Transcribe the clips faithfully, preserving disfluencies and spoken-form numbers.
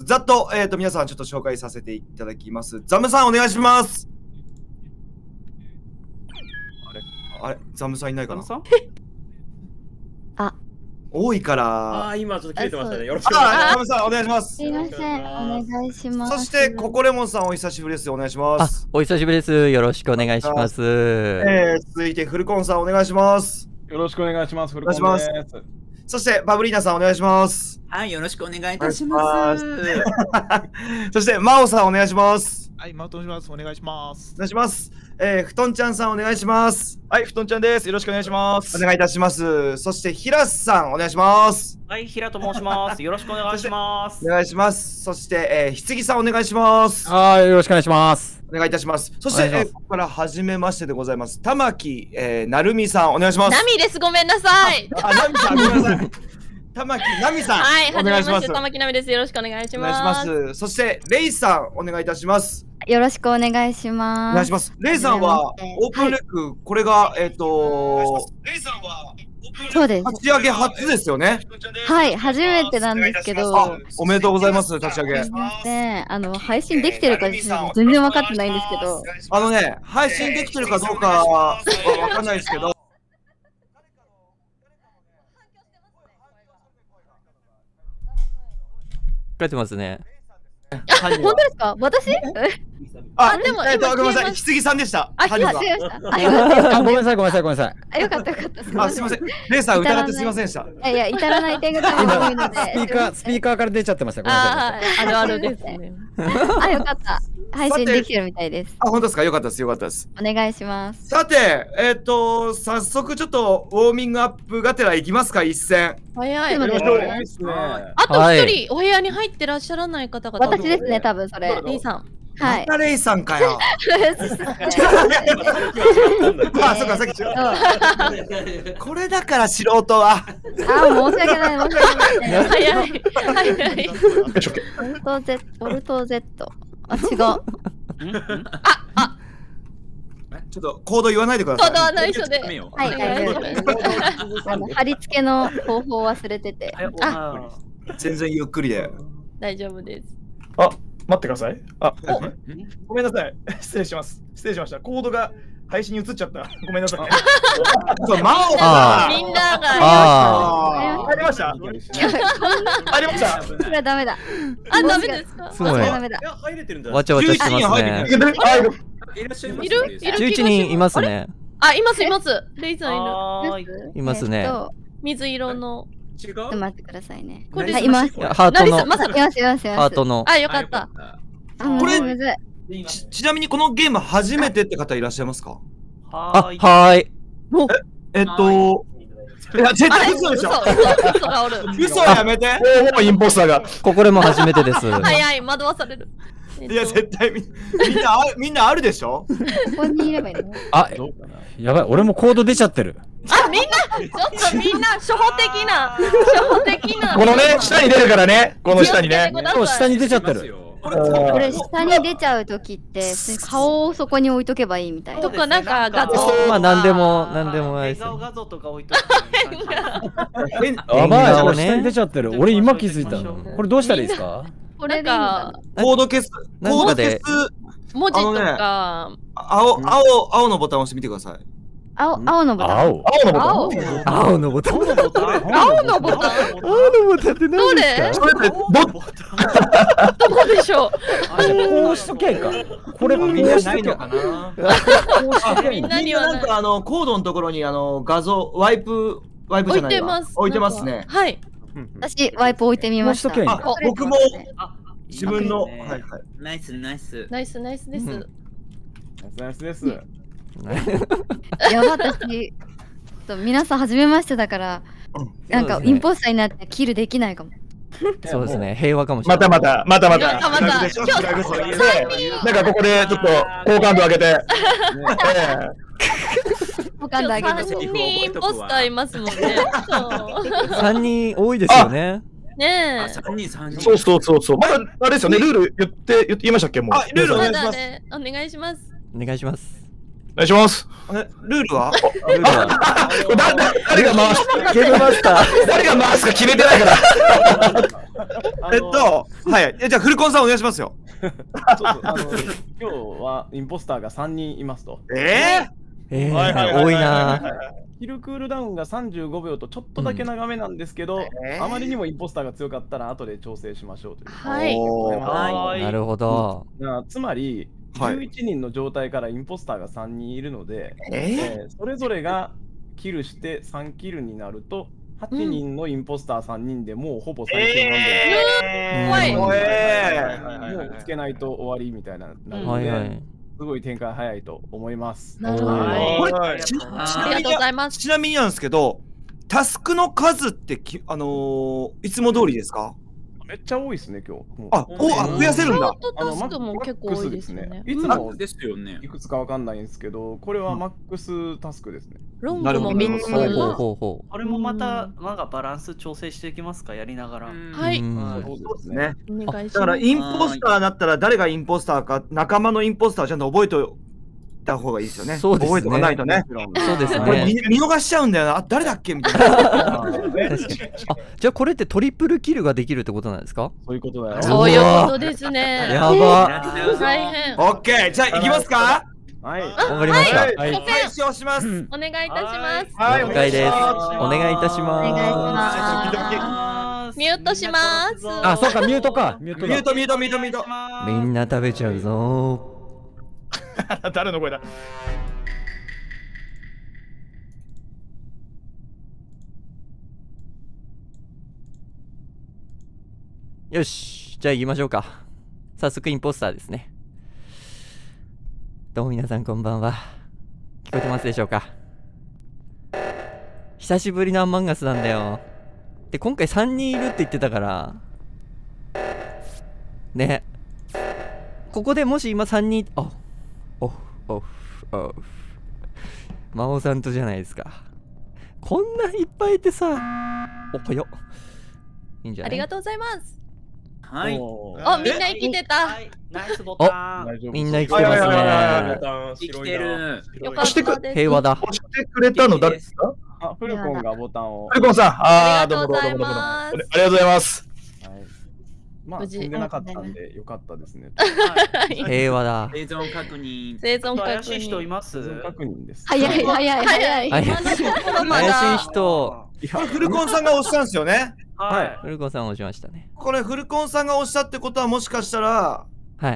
ざっと、えっと、皆さんちょっと紹介させていただきます。ザムさんお願いします。あれあれザムさんいないかな。 あ、 多いから。 あ、今ちょっと切れてましたね。よろしくお願いします。 あ、ザムさんお願いします。 すいません、お願いします。 そして、ココレモンさんお久しぶりです。お願いします。 お久しぶりです。よろしくお願いします。 えー、続いて、フルコンさんお願いします。 よろしくお願いします。フルコンです。 そして、バブリーナさんお願いします。 はい、よろしくお願いいたします。 そして、マオさんお願いします。 はい、マオと申します。お願いします。 お願いします。えー、ふとんちゃんさんお願いします。 はい、ふとんちゃんです。よろしくお願いします。 お願いいたします。そして、ひらすさんお願いします。 はい、ひらと申します。よろしくお願いします。 お願いします。そして、えー、ひつぎさんお願いします。 はい、よろしくお願いします。 お願いいたします。そして、えー、ここから初めましてでございます。玉木、えー、なるみさんお願いします。 なみです。ごめんなさい。 あ、なみさんごめんなさい。玉木なみさん。 はい、はじめまして、 玉木なみです。よろしくお願いします。 お願いします。そして、レイさんお願いいたします。 よろしくお願いします。 お願いします。レイさんはオープンレック、これがえっとレイさんはそうです。 立ち上げ初ですよね。 はい、初めてなんですけど。 おめでとうございます。立ち上げ。 すみません、あの配信できてるか全然分かってないんですけど。 あのね、配信できてるかどうかは分かんないですけど。 書いてますね。 本当ですか？私？ あ、でもえっとごめんなさい、ひつぎさんでした。 あ、すみません。 あ、ごめんなさいごめんなさいごめんなさい。 あ、よかったよかった。 あ、すみません。レイさん疑ってすみませんでした。 いやいや、至らない点が多いので。 スピーカースピーカーから出ちゃってました。ごめんなさい。 あるあるですね。 あ、よかった。配信できてるみたいです。 あ、本当ですか？よかったですよかったです。 お願いします。 さて、えっと早速ちょっとウォーミングアップがてらいきますか、一戦。 早い。 あと一人お部屋に入ってらっしゃらない方々。 私ですね、多分それ。 レイさん。 はい。 またレイさんかよ。あ、そっか、さっき違う。これだから素人は。 あ、申し訳ない、申し訳ない。 早い。早い。 オルト Z、オルト Z。あ、違う。 あ、あ。 ちょっとコード言わないでください。 コードは内緒で。 はい、大丈夫です。あの貼り付けの方法忘れてて。 あ、 全然ゆっくりで。 大丈夫です。 あ、待ってください。あ、ごめんなさい。失礼します。失礼しました。コードが配信に移っちゃった。ごめんなさい。 そう、マオが。 みんなが。 ありました。ありました。 それはダメだ。 あ、ダメですか？ すごい。 ダメだ。 入れてるんだ。 わちゃわちゃしてますね。 いらっしゃいます。 いる？ じゅういちにんいますね。 あ、いますいます。レイさんいる。 いますね。 水色の。 ちょっと待ってくださいね。 これいます。 ハートの。 まさかいますいますいます。 ハートの。 あ、よかった。 これちなみにこのゲーム初めてって方いらっしゃいますか？ あ、はーい。 えっと。いや、絶対嘘でしょ。 嘘がおる。 嘘やめて。 もうインポスターが。 ここでも初めてです。 早い、惑わされる。 いや、絶対みんなみんなあるでしょ。 ここにいればいいの？ あ、やばい、俺もコード出ちゃってる。 あ、みんな、ちょっとみんな初歩的な、初歩的な。 このね、下に出るからね、この下にね。 そう、下に出ちゃってる。 これ下に出ちゃうときって顔をそこに置いとけばいいみたいな。 とかなんか画像。 まあ何でも何でもないです。 画像とか置いといて。 やばい、下に出ちゃってる。俺今気づいた。これどうしたらいいですか？ これがコード消す。コード消す。 文字とか。 青青青のボタンを押してみてください。 青青のボタン。 青青青のボタン。 青のボタン。青のボタン。 青のボタンって何ですか？ それってどどうでしょう。 こうしとけんか。これみんなないのかな。 みんなにはなんかあのコードのところにあの画像ワイプワイプじゃないわ。置いてますね。 はい。 私ワイプ置いてみました。 あ、僕も自分のはいはい。 ナイスナイス。 ナイスナイスです。 ナイスです。 いや、私皆さん初めましてだからなんかインポスターになってキルできないかも。 そうですね、平和かもしれまたない。 またまたまた。 またまた。 なんかここでちょっと好感度上げて。 好感度上げて。 さんにんインポスターいますもんね。 さんにん多いですよね。 ねえ。 三人三人。 そうそうそうそう。まだあれですよね、ルール言って言いましたっけもう。 あ、ルールお願いします。 お願いします。 お願いします。 願いします。 ルールはルールは誰が回すゲームマスター誰が回すか決めてないから。 えっと、はい。じゃあ、フルコンさんお願いしますよ。 今日はインポスターがさんにんいますと。 ええー、多いな。 ヒルクールダウンがさんじゅうごびょうとちょっとだけ長めなんですけど、あまりにもインポスターが強かったら後で調整しましょうという。 はい。 なるほど。 つまり、じゅういちにんの状態からインポスターがさんにんいるので、えー、それぞれがキルしてさんキルになると、はちにんのインポスターさんにんでもうほぼ最強なんで、 怖い。 もうつけないと終わりみたいなので、すごい展開早いと思います。 なるほど。ありがとうございます。 ちなみになんですけど、タスクの数ってき、あのー、いつも通りですか？ めっちゃ多いですね、今日。 あ、お、あ、増やせるんだ。 あの、タスクも結構多いですね。 いつもですよね。いくつかわかんないんですけど、これはマックスタスクですね。 ロングもみっつ。 これもまた、なんかバランス調整していきますか、やりながら。 はい。 そうですね。 お願いします。 だから、インポスターだったら、誰がインポスターか、仲間のインポスターをちゃんと覚えておた方がいいですよね。 そうですね。 覚えておかないとね。 そうですね。 これ見逃しちゃうんだよな。誰だっけみたいな。 あ、じゃあこれってトリプルキルができるってことなんですか？ そういうことだよ。 そういうことですね。 やば。 大変。 オッケー、じゃあ行きますか？ はい。 わかりました。 はい。開始をします。 お願いいたします。 はい、 了解です。お願いいたします。 お願いします。 ミュートします。 あ、そうか、ミュートか。ミュート、 ミュート、ミュート、ミュート、ミュート。 みんな食べちゃうぞ。 誰の声だ？ よし、じゃあ行きましょうか。早速インポスターですね。どうも皆さんこんばんは。聞こえてますでしょうか？久しぶりのアンマンガスなんだよ。で、今回さんにんいるって言ってたから。ね。ここでもし今さんにん、あ、お、お、お、魔王さんとじゃないですか。こんないっぱいいてさ。お、はよ。いいんじゃない？ ありがとうございます。 はい。 あ、みんな生きてた。 ナイスボタン。 みんな生きてますね。 生きてる。 よかったです。 平和だ。 押してくれたの誰ですか？ あ、フルコンがボタンを。 フルコンさん、 ああ、どうもどうもどうもどうも。 ありがとうございます。 まあ、死んでなかったんでよかったですね。 平和だ。 生存確認。 生存確認。 怪しい人います？ 確認です。 早い早い早い。 怪しい人。 フルコンさんが押したんですよね。 はい。フルコンさん押しましたね。 これフルコンさんが押したってことはもしかしたら、 はい。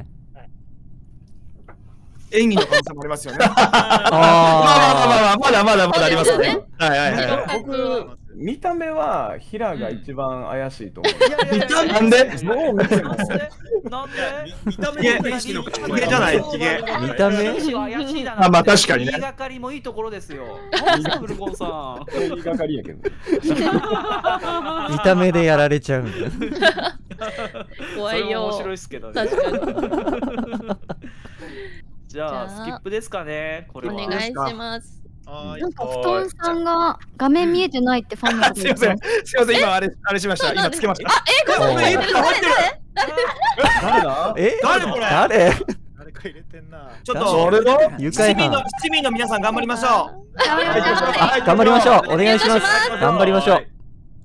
演技の可能性もありますよね。ああ、まあまあまあまだまだまだありますね。はいはいはい。 僕見た目はヒラが一番怪しいと思う。 見た目なんで？ もう見てます。 なんで？ 見た目の意識の関係じゃない。 見た目？ あ、まあ確かにね。 言いがかりもいいところですよ。フルコンさん。 言いがかりやけど。 見た目でやられちゃうんだ。 怖いよ。 面白いですけどね。 確かに。 じゃあスキップですかね。これお願いします。 なんか布団さんが画面見えてないってファンの方すいません、すいません、今あれあれしました。今つけました。 あ、え、これ誰誰誰だ？ え、 誰これ？ 誰？ 誰か入れてんな。 ちょっと俺の愉快犯。 七味の皆さん頑張りましょう。 頑張りましょう。お願いします。頑張りましょう。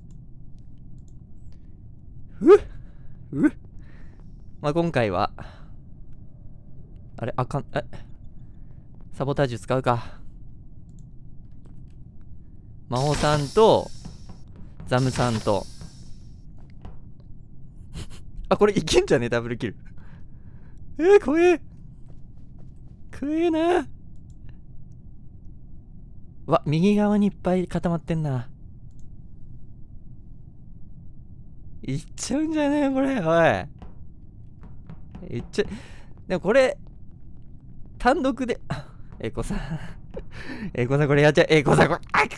うっうっ。まあ今回はあれあかんえサボタージュ使うか。魔王さんとザムさんとあ、これいけんじゃね？ダブルキル。えー、怖え怖えな。わ、右側にいっぱい固まってんな。いっちゃうんじゃねえこれ。おいいっちゃでもこれ単独でエコさんエコさんこれやっちゃう。エコさんこれあっ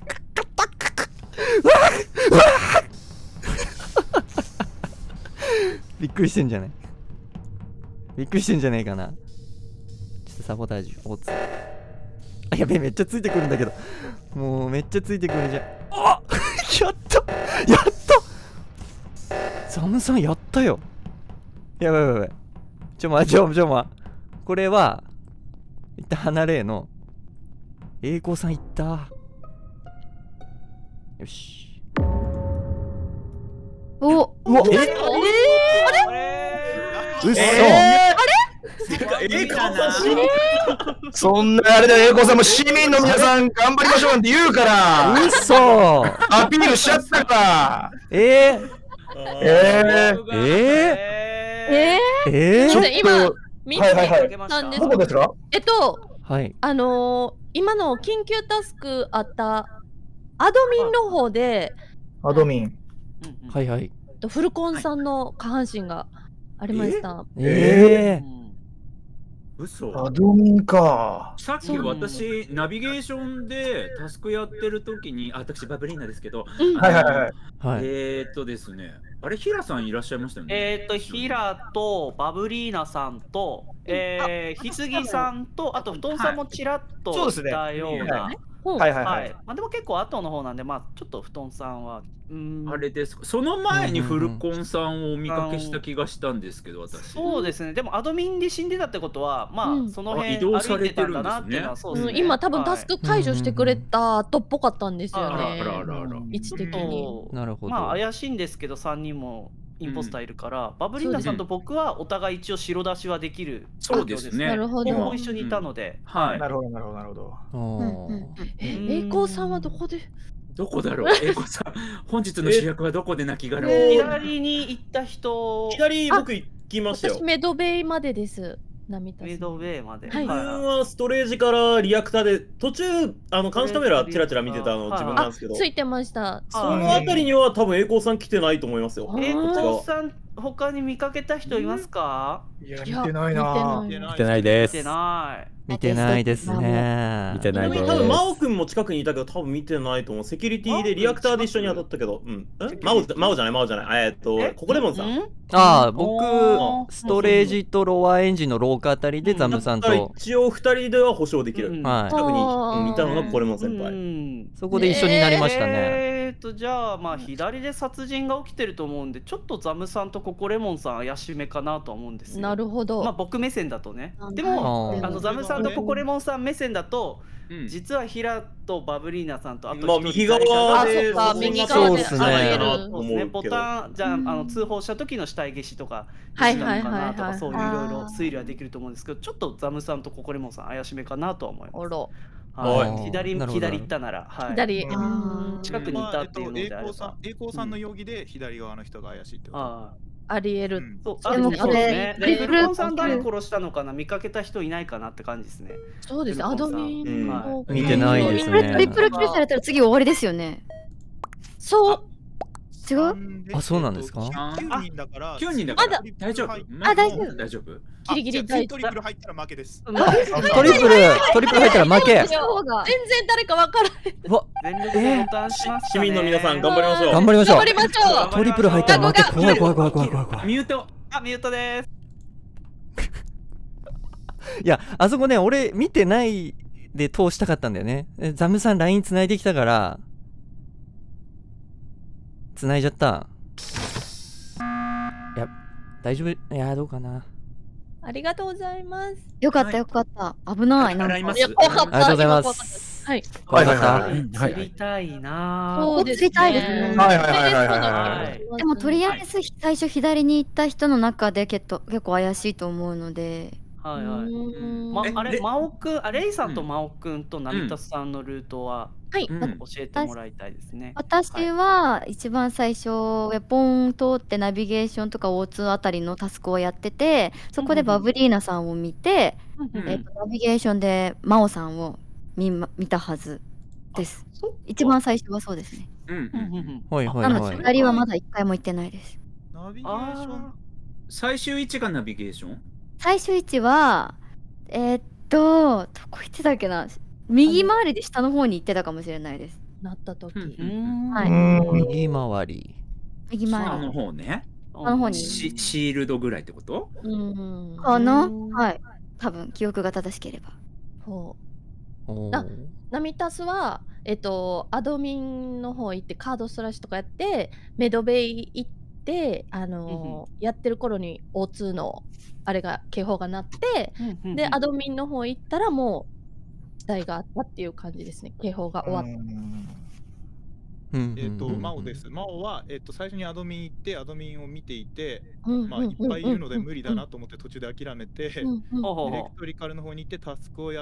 びっくりしてんじゃないびっくりしてんじゃねえかな。ちょっとサボタージュオーツあ、やべえめっちゃついてくるんだけどもうめっちゃついてくるじゃん。あやったやったザムさんやったよ。やばいやばいやばいちょまちょちょまこれは一旦離れの栄光さんいった。よし。 お、 うわ、えうっそ、 ええかな。 ー、そんなあれだよ、栄光さんも市民の皆さん頑張りましょうなんて言うから、 うっそアピールしちゃったか。 えー、 えー、 ええー、えー、 ー、 ちょっと今見てはいはいはいたんですどこですか？ えっとはい。 あのー、今の緊急タスクあったアドミンの方でアドミン。 はいはい。 とフルコンさんの下半身がありました。 えー、 嘘。 アドミンか。 さっき私、ナビゲーションでタスクやってる時に、あ、私、バブリーナですけど、 うんはいはいはい。 はい。 えーっとですね、あれ、ヒラさんいらっしゃいましたよね。 えっと、ヒラとバブリーナさんと、えー、ひつぎさんと、あと、布団さんもちらっとそうですねいたような。 はいはいははいい。まあ、でも結構後の方なんで、まあ、ちょっと布団さんは、うーん。 あれですか。その前にフルコンさんをお見かけした気がしたんですけど、私。 そうですね。でもアドミンで死んでたってことは、まあ、 うんその辺あ移動されてるんですね歩いてたんだなっていうのはそうですね。 うん、今多分タスク解除してくれた後っぽかったんですよあらあね。 らあらあら。 位置的に。 となるほど。 まあ怪しいんですけどさんにんもインポスターいるから、バブリーナさんと僕はお互い一応白出しはできるそうですね。 なるほどほぼ一緒にいたので、 はい。 なるほどなるほどなるほど。 おーえ、栄光さんはどこで？ どこだろう、栄子さん。本日の主役はどこで泣き殻を。 左に行った人、 左僕行きましたよ私。メドベイまでです。ナミタメドウェイまで。 はい自分はストレージからリアクターで途中あの監視カメラチラチラ見てたの自分なんですけど、 ついてました。 そのあたりには多分栄光さん来てないと思いますよ。 え、 こっちこ側うさん、他に見かけた人いますか？ いや見てないな。 見てない見てないで見す。 てない。 見てないですね。 見てないです。 多分真央くんも近くにいたけど多分見てないと思う。セキュリティでリアクターで一緒に当たったけど、うん。え真央真央じゃない真央じゃない。えーっとココレモンさん。 ああ、僕おーストレージとロアエンジンの廊下あたりでザムさんだからと、 一応二人では保証できる。 うんはい、 近くにいたのがココレモン先輩。 うんそこで一緒になりましたね。 えーとじゃあまあ左で殺人が起きてると思うんで、ちょっとザムさんとココレモンさん怪しめかなとは思うんですよ。 なるほど。 まあ僕目線だとね。であーもあのザムさんとココレモンさん目線だと、 うん実はヒラとバブリーナさんとあとまあ一人右側であそっかそんな右側で感じじゃないかなとそうですね、 思うけど。 ボタンじゃあ、 うんあの通報した時の死体消しとかはいしたのかなとはいはいはいかそういういろいろ推理はできると思うんですけど、ちょっとザムさんとココレモンさん怪しめかなとは思います。 おろ。 はいはい左なるほど左行ったなら、はい、 左。 うんうん近くにいたっていうのであればまあえっと栄光さん栄光さんの容疑で左側の人が怪しいってこと。 あありえる。 うんそうあでもそうですね。 これでフルコンさん誰殺したのかな、見かけた人いないかなって感じですね。 そうです。アドミンの。 見てないですこれトリね。 プルキルされたら次終わりですよね。 そう。 違う？ あそうなんですかきゅうにんだから。 きゅうにんだからまだ大丈夫。 あ大丈夫大丈夫。 ギリギリ大トリプル入ったら負けです。 トリプルトリプル入ったら負け。 そうが全然誰かわからない。 うわ、 全力でボタンしましたね。 市民の皆さん頑張りましょう。 頑張りましょう頑張。りましょう。 トリプル入ったら負け。怖い怖い怖い怖い怖い怖い。 ミュート。 あミュートです。 いや、あそこね、俺見てないで通したかったんだよね。えザムさん ライン 繋いできたから、繋いじゃった。いや、大丈夫。いや、どうかな。 ありがとうございます。 よかったよかった。危ないなんか。 払いますいや、怖かった。 ありがとうございま今怖かったす。 はい。 怖かっはいはいた。 はい釣りたいなぁ。 そうです釣りたいですねはいはいはいはいはいはいでもとりあえず最初左に行った人の中で結構結構怪しいと思うので。 はいはい。 うんま、あれ、 レ真央くん、あ、レイさんと真央くんとナミタスさんのルートははい。 うん教えてもらいたいですね。 私は一番最初ウェポン通ってナビゲーションとか オーツー あたりのタスクをやってて、そこでバブリーナさんを見て、 うんえっとナビゲーションで真央さんを見ま見たはずです。一番最初はそうですね。 うんうんうんはいはいなのではい。 左はまだ一回も行ってないです。 ナビゲーション。 あ最終位置がナビゲーション。 最終位置はえーっとどこ行ってたっけな、右回りで下の方に行ってたかもしれないです。 なった時。 うんーうーんはいうん右回り。 右下の回り方ね。 下の方にシシールドぐらいってこと？ うん。 かな、 うんはい、多分記憶が正しければ。 ほう。 おーあナミタスは、えっと、アドミンの方行ってカードスラッシュとかやってメドベイ行ってあのーやってる頃に オーツー のあれが警報が鳴ってでアドミンの方行ったらもう態があったっていう感じですね。警報が終わった。 えっと、マオです。マオは、えっと、最初にアドミン行って、アドミンを見ていて、まあ、いっぱいいるので無理だなと思って途中で諦めて、エレクトリカルの方に行ってタスクをやって、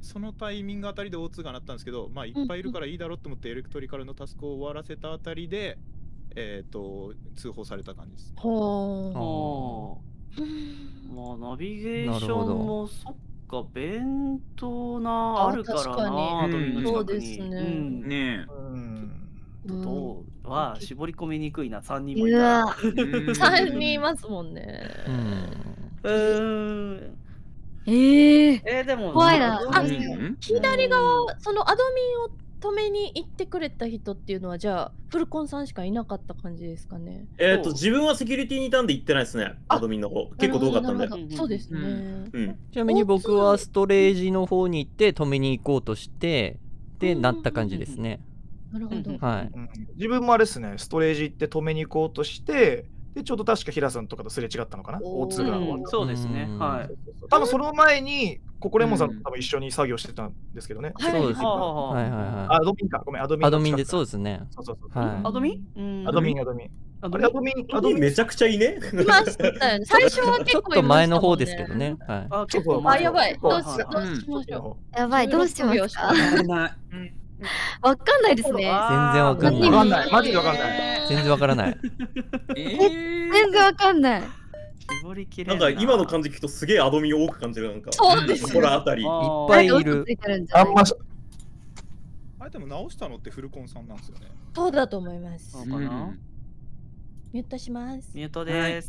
そのタイミングあたりで オーツー が鳴ったんですけど、まあ、いっぱいいるからいいだろうと思って、エレクトリカルのタスクを終わらせたあたりで、えっと、通報された感じです。 ほう。まあ、ナビゲーションもそっか、弁当なあるからな、アドミンの近くに。 ねえ。 とは絞り込みにくいな、さんにんもいたら。 さんにんいますもんね。 うーん。 えー、 えー、でも怖いな。 あ、左側、そのアドミンを止めに行ってくれた人っていうのは、じゃあ、フルコンさんしかいなかった感じですかね。 えっと、自分はセキュリティにいたんで行ってないですね、アドミンの方。結構遠かったんで。 そうですね。 ちなみに僕はストレージの方に行って止めに行こうとして、で、なった感じですね。 なるほど。 はい。 自分もあれですね、ストレージ行って止めに行こうとして、で、ちょうど確か平さんとかとすれ違ったのかな、オーツー が終わった。 そうですね。はい。 多分その前に、ココレモンさんと多分一緒に作業してたんですけどね。 そうです。はいはいはい。 アドミンか、ごめん、アドミン。 アドミンで、そうですね。 そうそうそう。 アドミンアドミン、アドミン。 アドミン、アドミンめちゃくちゃいいね。 いましたよね。最初は結構いましたもんね。ちょっと前の方ですけどね。はい。 あ、結構あ、やばい。どうしましょう。 やばい、どうしますか。わかんないですね。全然わかんない。 わかんない。マジでわかんない。 全然わからない。 全然わかんない。 絞りきれなんか今の感じ聞くとすげえアドミン多く感じる。なんか。 そうですね。 ここあたり。いっぱいいる。 あんま。 あれでも直したのってフルコンさんなんですよね。 そうだと思います。 そうかな。 ミュートします。 ミュートです。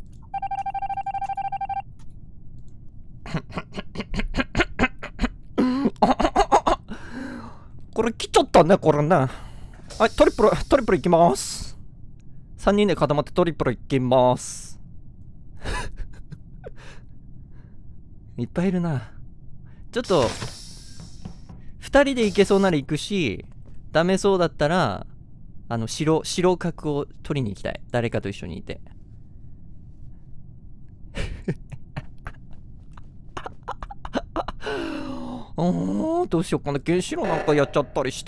これ来ちゃったね、これね。はい、トリプル、トリプルいきます。さんにんで固まってトリプルいきます。いっぱいいるな。ちょっと、ふたりでいけそうなら行くし、ダメそうだったら、あの、白、白角を取りに行きたい。誰かと一緒にいて。あー、どうしようかな。原子炉なんかやっちゃったりして。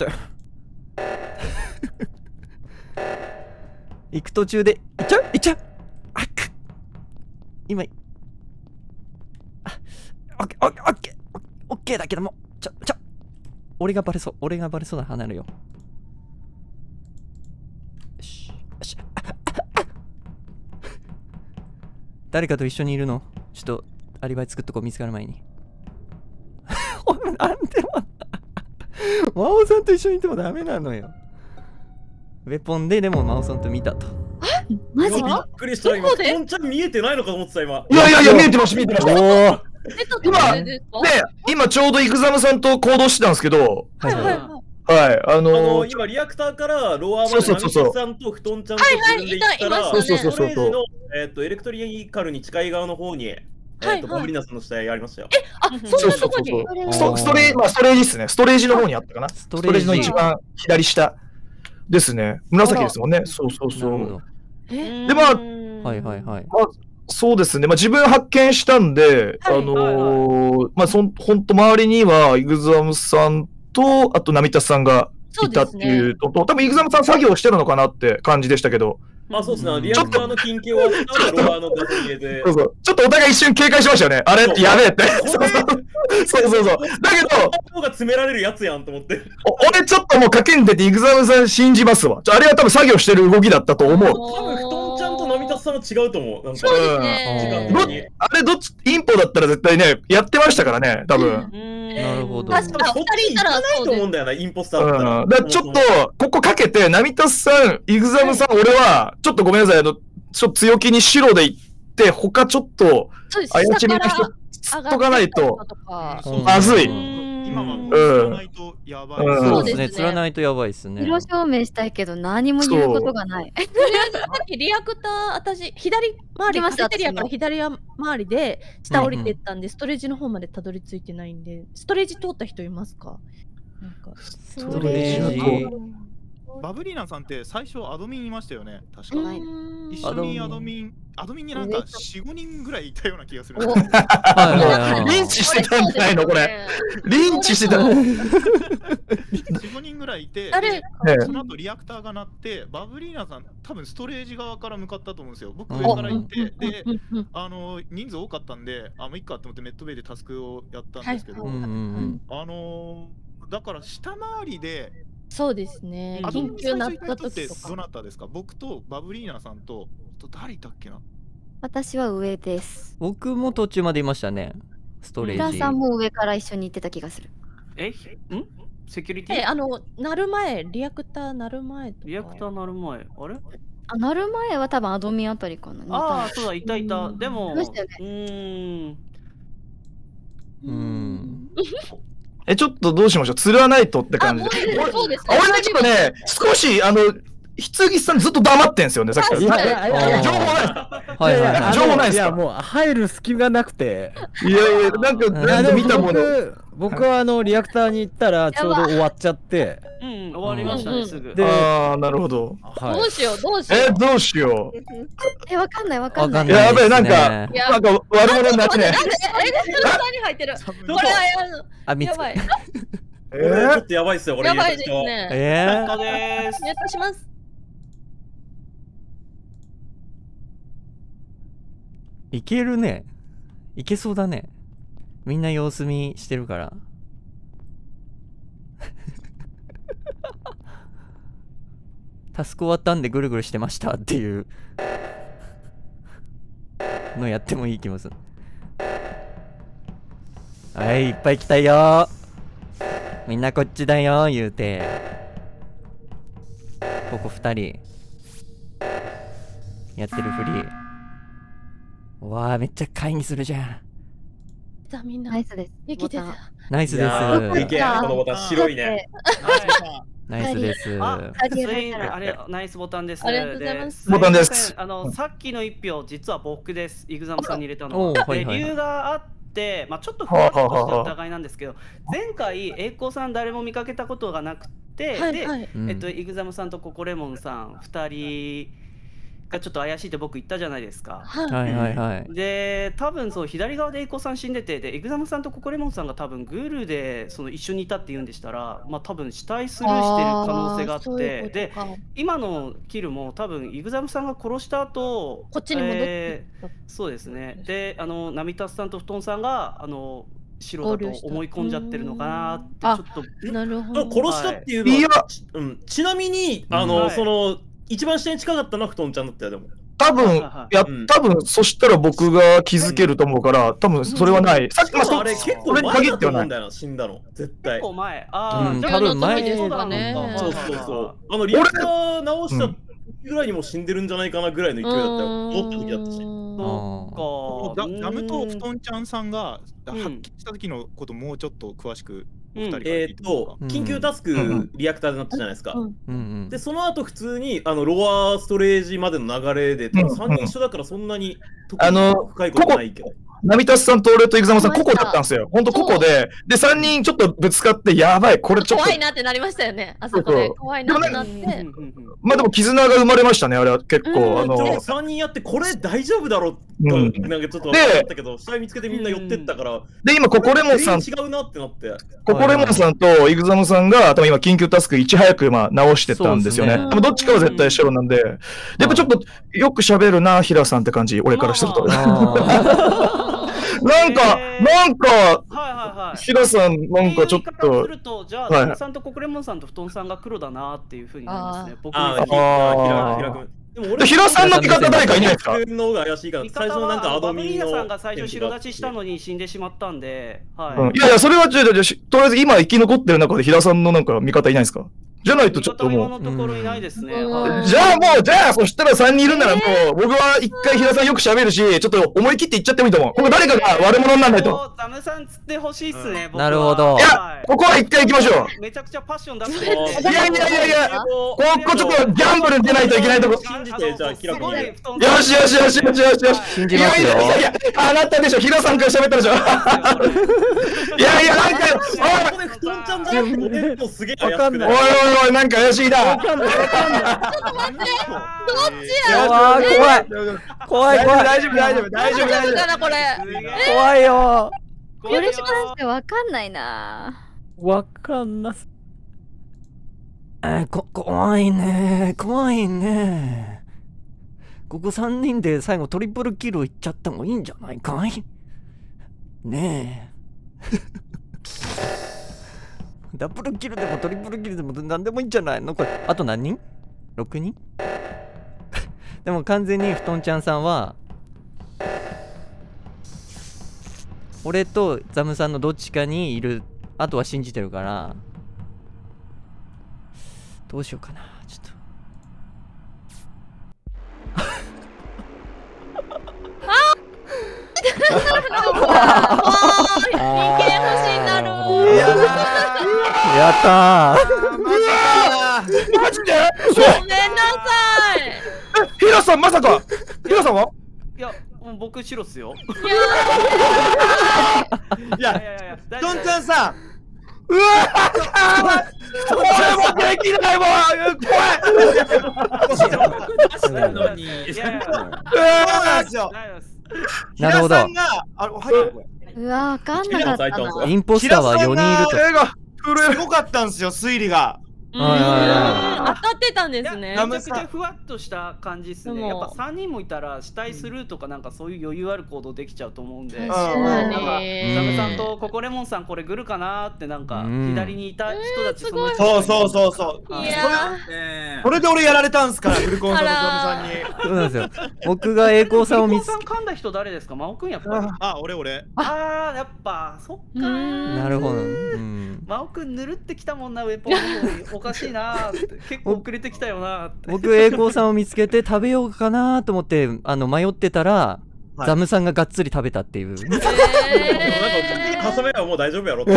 行く途中で、行っちゃう行っちゃうあっく今、あ、オッケー、オッケー、オッケー、オッケーだけども、ちょ、ちょ、俺がバレそう、俺がバレそうだ、離れるよ。よし、よし、誰かと一緒にいるのちょっと、アリバイ作っとこう、見つかる前に。なんでも真央さんと一緒にいてもダメなのよ。ウェポンででも真央さんと見たと。 えマジびっくりした。今、トンちゃん見えてないのかと思ってた今。 いやいやいや、見えてました、見えてました。 今、 ね、今ちょうどイクザムさんと行動してたんですけど、 はいはいはい。 はい、あのー、今リアクターからロアマでナミキさんとフトンちゃんと自分で行ったら、 そうそうそうそう。 えっとエレクトリカルに近い側の方に。えっと、バブリナスの下へありましたよ。 え、あ、そんなとこにストストレージ、まあ、ストレージですね。ストレージの方にあったかな。ストレージの一番左下ですね。紫ですもんね。そうそうそう。で、まあ、 はいはいはい。 まあ、そうですね。まあ、自分発見したんで、あのー、まあ、そん、ほんと周りには、イグザムさんと、あと、ナミタさんがいたっていうのと、多分イグザムさん作業してるのかなって感じでしたけど、 まあそうですね、リアクターの近況はロアの出し入れで。 そうそう。ちょっとお互い一瞬警戒しましたよね。あれやべえって。そうそうそう。だけど、 が詰められるやつやんと思って。 俺ちょっともう賭けに出てイグザムさん信じますわ。あれは多分作業してる動きだったと思う。 多分、フトンちゃんとナミタさんは違うと思う。なんかそうですね。 時間的に。 あれどっち、インポだったら絶対ね、やってましたからね、多分。 なるほど。 確かに、 そっち行かないと思うんだよな、インポスターだったら。 だからちょっと、ここかけて、ナミタさん、イグザムさん、俺は、ちょっとごめんなさい、あの、ちょっと強気に白で行って、他ちょっと、怪しみな人、つっとかないと、まずい。 今はもう、釣らないとやばい。 そうですね、釣らないとやばいですね。 色証明したいけど、何も言うことがない。 さっきリアクター、私、左回り、カフェテリアから左回りで、下降りてったんで、ストレージの方までたどり着いてないんで、ストレージ通った人いますか？なんか、 ストレージ。 バブリーナさんって最初アドミンいましたよね、確か。一緒にアドミン、アドミンになんかよん、ごにんぐらいいたような気がする。 リンチしてたんじゃないのこれ。リンチしてた。 よん、ごにんぐらいいて、その後リアクターが鳴って、バブリーナさん、多分ストレージ側から向かったと思うんですよ。僕上から行って、で、あの、人数多かったんで、あ、もういっかと思ってメットベイでタスクをやったんですけど、あの、だから下回りで、 そうですね。緊急なった時とか。 どなたですか？僕とバブリーナさんと、と誰いたっけな？ 私は上です。 僕も途中までいましたね。ストレージ。 皆さんも上から一緒に行ってた気がする。 え、ん？セキュリティ？ え、あの、鳴る前、リアクター鳴る前とか。 リアクター鳴る前、あれ？ あ、鳴る前は多分アドミンあたりかな。 ああ、そうだ、いたいた。でも、うーん。 うん。 え、ちょっとどうしましょう、釣らないとって感じで。 そうです俺ね、ちょっとね、少し、あの、羊さんずっと黙ってんすよね、さっきから。情報ない。情報ないですか？ いや、もう入る隙がなくて。 いやいや、なんか、なんか見たもの。 僕はあの、リアクターに行ったら、ちょうど終わっちゃって。 うん、終わりましたね、すぐ。 ああ、なるほど。 どうしよう、どうしよう。 え、どうしよう。 え、わかんない、わかんない。 やべえ、なんか、なんか悪者になってね。 え、スターに入ってる。これ、あの、やばい。 えー、ちょっとやばいっすよ、これ。 やばいですね。 えー、 中です。 やったします。 いけるね。いけそうだね。みんな様子見してるから。タスク終わったんでぐるぐるしてましたっていうのやってもいい気もする。はい、いっぱい来たよ。みんなこっちだよ言うて、ここふたりやってるふり。うわあ、めっちゃ会議するじゃん。 みんなナイスです。 生きてた。 ナイスです。 いけ、このボタン白いね。 ナイスです。 あ、あれ、ナイスボタンです。 ありがとうございます。 ボタンです。 あの、さっきの一票、実は僕です。イグザムさんに入れたのは。で、理由があって、まあちょっとふわっとした疑いなんですけど、前回、栄光さん誰も見かけたことがなくて、で、えっと、イグザムさんとココレモンさん、ふたりがちょっと怪しいって僕言ったじゃないですか。 はいはいはい。 で、多分そう左側で栄光さん死んでて、でエグザムさんとココレモンさんが多分グールでその一緒にいたって言うんでしたら、まあ多分死体スルーしてる可能性があって、で今のキルも多分イグザムさんが殺した後、 こっちに戻って、 えー、そうですね。で、あのナミタスさんと布団さんがあの白だと思い込んじゃってるのかなってちょっと。 なるほど。 殺したっていうのは、うん、ちなみにあの、はい、その一番下に近かったのは布団ちゃんだったよ。でも多分、や、多分そしたら僕が気づけると思うから、多分それはない。 さっきのあれ結構前だと思うんだよな、死んだの。絶対。 結構前。ああ、 多分前だね。 そうそうそう。あのリアクター直したぐらいにも死んでるんじゃないかなぐらいの勢いだったよ。思った時だったし。 そうか。 ダムと布団ちゃんさんが発揮した時のこともうちょっと詳しく。 えっと緊急タスクリアクターでなったじゃないですか。でその後普通にあのロアストレージまでの流れでさんにん一緒だからそんなにあの深いことないけど。 ナミタスさんと俺とイグザムさんここだったんですよ。ほんとここで、でさんにんちょっとぶつかってやばいこれちょっと怖いなってなりましたよね。あそこで怖いなってなって。 まあでも絆が生まれましたねあれは結構あの。 さんにんやってこれ大丈夫だろうなんかちょっと分かったけど、死体見つけてみんな寄ってったから。 で今ココレモンさん違うなってなって。 ココレモンさんとイグザムさんが多分今緊急タスクいち早くまあ直してたんですよね。でもどっちかは絶対白なんで、やっぱちょっとよく喋るなヒラさんって感じ俺からすると。なんか、なんか、ヒラさん、なんかちょっと。 すると、じゃあ、ダムさんとココレモンさんと布団さんが黒だなっていうふうになりますね。僕ああ、 ヒラさんの味方誰かいないですか？ 自分の方が怪しいから、最初のなんかアドミンの。 バブリーナさんが最初白立ちしたのに死んでしまったんで、はい。いやいや、それは、じゃとりあえず今生き残ってる中でヒラさんのなんか味方いないですか？じゃないとちょっともう。 今のところいないですね。 じゃあもう、じゃあ、そしたらさんにんいるならもう、僕は一回平さんよく喋るし、ちょっと思い切って言っちゃってもいいと思う。ここ誰かが悪者にならないと。 ダムさんつってほしいっすね。 なるほど。 いや、ここは一回行きましょう。めちゃくちゃパッション出して。 いやいやいやいや、ここちょっとギャンブルに出ないといけないとこ。 信じて、じゃあ、キラ君。 よしよしよしよしよしよし。 信じますよ。 いやいやいや、あなたでしょ、平さんから喋ったでしょ。いやいや、なんか、 おい、布団ちゃんじゃなくて、すげえ怪しくない。 おいおいおい、なんか怪しいな。 ちょっと待って。どっちや。 怖い怖い怖い。 大丈夫大丈夫大丈夫大丈夫かなこれ。 怖いよ。 よろしくしてわかんないな。 わかんなす。 え、こ、怖いね。怖いね。ここさんにんで最後トリプルキルいっちゃってもいいんじゃないかい？ねえ。ダブルキルでもトリプルキルでも何でもいいんじゃないのこれ。あと何人 ?ろく 人でも完全にふとんちゃんさんは俺とザムさんのどっちかにいる。あとは信じてるからどうしようかな。ちょっと人間欲しいなる。 やったー。マジで？ ごめんなさい。 え、ヒラさんまさか。ヒラさんは？ いや、僕白っすよ。 いやいやいや、トンちゃんさん。 うわー。俺もできないもん。怖い。 いやいや。そうなんですよ。 なるほど。 うわ、わかんなかったな。 インポスターはよにんいると。 すごかったんですよ、推理が。 当たってたんですね。 めちゃくちゃふわっとした感じですね。やっぱさんにんもいたら死体スルーとかなんかそういう余裕ある行動できちゃうと思うんで。 確かに。 ザムさんとココレモンさんこれグルかなってなんか左にいた人たちそのそうそうそうそう。 いやそれで俺やられたんですからグルコンさんとザムさんに。 そうなんですよ。僕が栄光さんを見つけ。 栄光さん噛んだ人誰ですか？真央くんやっぱり。 あ、俺俺。 ああやっぱそっか。 なるほど。 真央くんぬるってきたもんなウェポンおかしいなーって結構遅れてきたよなーって。 僕栄光さんを見つけて食べようかなと思ってあの迷ってたら、はい、ザムさんががっつり食べたっていう。えー、なんか挟めばもう大丈夫やろって。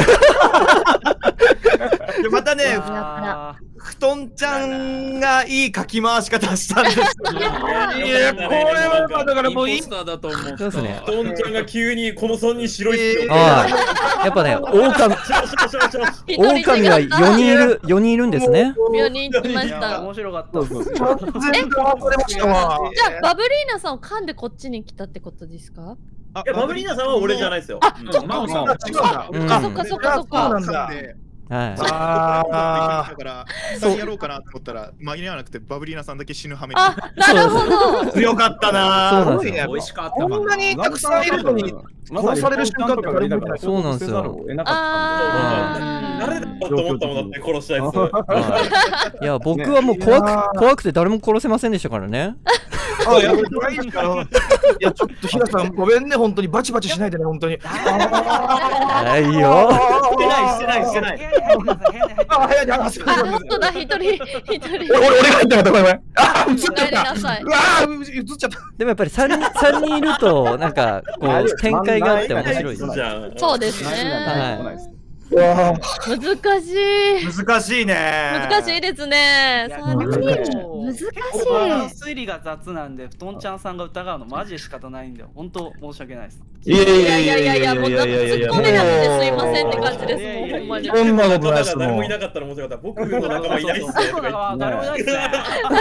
またね、ふとんちゃんがいいかき回し方したんですよ。いや、これはだからもうインスタだと思う。そうですね。ふとんちゃんが急にこのさんにん白いって。 ああ、やっぱね、狼。狼はよにんいる、よにんいるんですね。 よにん来ました。 面白かった。 え、じゃあバブリーナさんを噛んでこっちに来たってことですか？ いや、バブリーナさんは俺じゃないですよ。 あ、そっかそっかそっかそっかそっか。 はい。ああ。だから、そうやろうかなと思ったら、紛れはなくて、バブリーナさんだけ死ぬはめに。 あ、なるほど。 強かったな。 そうなんですよ。 美味しかった。 こんなにたくさんいるのに、殺される瞬間とか誰もいない。 そうなんですよ。 誰だと思ったもんだって殺したやつ。いや、僕はもう怖く怖くて誰も殺せませんでしたからね。 あ、いや、いや、ちょっと平さん、ごめんね、本当にバチバチしないでね、本当に。 はいよ。 してない、してない、してない。 あ、早い、早い、 あ、本当だ、一人、一人。 俺、俺が入ったかった、ごめん。あ、映っちゃった。うわ、映っちゃった。 でもやっぱり三人、三人いると、なんか、こう、展開があって面白い。 そうですね。 はい。 難しい。 難しいね。 難しいですね。 難しい。 推理が雑なんで、ふとんちゃんさんが疑うのマジで仕方ないんで、本当申し訳ないです。 いやいやいやいやいや、もうなんか突っ込めなくてすいませんって感じですもん、ほんまに。 そんなことないですもん。 誰もいなかったら面白かった。僕の仲間いないっすね。 誰もいないっすね。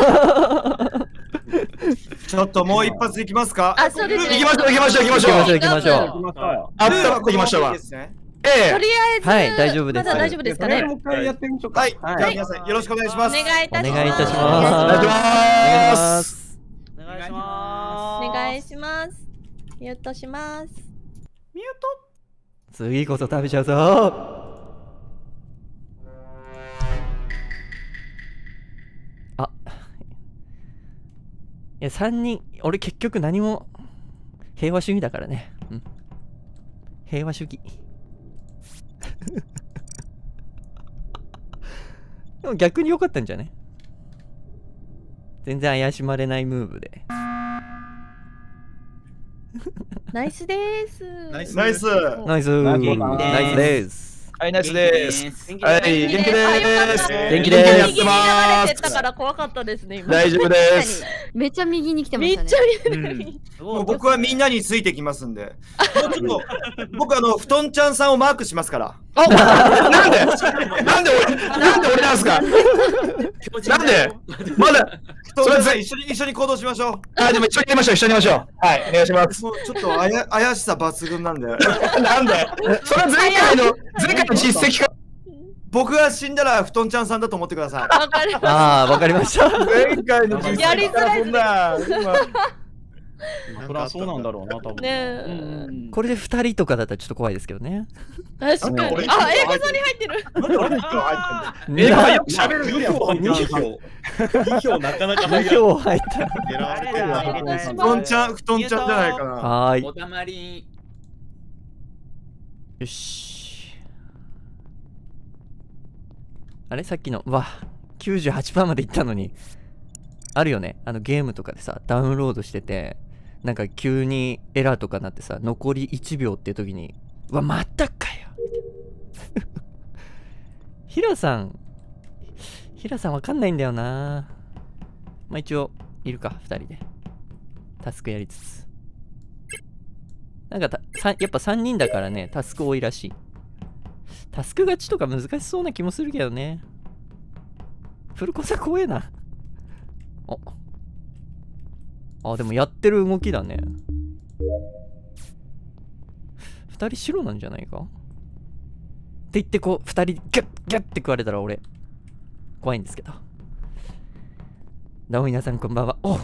ちょっともう一発いきますか。 あ、そうですね。 行きましょう、行きましょう、行きましょう。 行きましょう。 あったら行きましたわ。 ええ、とりあえず、 はい、大丈夫です。 まだ大丈夫ですかね。 もう一回やってみましょうか。 はい、じゃあ皆さんよろしくお願いします。 お願いいたします。 お願いいたします。 お願いします。 お願いします。 お願いします。ミュートします。 ミュート。 次こそ食べちゃうぞ。あ、いやさんにん、俺結局何も平和主義だからね。うん。平和主義。でも逆に良かったんじゃね？全然怪しまれないムーブで。 ナイスです。 ナイス。 ナイス。ナイスです。 はい、ナイスです。はい、元気です。 元気です。 ギリギリ流れてたから怖かったですね、今。 大丈夫です。 めっちゃ右に来てましたね。 めっちゃ右。 もう僕はみんなについてきますんで。もうちょっと僕あのふとんちゃんさんをマークしますから。 あ、なんでなんで俺なんで俺なんすか。なんでまだそれは一緒に一緒に行動しましょう。 あ、でも一緒にやりましょう一緒にやりましょう。はい、お願いします。 もうちょっとあや怪しさ抜群なんで。 なんでそれは前回の前回の実績か。 僕が死んだらふとんちゃんさんだと思ってください。 わかりました。 ああ、わかりました。 前回の実績やりづらいですね。 そりゃそうなんだろうな、多分。 ねこれでふたりとかだったらちょっと怖いですけどね。 確かに。あ、映画さんに入ってる。 映画よく喋るよ。 に票なかなかに票入った。 ふとんちゃん、ふとんちゃんじゃないかな。 はーい。 おだまり。 よし。あれさっきの、うわ、きゅうじゅうはちパーセント までいったのに。あるよね。あのゲームとかでさ、ダウンロードしてて、なんか急にエラーとかなってさ、残りいちびょうっていう時に、うわ、またかよヒラさん、ヒラさんわかんないんだよな。まあ一応、いるか、ふたりで。タスクやりつつ。なんかたさやっぱさんにんだからね、タスク多いらしい。タスク勝ちとか難しそうな気もするけどね。フルコサ怖えな。あ。あ、でもやってる動きだね。二人白なんじゃないかって言ってこう、二人ギャッギャッって食われたら俺、怖いんですけど。どうも皆さんこんばんは。おお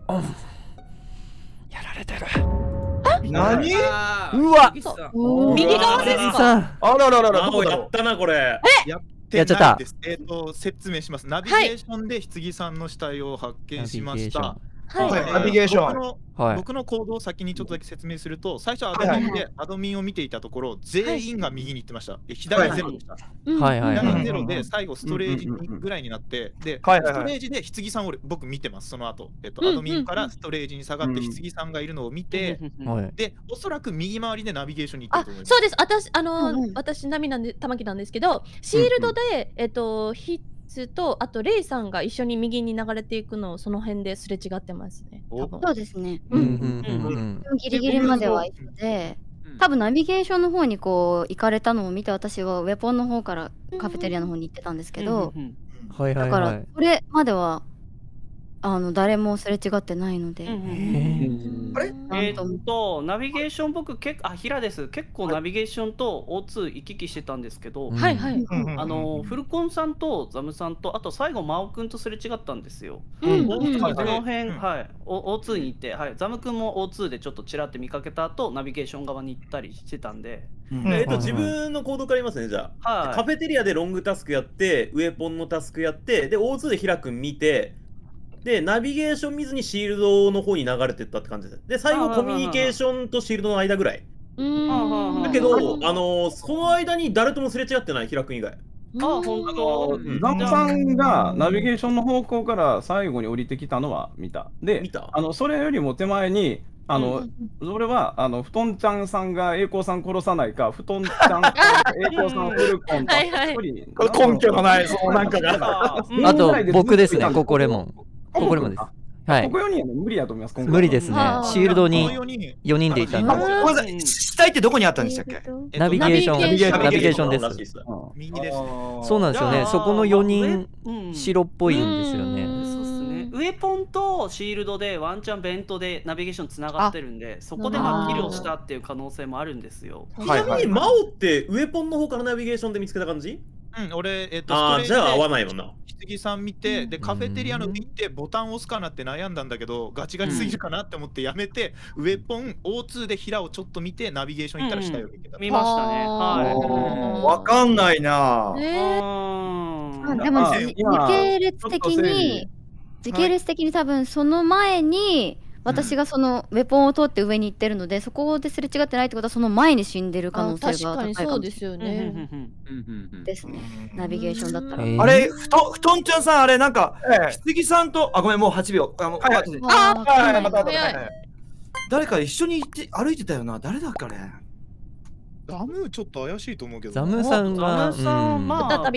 やられてる。 何うわ右側ですか。 あらららら、どこだやったなこれ。 ややっちゃった。 えっと説明します。ナビゲーションで棺さんの死体を発見しました。 はい、ナビゲーション。 僕の行動を先にちょっとだけ説明すると、最初アドミンでアドミンを見ていたところ、全員が右に行ってました。左ゼロでした。左ゼロで最後ストレージぐらいになって、で、ストレージで棺さんを僕見てます。その後、えっとアドミンからストレージに下がって棺さんがいるのを見て、で、おそらく右回りでナビゲーションに行ってると思います。 そうです。私あの私ナミなんで玉木なんですけど、シールドでえっとヒとあとレイさんが一緒に右に流れていくのをその辺ですれ違ってますね。 そうですね。ギリギリまでは一緒で、多分ナビゲーションの方にこう行かれたのを見て、私はウェポンの方からカフェテリアの方に行ってたんですけど、だからこれまではあの誰もすれ違ってないので。 あれえっとナビゲーション僕結構あ平です結構ナビゲーションと オーツー 行き来してたんですけど、 はいはい。 あのフルコンさんとザムさんとあと最後真央くんとすれ違ったんですよ。その辺はい オーツー に行ってはいザムくんも オーツー でちょっとちらって見かけた後ナビゲーション側に行ったりしてたんで。 えっと自分の行動から言いますねじゃあ。カフェテリアでロングタスクやってウェポンのタスクやってで オーツー で平くん見て。で、ナビゲーション見ずにシールドの方に流れてったって感じです。で、最後コミュニケーションとシールドの間ぐらい。だけど、あのー、その間に誰ともすれ違ってない、平くん以外。 あ、本当。 ザムさんがナビゲーションの方向から最後に降りてきたのは見た。で、 見たあのそれよりも手前に、あの、それは、あの、ふとんちゃんさんが栄光さん殺さないか、ふとんちゃん、栄光さんフルコンと、 根拠がない、そうなんかが。 あと、僕ですね、ココレモン。ココレモンです。はい。 ここよにんは無理やと思います。 無理ですね。シールドによにんでいたんで。 ごめんなさい、死体ってどこにあったんでしたっけ？ ナビゲーション、ナビゲーションです。 右です。 そうなんですよね。そこのよにん白っぽいんですよね。 そうですね。ウェポンとシールドでワンチャンベントでナビゲーションつながってるんで、そこでまあキルをしたっていう可能性もあるんですよ。 ちなみにマオってウェポンの方からナビゲーションで見つけた感じ？ うん、俺、えっと、 ああ、じゃあ合わないもんな。 棺さん見て、で、カフェテリアの見て、ボタン押すかなって悩んだんだけど、ガチガチすぎるかなって思ってやめて、ウェポン、オーツー で平をちょっと見て、ナビゲーション行ったら死体を見てた。 見ましたね。はい。 わかんないな。 でも、時系列的に、時系列的に多分その前に、私がそのウェポンを通って上に行ってるので、そこですれ違ってないってことはその前に死んでる可能性が高いかもしれない。 確かにそうですよね。 ですね。ナビゲーションだったら。 あれ、ふと、ふとんちゃんさん、あれなんか、棺さんと、あ、ごめん、もうはちびょう。あ、あ、また、誰か一緒に歩いてたよな。誰だっけあれ。 ザムちょっと怪しいと思うけど。 ザムさんは、 ザムさん、まあ、 再び。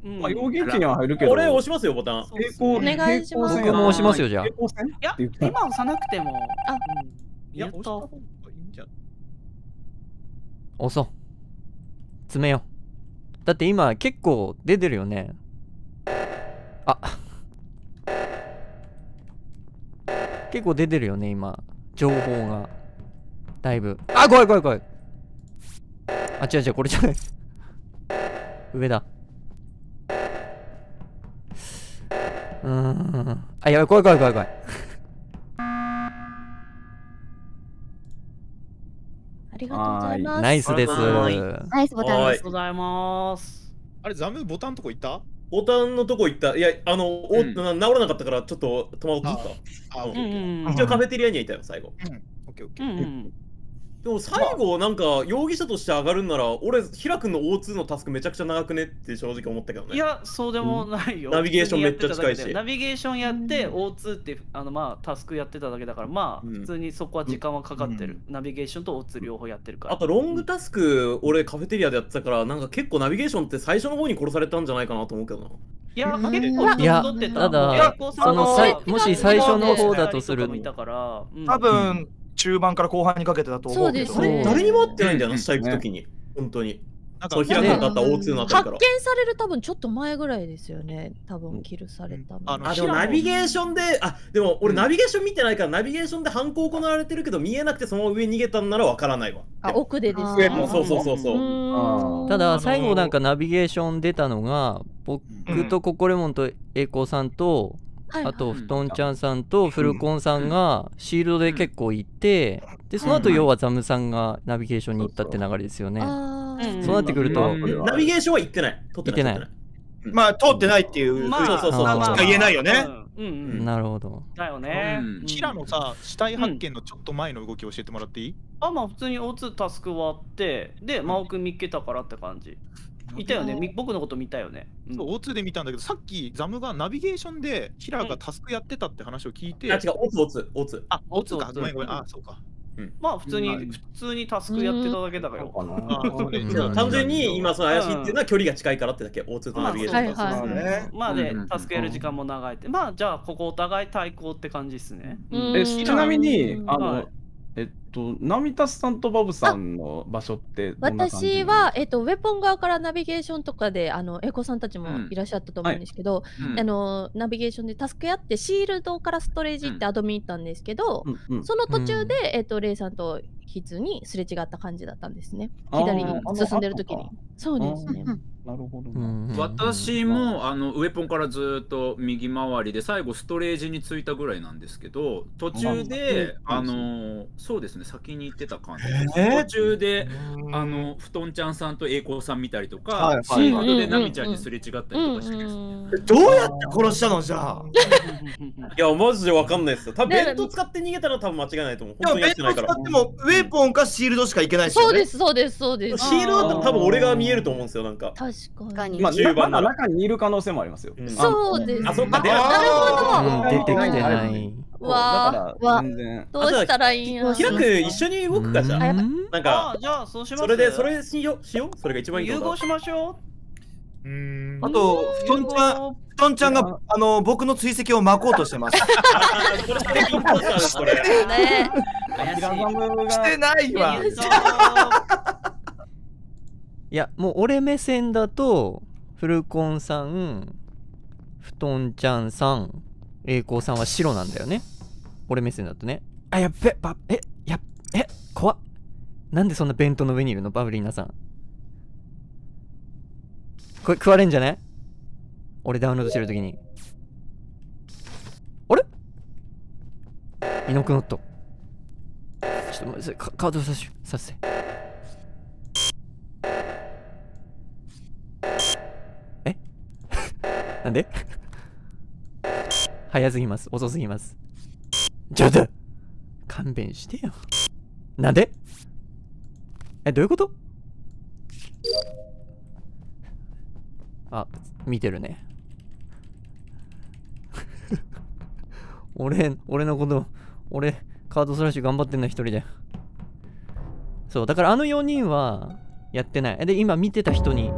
まあ、容疑値には入るけど。 俺押しますよ、ボタン。 お願いします。 僕も押しますよ、じゃあ。 いや、今押さなくても。あ、 いや、押した方がいいんじゃん。 押そう。詰めよう。だって今結構出てるよね。あ。結構出てるよね、今。情報が。だいぶ。あ、怖い怖い怖い。あ、違う違う、これじゃない。上だ。うーん。あ、やばい、怖い怖い怖い怖い。 ありがとうございます。 ナイスです。 ナイスボタンです。 ありがとうございます。 あれ、ザムボタンとこ行った？ ボタンのとこ行った。いや、あの、お、うん、な治らなかったからちょっと戸惑ってた。あ、一応カフェテリアにはいたよ、最後。 オッケーオッケー。 でも最後なんか容疑者として上がるんなら俺ヒラ君の オーツー のタスクめちゃくちゃ長くねって正直思ったけどね。 いやそうでもないよ、 うん、ナビゲーションめっちゃ近いしナビゲーションやって オーツー ってあのまあタスクやってただけだからまあ、うん、普通にそこは時間はかかってる、うん、ナビゲーションと オーツー 両方やってるから。 あとロングタスク俺カフェテリアでやってたからなんか結構ナビゲーションって最初の方に殺されたんじゃないかなと思うけどな。 いや結構いやただそのさいもし最初の方だとする多分中盤から後半にかけてだと思うけど、 誰にも会ってないんだよな、下行くときに。本当に。そう、開くんだった オーツー のあたりから。 発見される多分ちょっと前ぐらいですよね。多分キルされたの。 あ、でもナビゲーションで、あ、でも俺ナビゲーション見てないから、ナビゲーションで犯行行われてるけど、見えなくてその上逃げたんならわからないわ。 あ、奥でですね。そうそうそうそう。 ただ、最後なんかナビゲーション出たのが、僕とココレモンと栄光さんと、あとふとんちゃんさんとフルコンさんがシールドで結構行ってでその後要はザムさんがナビゲーションに行ったって流れですよね。そうなってくるとナビゲーションは行ってない行ってないまあ通ってないっていうまあそうそうそうしか言えないよね。 なるほどだよね。 キラのさ死体発見のちょっと前の動きを教えてもらっていい？ あまあ普通に オーツー タスク終わってで真央くん見っけたからって感じ。いたよね、僕のこと見たよね。 そう、オーツー で見たんだけど、さっきザムがナビゲーションでヒラがタスクやってたって話を聞いて。 あ、違う、オーツー、オーツー、オーツー。 あ、オーツーか、ごめんごめん、あ、そうか。 まあ普通に、普通にタスクやってただけだから。 単純に今その怪しいっていうのは距離が近いからってだけ、オーツー とナビゲーションタスク。 まあで、タスクやる時間も長いって。まあじゃあ、ここお互い対抗って感じですね。 ちなみに、あの、えっと、ナミタスさんとバブさんの場所ってどんな感じ？ 私は、えっと、ウェポン側からナビゲーションとかで、あの、エコさんたちもいらっしゃったと思うんですけど、うんはい、あの、ナビゲーションでタスクやって、シールドからストレージってアドミン行ったんですけど、うんうん、その途中で、えっと、レイさんとヒツにすれ違った感じだったんですね。左に進んでる時に。そうですね。 なるほど、 ね。私もあのウェポンからずっと右回りで最後ストレージに着いたぐらいなんですけど途中であのそうですね先に行ってた感じです、えー、途中であのふとんちゃんさんと栄光さん見たりとか、はい、シールドでナミちゃんにすれ違ったりとかしてです、 どうやって殺したのじゃあいやマジでわかんないですよ。多分ベント使って逃げたら多分間違いないと思う。本当にやってないから。 でもウェポンかシールドしかいけないし、 ね、そうですそうですそうです。 シールドって多分俺が見えると思うんですよなんか。 確かに。 まあじゅうばんの中にいる可能性もありますよ。 そうです。 あそっか。 なるほど。出てきてない。 わあ。どうしたらいいんや。 ひらく一緒に動くかじゃあ。なんかじゃあそうします。 それでそれしようしよう。それが一番いい。 融合しましょう。うん。あとふとんちゃんふとんちゃんがあの僕の追跡を巻こうとしてます。 これテレビインポスターですこれ。 ね。 してないわ。 いやもう俺目線だとフルコンさんふとんちゃんさん栄光さんは白なんだよね俺目線だとね。あやっべばえやえ怖っなんでそんな弁当の上にいるのバブリーナさん。これ食われんじゃね俺ダウンロードしてるときに。あれいなくなった。ちょっと待ってカードさせさせて。なんで早すぎます。遅すぎます。ちょっと勘弁してよ。なんでえ、どういうことあ、見てるね。俺、俺のこと、俺、カードスラッシュ頑張ってんの一人で。そう、だからあのよにんはやってない。で、今見てた人に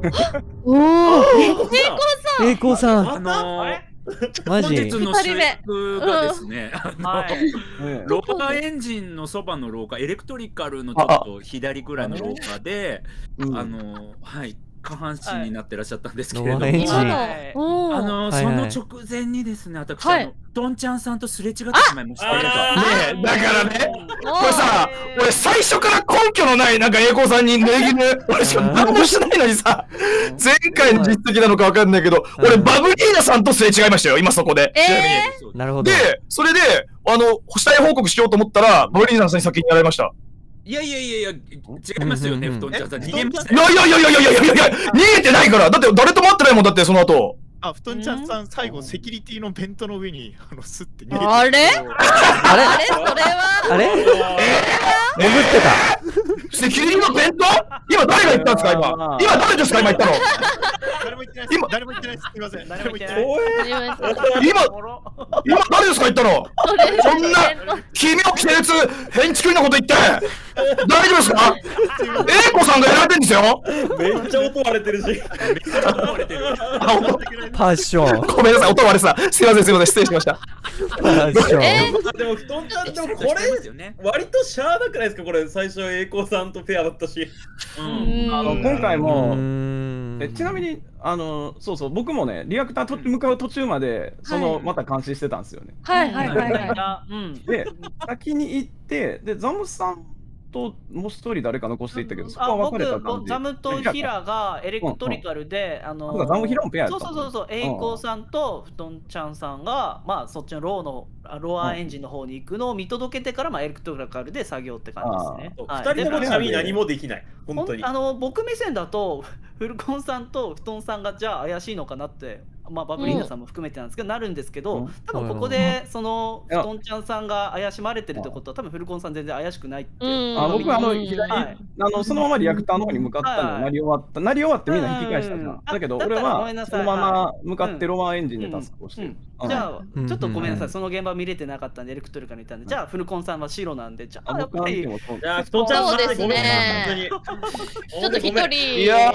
おお、 栄光さん。 栄光さん。 あのーマジ。 本日の主役がですね、あのローカーエンジンのそばの廊下、エレクトリカルのちょっと左ぐらいの廊下で、あのはい下半身になってらっしゃったんですけれども、あのその直前にですね、私あのトンちゃんさんとすれ違ってしまいました。 ねえ、だからね、これさ、俺最初から根拠のないなんか栄光さんに値切る、俺しか何もしてないのにさ、前回の実績なのかわかんないけど、俺バブリーナさんとすれ違いましたよ、今そこで。ちなみに。なるほど。 で、それで、あの、死体報告しようと思ったら、バブリーナさんに先にやられました。 いやいやいやいや、違いますよね、布団ちゃんさん。逃げましたよ。いやいやいやいやいやいやいや、逃げてないから。だって誰とも会ってないもんだって、その後。 あ、布団ちゃんさん、最後、セキュリティのベントの上に、あの、スッて逃げて。 あれあれあれそれはあれ潜ってた。 セキュリティのベント今誰が言ったんですか、今。今誰ですか、今言ったの。 誰も言ってないです。今、誰も言ってないです。すみません。誰も言ってない。 今、今誰ですか、言ったの。そんな、奇妙奇烈、変築なこと言って、大丈夫ですか。英子さんがやられてるんですよ。 めっちゃ音割れてるし。めっちゃ音割れてる。 パッション。 ごめんなさい、音割れてた。すいません、すいません、失礼しました。 パッション。 でも、布団ちゃん、でもこれ、割としゃあなくないですか、これ、最初、栄光さんとペアだったし。 あの、今回も、えちなみに、あの、そうそう、僕もね、リアクターと向かう途中まで、その、また監視してたんですよね。 はいはいはいはい。 で、先に行って、で、ザムさんともう一人誰か残していったけど、そこは分かれた感じ。 ザムとヒラがエレクトリカルで、あの、 ザムヒラもペアやった。 そうそうそう、栄光さんと布団ちゃんさんが、まあ、そっちのローの、ロアエンジンの方に行くのを見届けてから、まあ、エレクトリカルで作業って感じですね。 二人ともちなみに何もできない。本当に。 あの、僕目線だと、フルコンさんと布団さんがじゃあ怪しいのかなって、まあ、バブリーナさんも含めてなんですけど、なるんですけど、多分ここで、その、布団ちゃんさんが怪しまれてるってことは、多分フルコンさん全然怪しくないって。 あ、僕はあの、あの、そのままリアクターの方に向かったの、なり終わった。なり終わってみんな引き返したじゃん。だけど、俺は、そのまま向かってロアエンジンでタスクをしてる。 じゃあ、ちょっとごめんなさい、その現場見れてなかったんで、エレクトリカルにいたんで、じゃあ、フルコンさんは白なんで、じゃあ、やっぱり。 いや、布団ちゃんさん、 そうですね。ちょっと一人。 いや、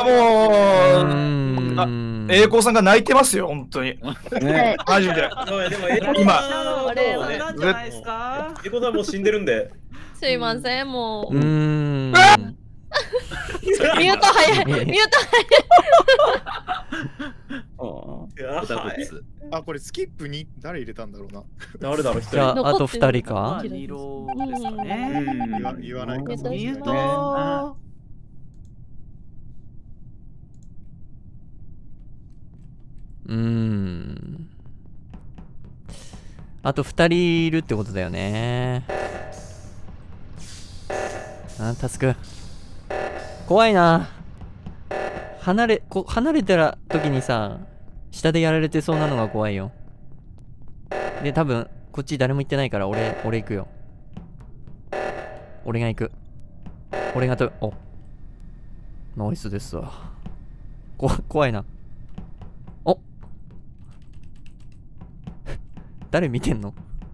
もう、栄光さんが泣いてますよ、本当に。ね、マジで。 今、 あれなんじゃないですか。 栄光さんもう死んでるんで。 すいません、もう。 うーん。 ミュート早い。ミュート早い。あ、これスキップに誰入れたんだろうな。 誰だろう、一人。 じゃあ、あと二人か。 二郎ですかね。 言わないか。 ミュート。 うーん。あとふたりいるってことだよね。あ、タスク。怖いな。離れ、こ離れた時にさ、下でやられてそうなのが怖いよ。で、多分、こっち誰も行ってないから、俺、俺行くよ。俺が行く。俺がと、お。ナイスですわ。こ、怖いな。お誰見てんの？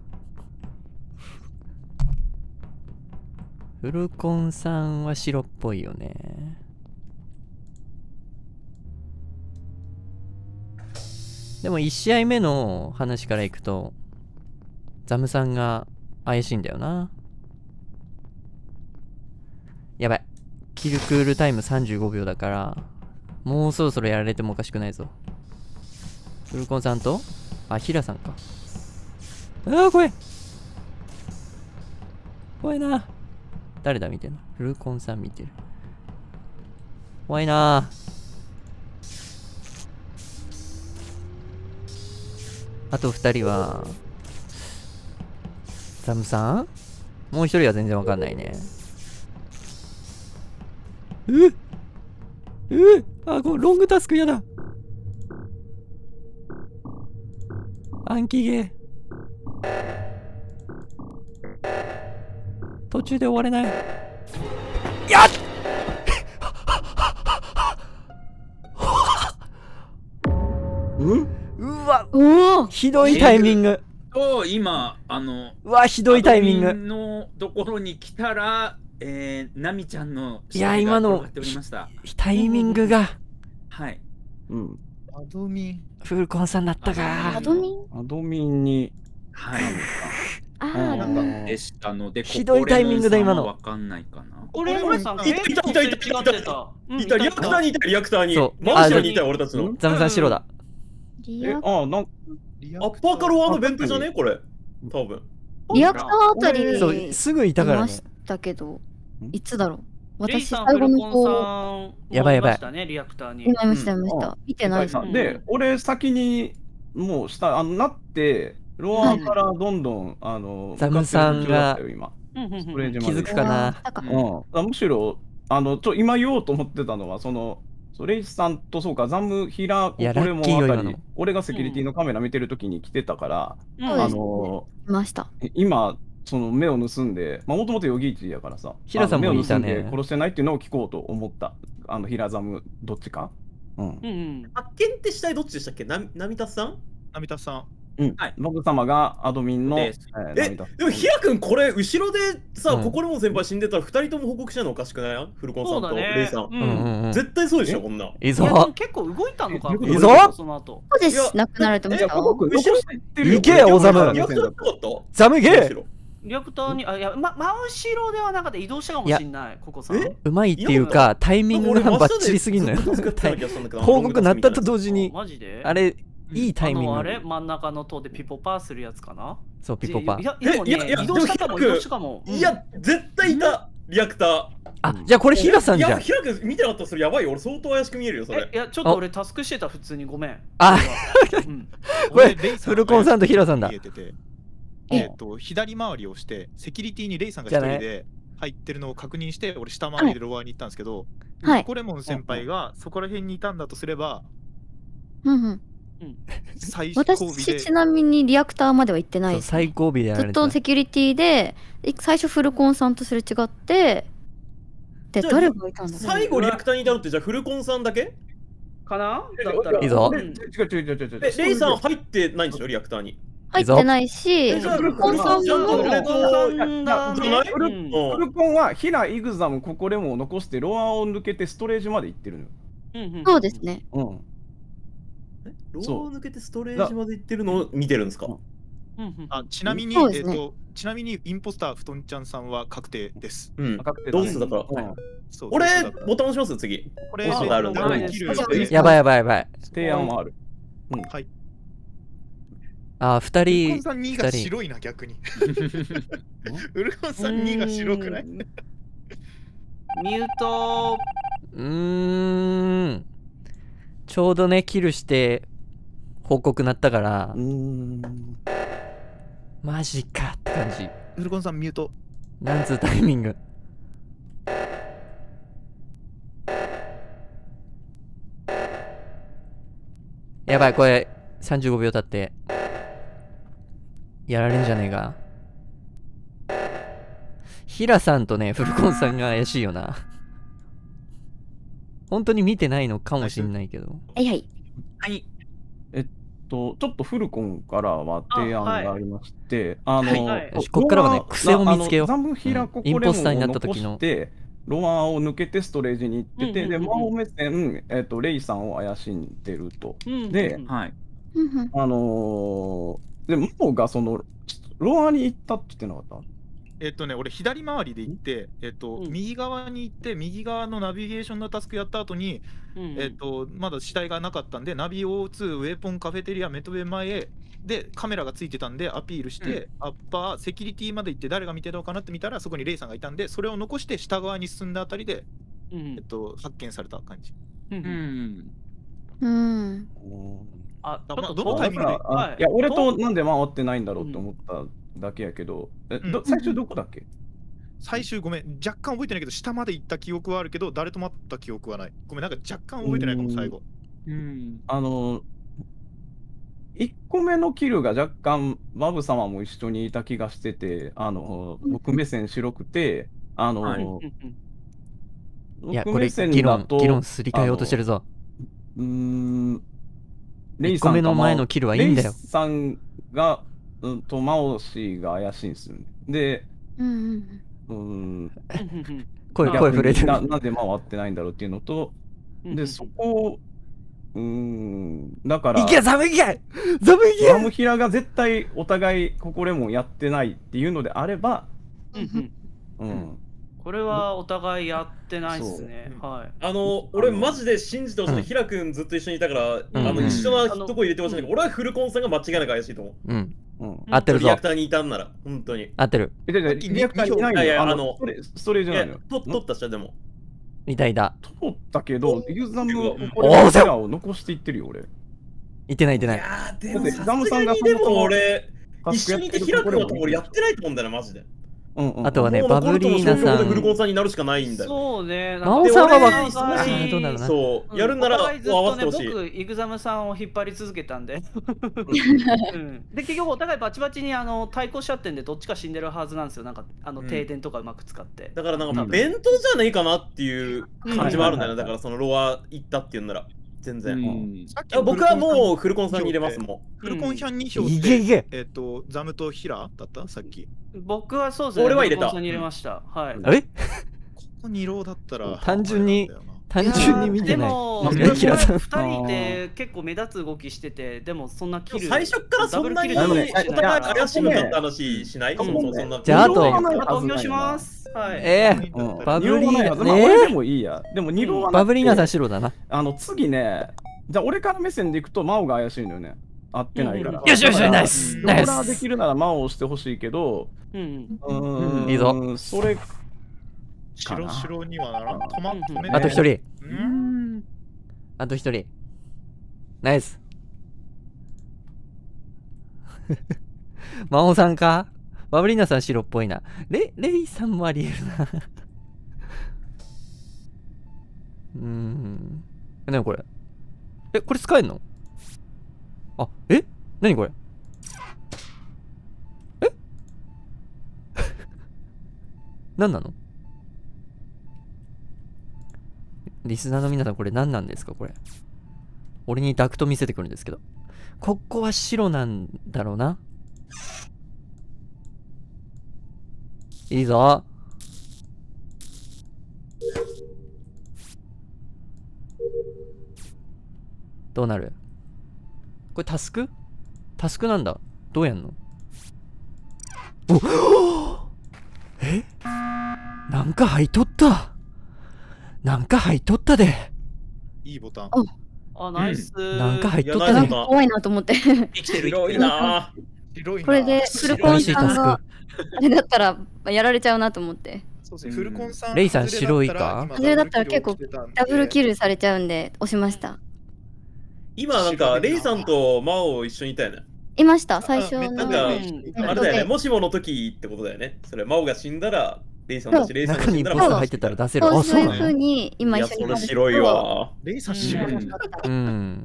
フルコンさんは白っぽいよね。でもいち試合目の話からいくと、ザムさんが怪しいんだよな。やばい。キルクールタイムさんじゅうごびょうだから、もうそろそろやられてもおかしくないぞ。フルコンさんと、あ、ヒラさんか。ああ、怖い。怖いな。誰だ見てんの？フルコンさん見てる。怖いな。あと二人は、ザムさん？もう一人は全然わかんないね。うっうっあ、このロングタスクやだ。暗記ゲー。途中で終われない。やっうんうわ、うわひどいタイミング。 と今あのうわひどいタイミングのところに来たら、えー、ナミちゃんのいや今のタイミングがはい。 うん。アドミン。 フルコンさんだったか。 アドミンアドミンに。 はい。 ああ、 あ、 でしたので、 ひどいタイミングだ今の。 わかんないかな。 これもさん、 いたいたいたいたいたいた、リアクターにいた、リアクターに。 そう真後ろにいたよ、俺たちの。 ザムさん白だ。 え、あ、なんアッパーカロワのベントじゃねこれ。多分。 リアクターあたりにそう、すぐいたからね。 いましたけど、いつだろう。私、 レイさん、 最後のフルコン方、 さん、 やばいやばいいましたね、リアクターに。 いました、いました。見てないです。 で、俺先にもうしたあのなってロアからどんどんあのザムさんが気づくかな。 うん。むしろあのちょ今言おうと思ってたのはそのレイさんとそうかザムヒラこれもあたり俺がセキュリティのカメラ見てるときに来てたからあのいました。 今その目を盗んで、まあもともとヨギイチやからさ、 平さんもいたね。 殺してないっていうのを聞こうと思った。あの平ザムどっちか。うん。 発見って死体どっちでしたっけ？なナミタさん？ ナミタさん。 うん。はい。ノブ様がアドミンの。え、 でもヒラ君これ後ろでさ、ここでも先輩死んでたらふたりとも報告しないのおかしくない？フルコンさんとレイさん。絶対そうでしょこんな。 いいぞ。 結構動いたのか。 いいぞ。 そうです。亡くなられてました。 いけよ、ザム。ザムいけ。 リアクターに、あ、いや、ま、真後ろではなかった移動したかもしれない、ここさん。 うまいっていうか、タイミングがバッチリすぎんのよ。報告なったと同時に、あれ、いいタイミング。 あれ、真ん中の塔でピポパーするやつかな。 そう、ピポパー。 いや、いや、移動したかも、移動したかも。 いや、絶対いた、リアクター。 あ、じゃあこれヒラさんじゃん。いや、ヒラ君見てなかったらそれやばいよ。俺相当怪しく見えるよ、それ。 いや、ちょっと俺タスクしてた、普通にごめん。 あ、これ、フルコンさんとヒラさんだ。 えっと、左回りをして、セキュリティにレイさんが一人で入ってるのを確認して、俺下回りでロワーに行ったんですけど、コレモン先輩がそこら辺にいたんだとすれば、 うんうん。 最後尾で。 私、ちなみにリアクターまでは行ってないです。 最後尾でやられずっとセキュリティで、最初フルコンさんとすれ違って、で、誰がいたんだろう。 最後リアクターにいたのってじゃあフルコンさんだけかなだったら。 いいぞ。 違う違う違う違う。 え、レイさん入ってないんですよ、リアクターに。 入ってないし、フルコンさんも。 フルコンはヒラ、イグザム、ココレモンを残してロアを抜けてストレージまで行ってるのよ。 そうですね。 うん。 ロアを抜けてストレージまで行ってるのを見てるんですか？ あ、ちなみに、えっと、ちなみにインポスターふとんちゃんさんは確定です。 うん。どうするだから。俺、ボタン押します次。 これ、 やばいやばいやばい。 提案はある。 はい。 あ、二人。 ウルコンさんにが白いな、逆に。ウルコンさんにが白くない？ ミュート。 うーん。ちょうどね、キルして報告なったから。 うーん。 マジかって感じ。 ウルコンさんミュート。 なんつうタイミング。やばい、これさんじゅうごびょう経ってやられんじゃねえか。ヒラさんとね、フルコンさんが怪しいよな。本当に見てないのかもしんないけど。 はいはい。 はい。 えっと、ちょっとフルコンからは提案がありまして、あ,、はい、あの、はい、 こっからはね、癖を見つけよう。 ザムヒラココレモンを残して、ロアを抜けてストレージに行ってて、で、魔王目線、えっと、レイさんを怪しんでると。で、 はい。 あのー、で、魔王がその、ロアに行ったって言ってなかった？ えっとね、俺左回りで行って、えっと、うん、右側に行って右側のナビゲーションのタスクやった後に、うん、えっとまだ死体がなかったんでナビ オーツー ウェポンカフェテリアメトベ前でカメラがついてたんでアピールして、うん、アッパーセキュリティまで行って誰が見てたのかなって見たらそこにレイさんがいたんでそれを残して下側に進んだあたりで、うん、えっと、発見された感じ。 うんうん。 あ、 どのタイミングで、 はい、いや俺となんで回ってないんだろうって思っただけやけど、え、ど最終どこだっけ？ 最終ごめん、若干覚えてないけど、下まで行った記憶はあるけど、誰と待った記憶はない。ごめん、なんか若干覚えてないかも、最後。 うん。あの、いっこめのキルが若干、バブ様も一緒にいた気がしてて、あの、僕目線白くて、あの、はい、 いや、これ、議論、議論すり替えようとしてるぞ。 うーん、 レイさんの前のキルはいいんだよ。 レイさんが、うんと、マオシが怪しいんですよね。で、 うんうん。 声、声震えてる。 な。なんで回ってないんだろうっていうのと、で、そこうーん、だから、 いけ、ザムいけザムいけザムヒラが絶対お互いここレモンやってないっていうのであれば、 うんうん。これはお互いやってないっすね。はい。 あの、俺マジで信じてほしいの。ヒラ君ずっと一緒にいたから、あの、一緒なとこ入れてほしいんだけど、俺はフルコンさんが間違いなく怪しいと思う。 うん。合ってるぞ。 リアクターにいたんなら、本当に。 合ってる。 リアクターにいないの？ いや、あの、 ストレージじゃないの。 取ったっしょ、でも。 いたいた。 取ったけど、ユーザムのキラを残していってるよ、俺。 いってない、いってない。いやー、でも、ザムさんがでも俺、一緒にいてヒラ君は俺やってないと思うんだよな、マジで。 あとはね、バブリーナさん。 フルコンさんになるしかないんだよ。 そうね。 マオさんはわかる。 どうだろうな。 そう、やるなら合わせてほしい。 僕、イグザムさんを引っ張り続けたんで。で、結局お互いバチバチにあの対抗しちゃってんで、どっちか死んでるはずなんですよ。なんか、あの停電とかうまく使って。 だからなんか、弁当じゃないかなっていう感じはあるんだよね。だからそのロア行ったっていうんなら。全然。僕はもうフルコンさんに入れますもん。 フルコンさんに票って、えっと、ザムとヒラだったさっき。 僕はそうですね。 俺は入れた。 フルコンさんに入れました。はい。 え？ ここにローだったら。 単純に、単純に見てない。 でも、ふたりって結構目立つ動きしてて、でもそんなキル。 最初からそんなにお互い怪しむかって話しない？ じゃあ、あと、 投票します。はい。 ええ、バブリーナ、 ねでもいいや。でもにローはバブリーナさん白だな。 あの、次ね、じゃあ俺から目線でいくとマオが怪しいのよね。合ってないから。 よしよし、ナイス。 ナイス。できるならマオを押してほしいけど、 うん。 うん。 いいぞ。 それ、 白白にはならん。止ま止めあと一人。あと一人。ナイス。マオさんか？バブリーナさん白っぽいな。レ、レイさんもありえるな。うーん。なにこれ？え、これ使えんの？あ、え？なにこれ？え？何なの？リスナーの皆さんこれ何なんですかこれ。俺にダクト見せてくるんですけど。ここは白なんだろうな。いいぞ。どうなる？これタスク？タスクなんだ。どうやんの？おえ？なんか入っとった。なんか入っとったで。 いいボタン。 あ、ナイス。 なんか入っとったで。 怖いなと思って。 生きてるよ、いいな。 これでフルコンさんがあれだったらやられちゃうなと思って。 そうですね、フルコンさん。 レイさん白いか？ それだったら結構ダブルキルされちゃうんで押しました。 今なんかレイさんとマオ一緒にいたよね。 いました、最初の。 なんか、あれだよね、もしもの時ってことだよね。それ、マオが死んだら、レイさんたち、レイさんが死んだら、 中に入ってたら出せる。 あ、そういう風に今一緒に。 いや、それ白いわ。 レイさん白い。 うん。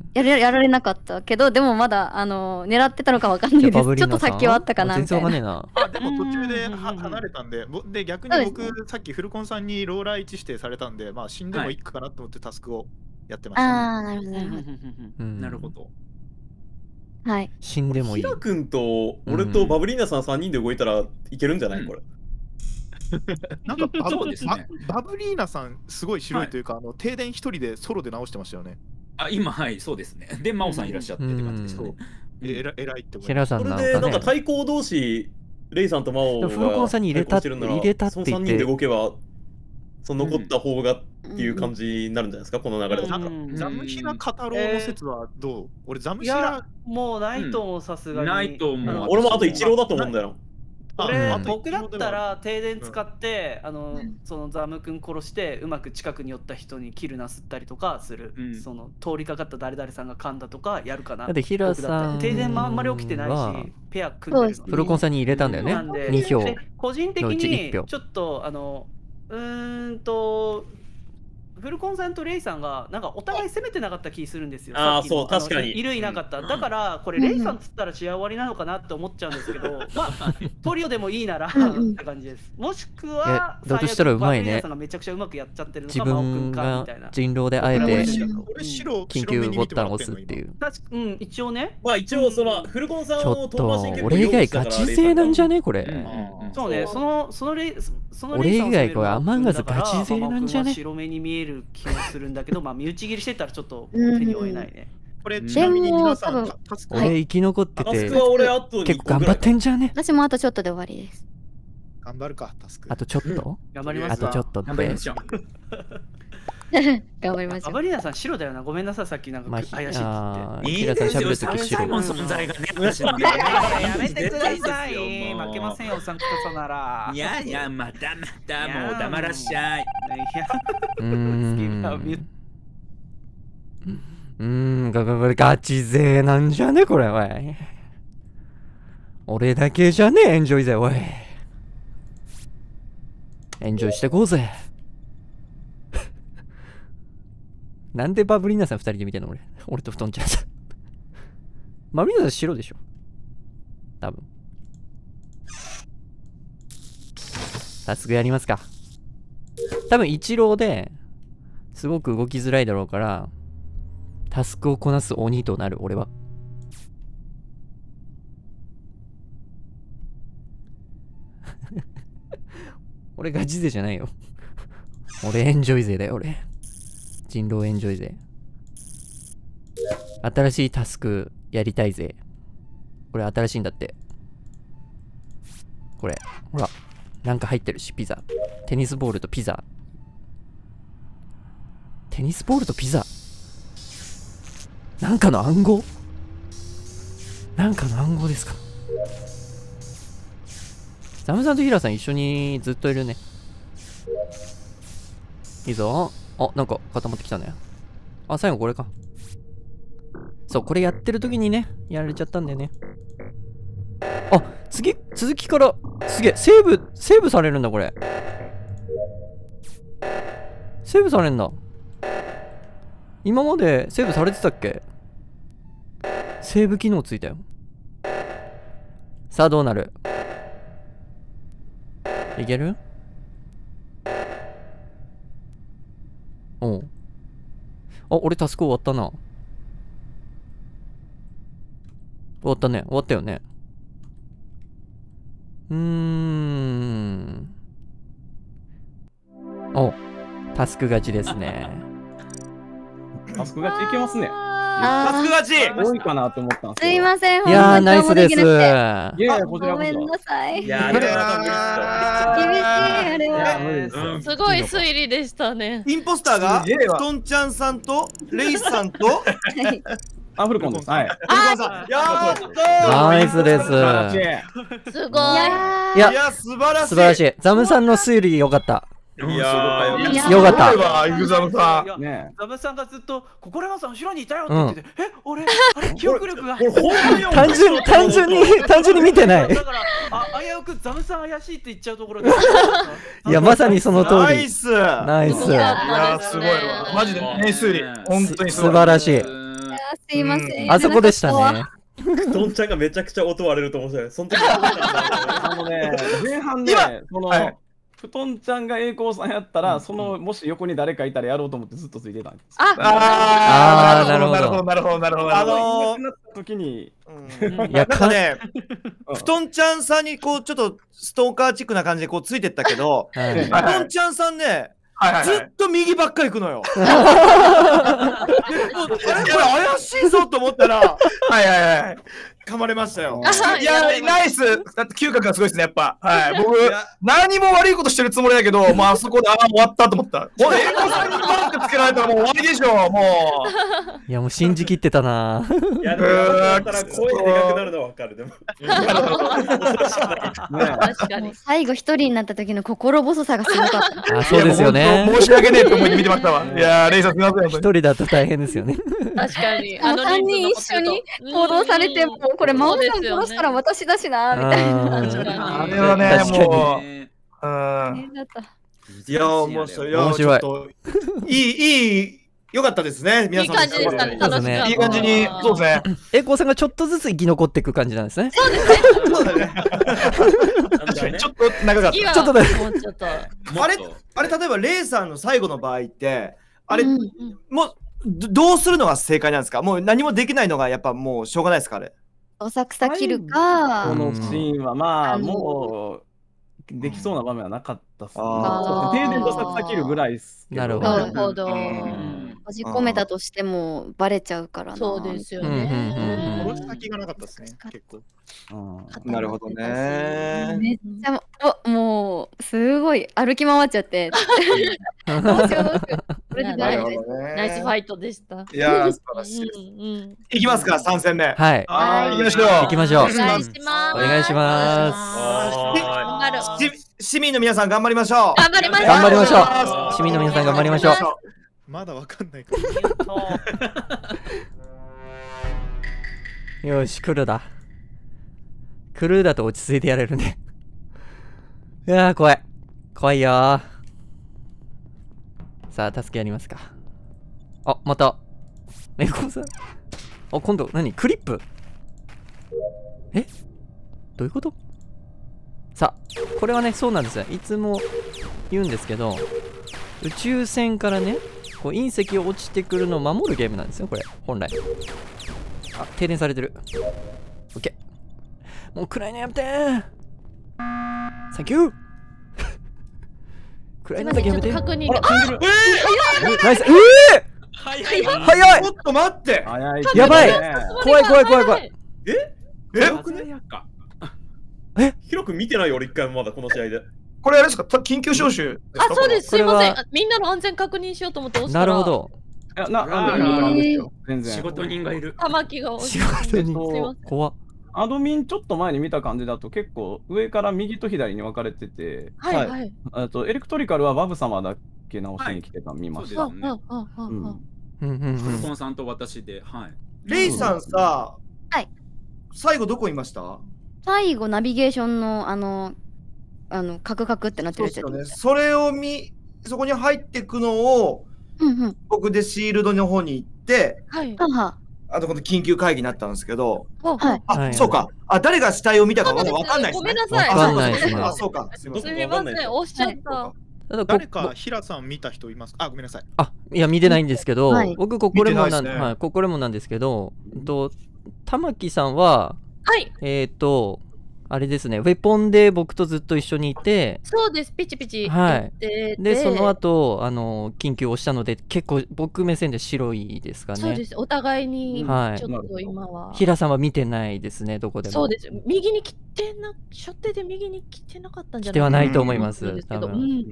やられなかったけど、でもまだ、あの、狙ってたのかわかんないです。ちょっと先はあったかなみたいな。 あ、でも途中で離れたんで、で、逆に僕、さっきフルコンさんにローラーいち指定されたんで、まあ、死んでもいいかなと思ってタスクをやってました。 ああ、なるほど、なるほど。なるほど。 はい。 死んでもいい。 ヒラ君と俺とバブリーナさんさんにんで動いたらいけるんじゃないこれ。 なんかバブ、ね、バブリーナさんすごい白いというか、はい、あの停電一人でソロで直してましたよね。 あ、今はいそうですね。でマオさんいらっしゃってって感じですね。 えら偉いって思います。 それでなんか対抗同士レイさんとマオがフルコンさんに入れたって入れたって言って、 そのさんにんで動けばその残った方がっていう感じになるんじゃないですか、この流れだったら。 ザムヒラ語ろうの説はどう？俺ザムヒラもうないと思う、さすがに。 ないと思う。 俺もあと一郎だと思うんだよ。 俺、僕だったら停電使って、あの、そのザム君殺してうまく近くに寄った人にキルなすったりとかする。その通りかかった誰々さんが噛んだとかやるかな。 だってヒラさん停電もあんまり起きてないし、ペア組んでるの。 フルコンさんに入れたんだよね。に票。 個人的にちょっとあのうーんとフルコンさんとレイさんがなんかお互い攻めてなかった気するんですよ。 ああ、そう、確かに。 いるいなかった。だからこれレイさんつったら試合終わりなのかなって思っちゃうんですけど、まあトリオでもいいならって感じです。もしくはだとしたらうまいね。 さんがめちゃくちゃうまくやっちゃってるのか、自分が人狼であえて緊急ボタンを押すっていう。 うん、一応ね。 まあ一応そのフルコンさんを遠回しに俺以外ガチ勢なんじゃねこれ。 そうね、そのそのレイその俺以外これアマンガスガチ勢なんじゃね。 白目に見えるる気もするんだけど、まあ身内切りしてたらちょっと手に負えないね。 これちなみに皆さんタスク俺生き残っててタスクは俺あと結構頑張ってんじゃね。 私もあとちょっとで終わりです。 頑張るかタスク。 あとちょっと頑張ります。 あとちょっとって頑張りましょう。 頑張りましょう。 アバリーナさん白だよな。ごめんなさい、さっきなんか怪しいって言って。 いいですよ、サルサイモン存在がね。 やめてください。負けませんよ、お三方さなら。 いやいや、またまたもう黙らっしゃい。 うーん。うーん、がががガチ勢なんじゃねこれ、おい。俺だけじゃねエンジョイぜ、おい。エンジョイしてこうぜ。なんでバブリーナさん二人で見てんの俺。俺と布団ちゃんさん。バブリーナさん白でしょ多分。タスクやりますか。多分一郎ですごく動きづらいだろうから、タスクをこなす鬼となる俺は。俺ガチ勢じゃないよ。俺エンジョイ勢だよ俺。人狼エンジョイ勢。新しいタスクやりたいぜ。これ新しいんだって。これほらなんか入ってるし、ピザ。テニスボールとピザ。テニスボールとピザ。なんかの暗号？なんかの暗号ですか？ザムさんとヒラさん一緒にずっといるね。いいぞ。あ、なんか固まってきたね。あ、最後これか。そう、これやってる時にね、やられちゃったんだよね。あ、次、続きから、すげえ、セーブ、セーブされるんだ、これ。セーブされるんだ。今までセーブされてたっけ？セーブ機能ついたよ。さあ、どうなる？いける？おう。あ、俺タスク終わったな。終わったね。終わったよね。うーん。お、タスク勝ちですね。 タスク勝ちいけますね。 タスク勝ち多いかなと思ったんですすいません。 いやー、ナイスです。 いやいや、こちらこそ。 ごめんなさい。 いや、あれは厳しい、あれは。 すごい推理でしたね。 インポスターがトンちゃんさんとレイさんとアフルコンです。はい。 フルコンさん。やったナイスです。 すごい。 いや、 いや、素晴らしい。 素晴らしい。ザムさんの推理良かった。 いやー、 よかった。 イグザムさん。ザムさんがずっと、心山さん後ろにいたよって言ってて、え、俺、あれ、記憶力が。 単純に、単純に、単純に見てない。 だから、あ、危うくザムさん怪しいって言っちゃうところで。 いや、まさにその通り。 ナイス。 ナイス。いや、すごいわ。マジで名推理。本当に素晴らしい。 すいません。 あそこでしたね。 トンちゃんがめちゃくちゃ音割れると思うんですよ。その時あのね、前半で、その、布団ちゃんが栄光さんやったら、そのもし横に誰かいたらやろうと思ってずっとついてたんです。 ああ、なるほど。 なるほど、なるほど。 あのー、なった時に、 いや、 なんかね、布団ちゃんさんにこう、ちょっとストーカーチックな感じでこうついてったけど、布団ちゃんさんね、ずっと右ばっかり行くのよ。あれこれ怪しいぞと思ったら、はいはいはい。噛まれましたよ。 いや、ナイス。だって嗅覚がすごいですね、やっぱ。はい。僕、何も悪いことしてるつもりだけど、まあ、あそこで、ああ、終わったと思った。これ、英語さんにバーってつけられたらもう終わりでしょ、もう。 いや、もう信じきってたな。 いや、でも、だから声でかくなるのはわかる。でも。 確かに。最後一人になった時の心細さがすごかった。 あ、そうですよね。 申し訳ねえと思って見てましたわ。いやー、レイさんすみません。 一人だと大変ですよね。 確かに。 あのさんにん一緒に行動されても、これ、真央さん殺したら私だしな、みたいな。 あれはね、もう。うん。 いや、面白い。 面白い。 いい、いい、よかったですね。皆さん。 いい感じでしたね。楽しかった。 いい感じに、そうですね。 栄光さんがちょっとずつ生き残っていく感じなんですね。 そうですね。 そうだね。 ちょっと長かった。 ちょっとね。 あれ、あれ、例えば、レイさんの最後の場合って、あれ、もう、どうするのが正解なんですか？もう何もできないのがやっぱもうしょうがないですか？あれ。 おさくさ切るか。 このシーンはまあもうできそうな場面はなかったっすね。停電とさっきるぐらいっすけど。 なるほど。閉じ込めたとしてもバレちゃうからな。 そうですよね。 殺し先がなかったですね、結構。 なるほどね。 めっちゃ、お、もう、すごい歩き回っちゃって。どうしようどうしよう。 ナイスファイトでした。 いやー、素晴らしいです。いきますか、さん戦目。 はい。 行きましょう。 行きましょう。 お願いします。 お願いします。 市民の皆さん頑張りましょう。 頑張りましょう。 頑張りましょう。市民の皆さん頑張りましょう。 まだわかんないから。 よし、クルーだ。クルーだと落ち着いてやれるね。いやー、怖い。怖いよー。さあ、助けやりますか。あ、また。え、こさん。あ、今度、何クリップえどういうことさあ、これはね、そうなんですよ。いつも言うんですけど、宇宙船からね、こう隕石落ちてくるのを守るゲームなんですよ、これ、本来。あ、停電されてる。オッケー。もう暗いのやめてー。サンキュー。暗いのだけやめて。 確認が。 ナイス。ええ早い。 早い。 ちょっと待って。 やばい。怖い怖い怖い怖い。 えええヒロ君見てないよ、俺一回もまだこの試合で。 これあれですか、緊急招集。 あ、そうです。すいません。みんなの安全確認しようと思って押したら。 なるほど。 いや、な、なんですよ。全然。 仕事人がいる。 玉木が押して。仕事人。怖っ。 アドミンちょっと前に見た感じだと結構上から右と左に分かれてて、 はいはい。 あとエレクトリカルはバブ様だけ直しに来てたの見ました。 そうですね。コンさんと私で、はい。 レイさんさ、 はい。 最後どこいました？ 最後ナビゲーションのあのあのカクカクってなってるやつ。 そうですよね。それを見そこに入っていくのを、 うんうん、 僕でシールドの方に行って、 はい。はは。 あとこの緊急会議になったんですけど、 はい、 あ、そうか。あ、誰が死体を見たかまだわかんないですね。 ごめんなさい。 わかんないですね。 あ、そうか。 すみません。押しちゃった。 誰か平さん見た人いますか？あ、ごめんなさい。 あ、いや見てないんですけど、僕ここレモンなんはい、ここレモンなんですけど、と玉木さんは、 はい。 えっとあれですね、ウェポンで僕とずっと一緒にいて、 そうです、ピチピチはい。で、その後、あの、緊急を押したので、結構僕目線で白いですかね。 そうです、お互いに、ちょっと今は、 はい。平さんは見てないですね、どこでも。 そうです、右に来てな、初手で右に来てなかったんじゃないかな。 来てはないと思います、多分。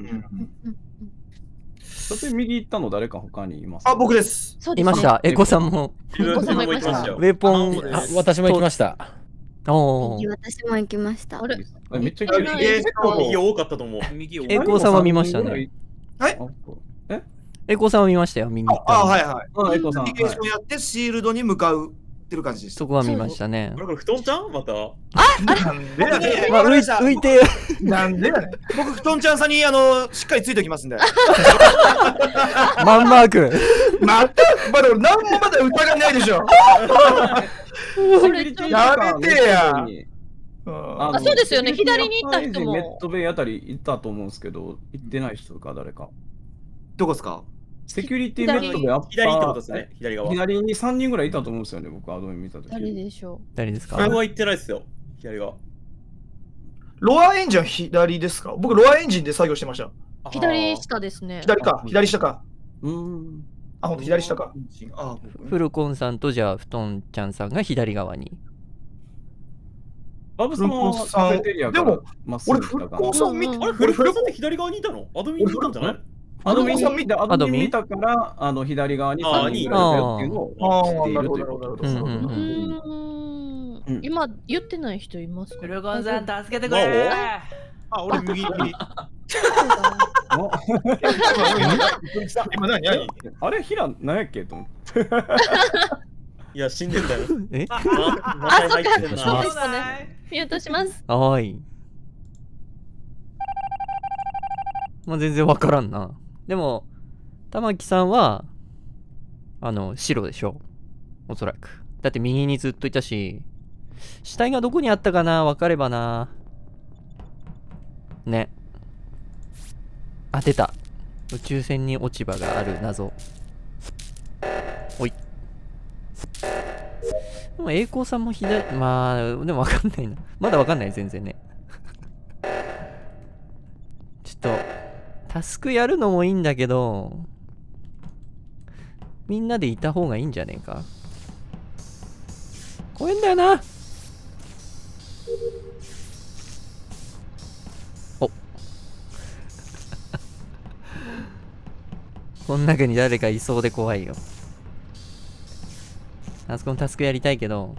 初手右行ったの誰か他にいますあ、僕です。 いました、エコさんも。 エコさんもいました。 ウェポン、 あ、私も行きました。 おお。私も行きました。 あれめっちゃ右多かったと思う。 エコさんは見ましたね。 はいえエコさんは見ましたよ、見に行った。 あ、はいはい。 あ、エコさん。 ナビゲーションやってシールドに向かうってる感じです。 そこは見ましたね。 これ布団ちゃんまた。 あ、なんでやねん。 浮いて。 なんでやねん。僕布団ちゃんさんにあのしっかりついておきますんで。 マンマーク。 また、まだ俺何もまだ疑いないでしょ。やめてや。 あ、そうですよね。左に行った人も。 メットベイあたり行ったと思うんですけど、行ってない人か誰か。 どこですか？ セキュリティメットベイあった。 左ってことですね。左側。 左にさんにんぐらいいたと思うんですよね。僕アドミン見たとき。 誰でしょう。 誰ですか？ 僕は行ってないですよ。左側。 ロアエンジンは左ですか？僕ロアエンジンで作業してました。 左下ですね。 左か、左下か。 うん。 あ、ほんと左下か。 フルコンさんとじゃあフトンちゃんさんが左側に。 バブさんはカフェテリアから。 でも、俺フルコンさん見て、 あれフルコンさんって左側にいたの？アドミンにいたんじゃない？ アドミン見た、アドミン見たから、あの左側にさんにんいるよっていうのを知っているということです。 今言ってない人いますか？ フルコンさん助けてくれ。 あ、俺右右。 今何何？ あれ、ヒラ何やっけと思って。 いや、死んでんだよ。 え？ あ、そっか、そうですね。ミュートします。 はい。まあ全然わからんな。でも、玉木さんは、あの、白でしょ。おそらく。だって右にずっといたし、死体がどこにあったかな、わかればな。ね。あ、出た。宇宙船に落ち葉がある謎。おい。でも栄光さんも左、まあ、でもわかんないな。まだわかんない、全然ね。 タスクやるのもいいんだけど、みんなでいた方がいいんじゃねえか。怖いんだよな。おこの中に誰かいそうで怖いよ。あそこのタスクやりたいけど、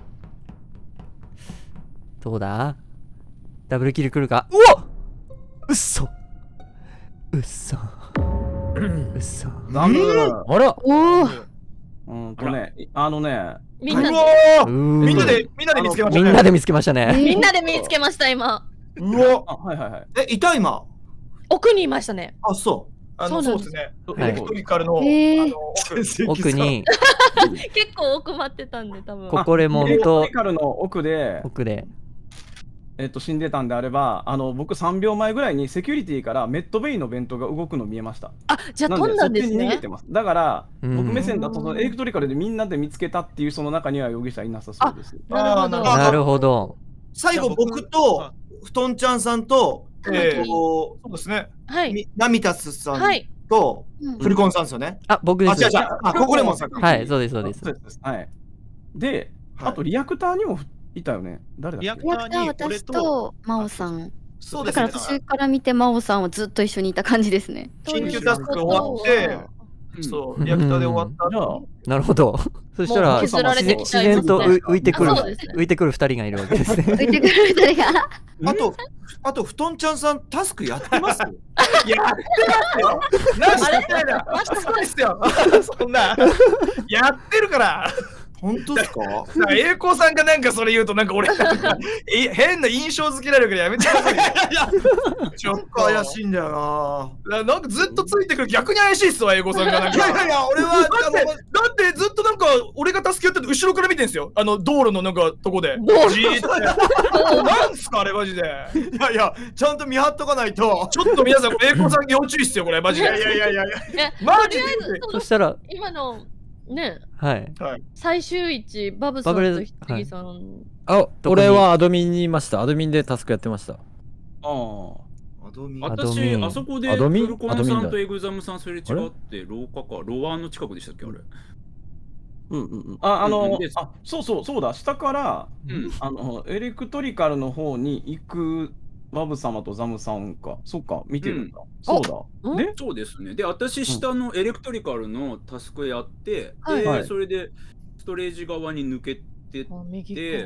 どうだ？ダブルキル来るか？うわっ！うっそうっそ。うっそ。 なんだあらおお。 うんとね、あのね、 みんなでみんなで、みんなで見つけましたね。 みんなで見つけましたね。 みんなで見つけました、今。 うわ、 はいはいはい。 え、いた今。 奥にいましたね。 あ、そう。 あの、そうですね。エレクトリカルの奥に。 結構奥待ってたんで、多分。 ココレモンと。 エレクトリカルの奥で。 奥で。 えっと、死んでたんであれば、あの僕さんびょうまえぐらいにセキュリティからメッドベイの弁当が動くの見えました。 あ、じゃあ飛んだんですね。 逃げてます。だから、僕目線だとそのエレクトリカルでみんなで見つけたっていうその中には容疑者いなさそうです。 なるほど。 なるほど。 最後僕とふとんちゃんさんと、えー、そうですね。 はい。 ナミタスさんとフルコンさんですよね。 あ、僕です。 あ、違う違う。あ、ココレモンさん。 はい、そうですそうです。 はい。で、あとリアクターにもいたよね。誰だっけ？ リアクターに私と真央さん。 そうですね。 だから私から見て真央さんはずっと一緒にいた感じですね。 緊急タスク終わって、そう、リアクターで終わった後。 なるほど。そしたら自然と浮いてくる浮いてくる二人がいるわけですね。 浮いてくる二人が。 あとあとふとんちゃんさんタスクやってます？やってますよ。何してないだ。そうですよ。そんなやってるから。 本当ですか？ 栄光さんがなんかそれ言うとなんか俺変な印象付けられるからやめてください。 ちょっと怪しいんだよな。なんかずっとついてくる、逆に怪しいっすわ、栄光さんが。 いやいやいや、俺はだってだってずっとなんか俺が助けやってて後ろから見てんすよ。あの道路のなんかとこで。じーって。なんすかあれマジで。 いやいや、ちゃんと見張っとかないと。 ちょっと皆さん栄光さん要注意っすよこれマジで。いやいやいやいや。マジで。 そしたら今のね、 はい。 最終一バブさんとひつぎさん。 あ、俺はアドミンにいました。アドミンでタスクやってました。ああ。私、あそこでフルコンさんとエグザムさんそれ違って廊下か、ロアの近くでしたっけあれ。 うんうんうん。あ、あの、あ、そうそうそうだ、下からあのエレクトリカルの方に行くバブ様とザムさんか。そっか、見てるんだ。そうだ。 で、そうですね。で、私、下のエレクトリカルのタスクやって、で、それでストレージ側に抜けてって、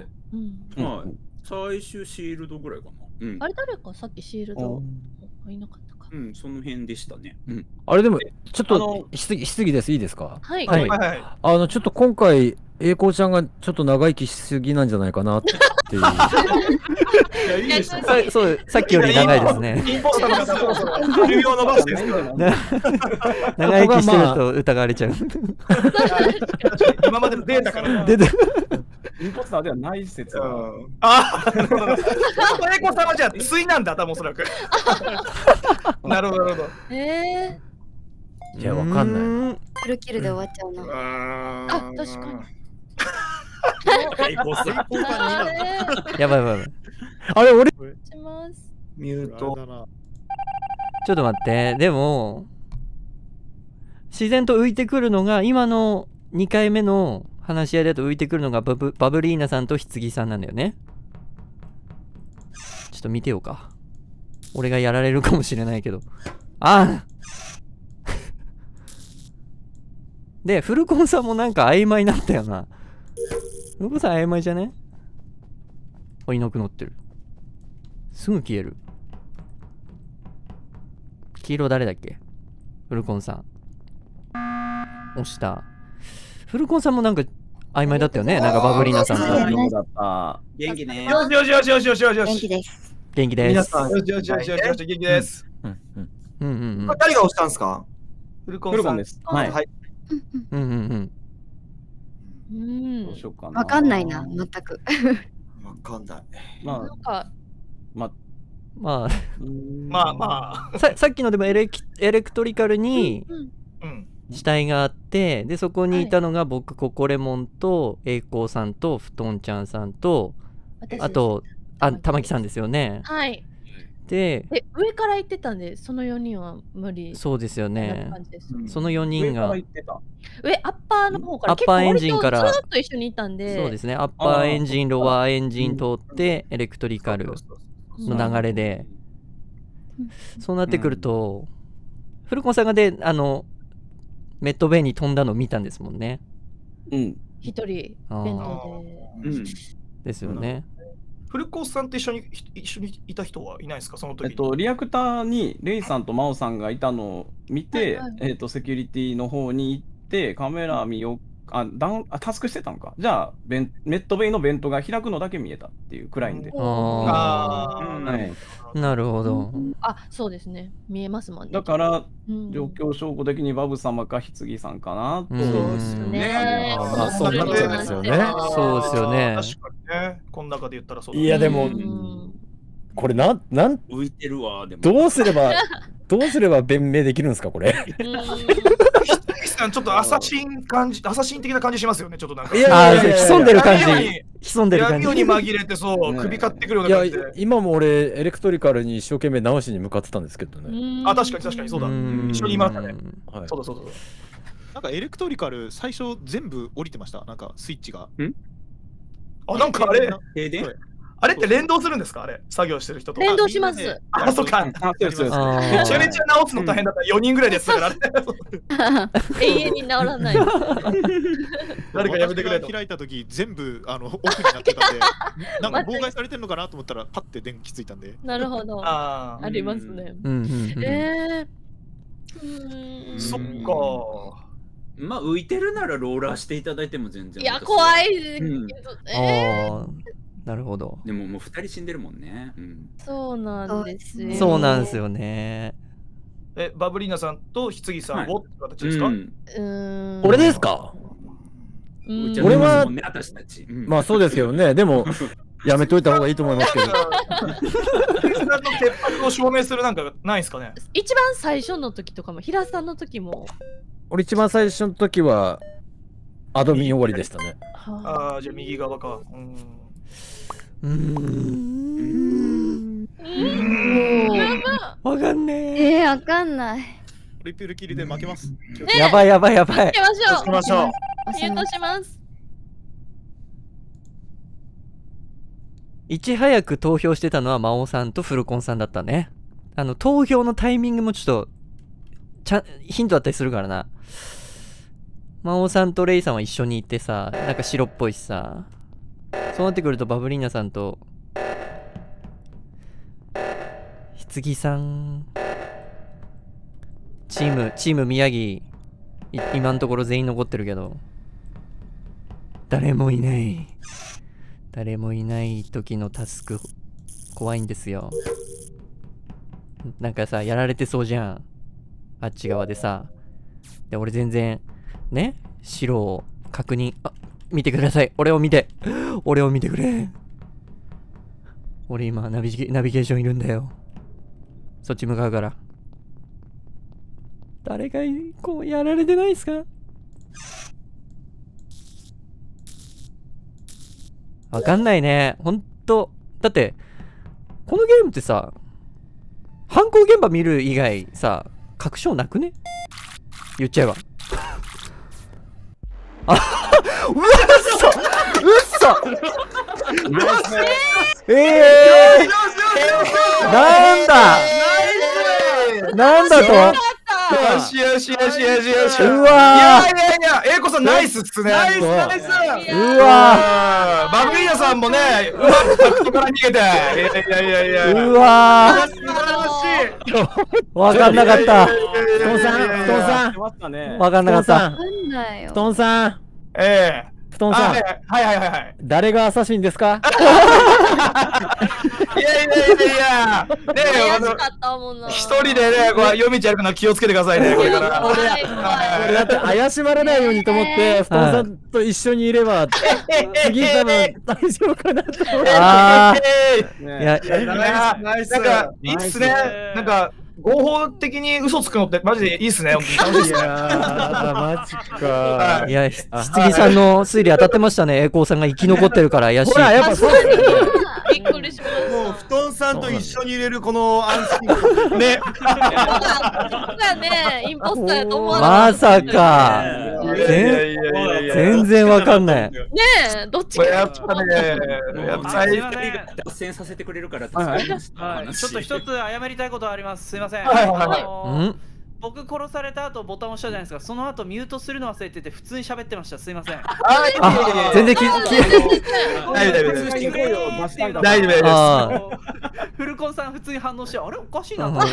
はい。最終シールドぐらいかな。 あれ、誰かさっきシールドいなかったか。 うん、その辺でしたね。 あれ、でも、ちょっと質疑です。いいですか？ はい。 あの、ちょっと今回、栄光ちゃんがちょっと長生きしすぎなんじゃないかなっていう。 いやいいです。そう、さっきより長いですね。 インポスターの方そろそろ寿命伸ばしてですから。 長生きしてると疑われちゃう。 今までのデータから。 出て。 インポスターではない説。 ああ、なるほど。栄光さんはじゃあ対なんだ、多分おそらく。なるほどなるほど。 ええ。 いや、わかんない。 フルキルで終わっちゃうな。 あ、確かに。 やばいやばい。 あれ、俺。 ミュート。 ちょっと待って、でも、自然と浮いてくるのが、今のにかいめの話し合いだと浮いてくるのがバブ、バブリーナさんとひつぎさんなんだよね。ちょっと見てようか。俺がやられるかもしれないけど。ああで、フルコンさんもなんか曖昧なんだよな。フルコンさん曖昧じゃね？あ、いなくなってる。すぐ消える。黄色誰だっけ？フルコンさん。押した。フルコンさんもなんか曖昧だったよね。なんかバブリーナさんと。 元気ね。 よしよしよしよしよしよしよし。 元気です。 元気です。 皆さん、よしよしよしよしよし、元気です。 うんうんうん。 誰が押したんですか？ フルコンさんです。はい。 うんうんうん。 どうしようかな。 わかんないな、全く。 わかんない。 まあ、 なんか、 まあ、 まあ、 まあまあ。ささっきのでもエレキエレクトリカルに死体があって、で、そこにいたのが僕、ココレモンと、栄光さんと、ふとんちゃんさんと、あと、あ、玉木さんですよね。 はい。 で、 え、上から行ってたんで、そのよにんは無理。 そうですよね。 うん、 そのよにんが。 上から行ってた。 上、アッパーの方から、 アッパーエンジンからずっと一緒にいたんで。 そうですね。アッパーエンジン、ロワーエンジン通って、エレクトリカルの流れで。そうなってくると、フルコンさんがで、あの、メットベイに飛んだのを見たんですもんね。 うん。 一人、ベントで。 うん。ですよね。 フルコンさんって一緒に一緒にいた人はいないですか、その時。 えっと、リアクターにレイさんとマオさんがいたのを見て、はいはい、えっと、セキュリティの方に行って、カメラ見よあ、ダウンあ、タスクしてたのか。じゃあ、ベンメットベイのベントが開くのだけ見えたっていうくらいで。 ああ、はい、なるほど、 うん。あ、そうですね。見えますもんね。 だから、うん、状況証拠的にバブ様か棺さんかなと。 そうですね。まあ、そうなっちゃいますよね。 そうですよね。 確かにね。この中で言ったらそうだ、 ね。いや、でも、これなん、なん、 浮いてるわ、でも。 どうすれば、どうすれば弁明できるんですか、これ。 さんちょっとアサシン感じ、アサシン的な感じしますよね、ちょっとなんか。 いやいやいや、潜んでる感じ。潜んでる感じ。 闇に紛れてそう、首買ってくるような感じで。 いや、今も俺、エレクトリカルに一生懸命直しに向かってたんですけどね。 あ、確かに確かに、そうだ。一緒にいましたね。そうだそうだ。 なんかエレクトリカル、最初全部降りてました、なんかスイッチが。 あ、なんかあれ、 停電あれって連動するんですか、あれ、作業してる人と。 連動します。 あ、そっか。めちゃめちゃ直すの大変だったらよにんぐらいですから。 永遠に治らない。 誰かやめてくれと。 開いた時全部あのオフになってたんで、なんか妨害されてるのかなと思ったらパッて電気ついたんで。 なるほど。ありますね。 ええ。そっか。 まあ浮いてるならローラーしていただいても全然。 いや怖い。 ああ。なるほど。 でももうふたり死んでるもんね。うん、 そうなんですよ。 そうなんですよね。 え、バブリーナさんと棺さんをって形ですか？ 俺ですか？ 俺は、 まあそうですけどね。でも、やめといた方がいいと思いますけど。 平さんの潔白を証明するなんかないですかね？ 一番最初の時とかも、平さんの時も。 俺一番最初の時は、アドミン終わりでしたね。 ああ、じゃあ右側か。うん。 うーん。わかんねえ。えー、わかんない。 トリプルキルで負けます。 やばいやばいやばい。 負けましょう。 負けましょう。 ミュートします。 いち早く投票してたのは魔王さんとフルコンさんだったね。あの投票のタイミングもちょっとちゃんヒントあったりするからな。魔王さんとレイさんは一緒に行ってさ、なんか白っぽいしさ。そうなってくるとバブリーナさんと棺さんチームチーム宮城今のところ全員残ってるけど誰もいない誰もいない時のタスク怖いんですよ。なんかさやられてそうじゃんあっち側でさ。で俺全然ね白を確認あ見てください。俺を見て。俺を見てくれ。俺今ナビゲ、ナビゲーションいるんだよ。そっち向かうから。誰がこうやられてないですか？わかんないね。ほんと。だって、このゲームってさ、犯行現場見る以外さ、確証なくね？言っちゃえば。あうわ嘘嘘ええー、なんだなんだとよしよしよしよしよし。 うわー。 いやいやいや、英子さんナイスっすね。ナイスナイス。 うわー。バブリーナさんもね、うまくタクトから逃げて。いやいやいやいや。 うわー。 素晴らしい。 わかんなかった。 布団さん、布団さん。 わかんなかった。 布団さん。 ええ。 布団さん。 はいはいはいはい。 誰がアサシンですか？ いやいやいやいや。ねえ、あの一人でね、こう夜道歩くの気をつけてくださいね、これから。 俺だって怪しまれないようにと思って、布団さんと一緒にいれば、次多分大丈夫かなと思って。 ああ。 いや、ナイス。なんか、いいっすね。なんか、合法的に嘘つくのってマジでいいっすね。楽しいっすね。 いやー、マジか。 いや、棺さんの推理当たってましたね。栄光さんが生き残ってるから怪しい。 ほら、やっぱそうびっくりしました。 もう布団さんと一緒に入れるこの安心感ね。 がね、インポスターやと思わまさか。全然わかんない。 ねえ、どっちか。 やっぱね、やっぱ最初に脱線させてくれるから。 ちょっと一つ謝りたいことあります。すいません。僕殺された後ボタン押したじゃないですか。その後ミュートするの忘れてて普通に喋ってました。すいません。 あ、全然聞いて大丈夫です。大丈夫です。 フルコンさん普通に反応して、あれおかしいなと思って。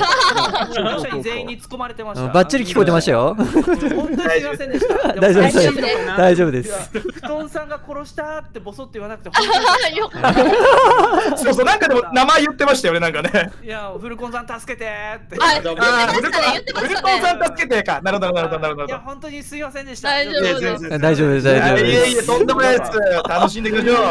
全員に突っ込まれてました。 バッチリ聞こえてましたよ。 本当にすいませんでした。 大丈夫です。大丈夫です。 布団さんが殺したってボソって言わなくて。 そうそう、なんかでも名前言ってましたよね、なんかね。 いや、フルコンさん助けてって。 あ、フルコンさん助けてか。なるほどなるほどなるほど。 いや、本当にすいませんでした。 大丈夫です。 大丈夫です。大丈夫です。 いえいえ、とんでもないです。楽しんでいきましょ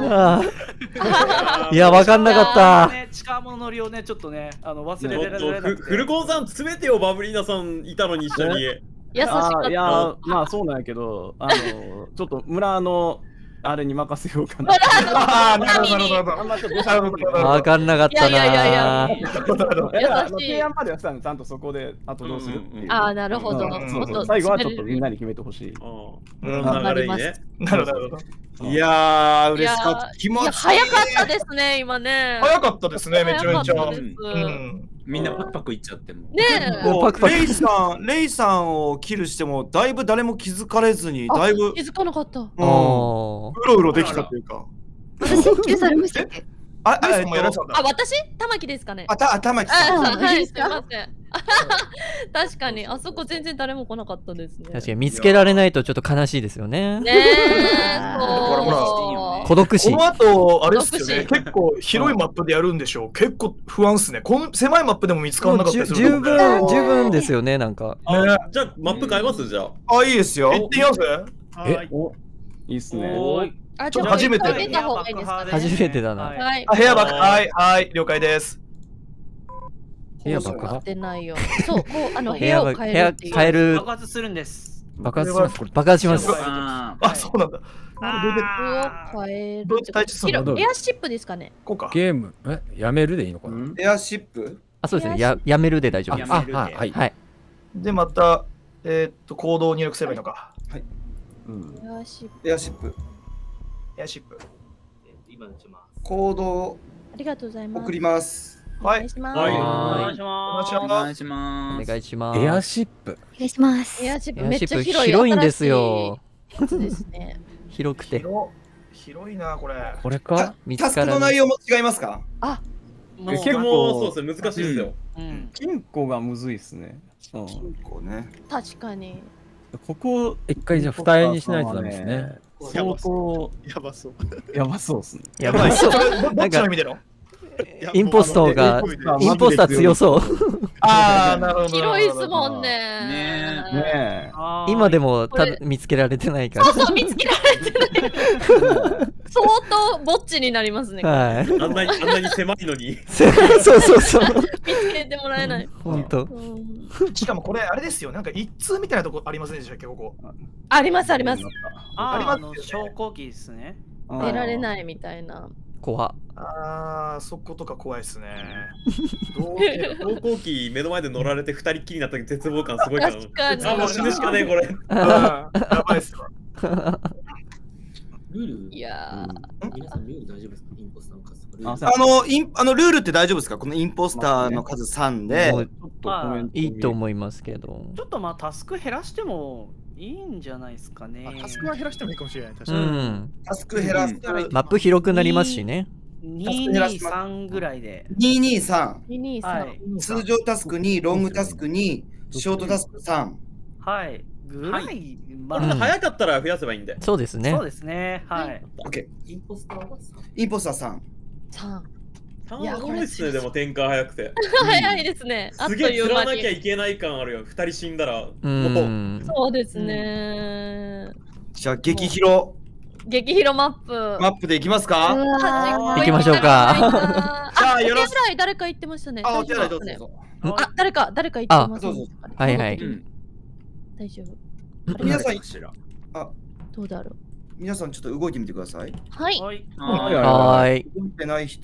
う。いや、わかんなかった。 近物乗りをね、ちょっとね、あの忘れられない。 フルコンさん詰めてよ、バブリーナさんいたのに一緒に。 優しかった。 いや、まあそうなんやけど、あの、ちょっと村のあれに任せようかな。 ああ、なるほど、なるほど。 わかんなかったな。 いやいやいや。 優しい。提案まではしたの、ちゃんとそこで、あとどうするっていう。 ああ、なるほど。 最後はちょっとみんなに決めてほしい。 なるほど。 なるほど。いやー、嬉しかった。気持ちいい。 早かったですね、今ね。 早かったですね、めちゃめちゃ。 みんなパクパクいっちゃっても。 ねえ。レイさん、レイさんをキルしても、だいぶ誰も気づかれずに、だいぶ。 気づかなかった。うろうろできたというか。 私、キルされましたっけ？ あ、あ、 私玉木ですかね。 あ、た、玉木さん。 はい、すみません。確かに、あそこ全然誰も来なかったですね。 確かに見つけられないとちょっと悲しいですよね。 ねえ。 孤独死。 この後、あれですよね。結構広いマップでやるんでしょう。結構不安っすね。この狭いマップでも見つからなかったりする。 十分、十分ですよね、なんか。 じゃあ、マップ変えますじゃあ。あ、いいですよ。行ってみます？ え、お、いいっすね。 あ、 ちょっと初めて。 初めてだな。 あ、部屋爆破。はい、はい、了解です。 部屋爆破ってないよ。そう、こう、あの、部屋を変えるっていう。 変える。 爆発するんです。 爆発します。爆発します。 あ、そうなんだ。 変える。エアシップですかね。 こうか。 ゲーム、え、やめるでいいのかな。 エアシップ。 あ、そうですね。や、やめるで大丈夫です。 あ、はい。はい。 で、また、えっと、コードを入力すればいいのか。はい。 エアシップ。 エアシップ。 エアシップ。 今打ちます。 コードを。 ありがとうございます。 送ります。 はい。 お願いします。 お願いします。 お願いします。 お願いします。 エアシップ。 お願いします。 エアシップめっちゃ広い。 広いんですよ。 ですね。 広くて。 広いな、これ。 これか。 タスクの内容も違いますか？ あ、 結構そうですね、難しいですよ。 金庫がむずいですね。 金庫ね。 確かに。 ここ一回じゃ二重にしないとダメですね。 相当やばそう。 やばそうですね。 やばそう。 どっちの意味での？ インポストが、インポスター強そう。 ああ、なるほど。 広いですもんね。 ねえ。今でもた見つけられてないから。 そうそう、見つけられてない。相当ぼっちになりますね。 はい。 あんなに、あんなに狭いのに。 そうそうそう。 見つけてもらえない。 本当。 しかもこれ、あれですよ。なんか一通みたいなとこありませんでしたっけ、ここ。 あります、あります。 あります。昇降機ですね。 出られないみたいな。 怖。 ああ、そことか怖いですね。 航行機目の前で乗られて二人っきりになった時絶望感すごいから。 確かに。 あ、もう死ぬしかねえこれ。 やばいっすわ。 ルール。 いやー。 皆さんルール大丈夫ですか？インポスターの数。 あのインあのルールって大丈夫ですか？このインポスターの数さんで。 いいと思いますけど。 ちょっとまあタスク減らしても。いいんじゃないですかね。 タスクは減らしてもいいかもしれない。確かに。 うん。 タスク減らす。 マップ広くなりますしね。 にひゃくにじゅうさんぐらいで。 にひゃくにじゅうさん。 にひゃくにじゅうさん。 通常タスクに、ロングタスクに、ショートタスクさん。 はい。ぐらい。 まあ早かったら増やせばいいんで。 そうですね。 そうですね。はい。 オッケー。インポスターはさん。 インポスターさん。 さん。 いや、すごいっすね、でも展開早くて。 早いですね。 すげえ釣らなきゃいけない感あるよ。二人死んだら。もう。 そうですね。 じゃあ、激広。 激広マップ。 マップでいきますか？ 行きましょうか。 じゃあ、よろしく。誰か言ってましたね。 あ、お手洗いどうぞ。 あ、誰か、誰か言ってます。 はいはい。 大丈夫。 皆さん、あ、 どうだろう。 皆さん、ちょっと動いてみてください。 はい。 はい。 動いてない人。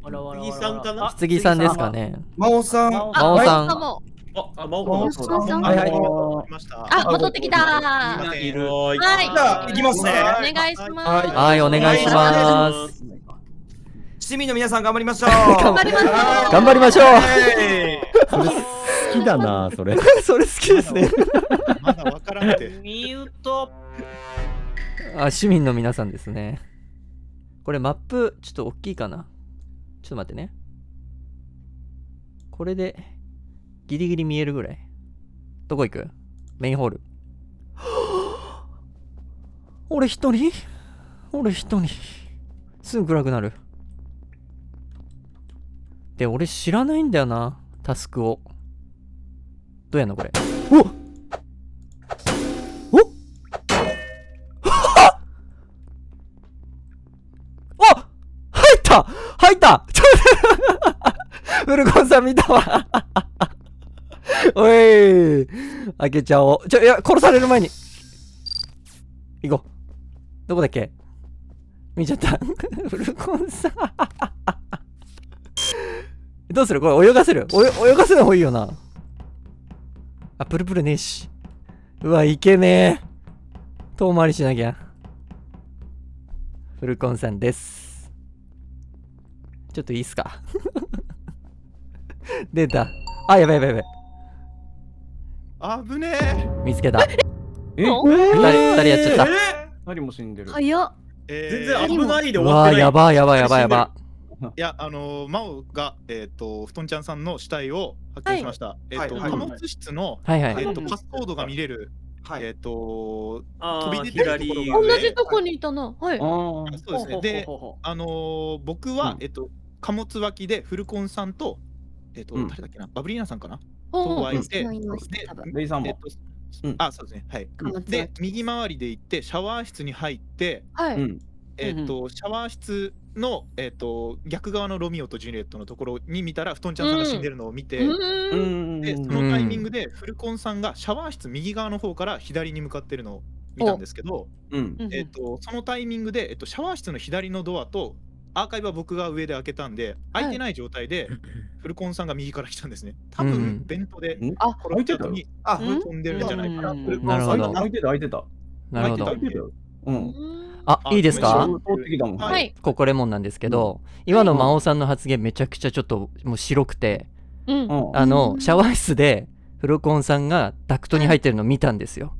次さんかな。 次さんですかね。 真央さん。 真央さん。 あ、あ、真央さん。 はいはい。 あ、戻ってきた。はいる。 はい。 じゃあ行きますね。 お願いします。 はい、お願いします。 市民の皆さん頑張りましょう。 頑張りましょう。 頑張りましょう。 それ好きだな、それ。 それ好きですね。 まだわからんて。 ミュート。 あ、市民の皆さんですね。これマップちょっと大きいかな。ちょっと待ってね。これでギリギリ見えるぐらい。どこ行く？メインホール。俺一人？俺一人。すぐ暗くなる。で、俺知らないんだよな。タスクを。どうやんのこれ。おっおっあ入った入ったちょっとフルコンさん見たわおい開けちゃおう。ちょ、いや、殺される前に。行こう。どこだっけ見ちゃった。フルコンさん。どうするこれ泳がせるお泳がせない方がいいよな。あ、プルプルねえし。うわ、いけねえ。遠回りしなきゃ。フルコンさんです。ちょっといいっすか出た。あ、やばいやばいやばい。 あぶねえ。 見つけた。ええ二人、二人やっちゃった。 二人も死んでる。 早っ。 全然危ないで終うわー、 わってない。 やばいやばいやばいやばいや、あのー、真央が、えっ、ー、と、ふとんちゃんさんの死体を発見しました。はい、えっ、ー、と、貨、はい、物室の、 はいはい、 えっ、ー、と、パスコードが見れる、はい、えっ、と、 飛び出てるところが、 ね、同じとこにいたな。はい。 そうですね。で、あのー、僕は、うん、えっ、と、貨物脇でフルコンさんと、えっ、と、うん、誰だっけな、バブリーナさんかなと会えて、で、 レイさんも。 うん、あ、そうですね。はい。で、右回りで行って、シャワー室に入って、はい。うんえっと、シャワー室の、えっと、逆側のロミオとジュリエットのところに見たら、ふとんちゃんさんが死んでるのを見て、うん、で、そのタイミングで、フルコンさんがシャワー室右側の方から左に向かってるのを見たんですけど、うん、えっと、そのタイミングで、えっと、シャワー室の左のドアと、アーカイブは僕が上で開けたんで、開いてない状態で、フルコンさんが右から来たんですね。多分、ベントで、 あ、開いてたに、あ、飛んでるんじゃないかな。フルコンさんが開いてた、開いてた。 なるほど。 うん。 あ、いいですか？ はい。 ここレモンなんですけど、うん、今の真央さんの発言めちゃくちゃちょっともう白くて、うん、あの、シャワー室でフルコンさんがダクトに入ってるの見たんですよ。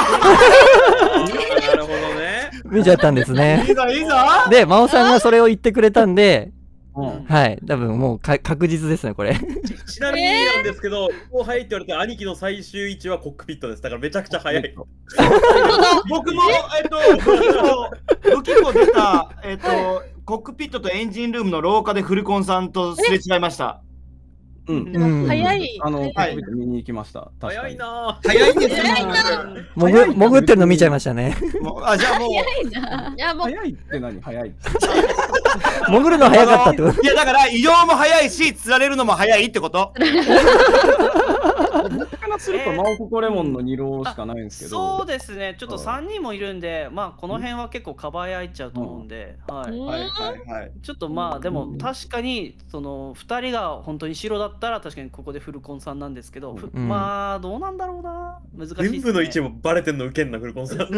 なるほどね。 見ちゃったんですね。 いいぞいいぞ。 で、真央さんがそれを言ってくれたんで、うん、はい、多分もうか確実ですね、これ。 ち, ちなみになんですけど、こう入って言われた兄貴の最終位置はコックピットです。だからめちゃくちゃ早い。 僕も、えっと、武器庫出た、えっと、コックピットとエンジンルームの廊下でフルコンさんとすれ違いました。 うん、早い。あの、はい、見に行きました。 早いな。 早いんですよ。 もぐ、潜ってるの見ちゃいましたね。 あ、じゃあもう。 いや、もう。早いって何、早い。 潜るの早かったってこと。 いや、だから、移動も早いし、釣られるのも早いってこと。 僕からすると、マオココレモンのに浪しかないんですけど。 そうですね。ちょっとさんにんもいるんで、まあ、この辺は結構かばやいちゃうと思うんで。はい。はい、はい、はい。ちょっと、まあ、でも、確かに、その、二人が本当に白だったら、確かにここでフルコンさんなんですけど、うん、まあ、どうなんだろうな。難しいですね。 全部の位置もバレてんの受けんな、フルコンさん。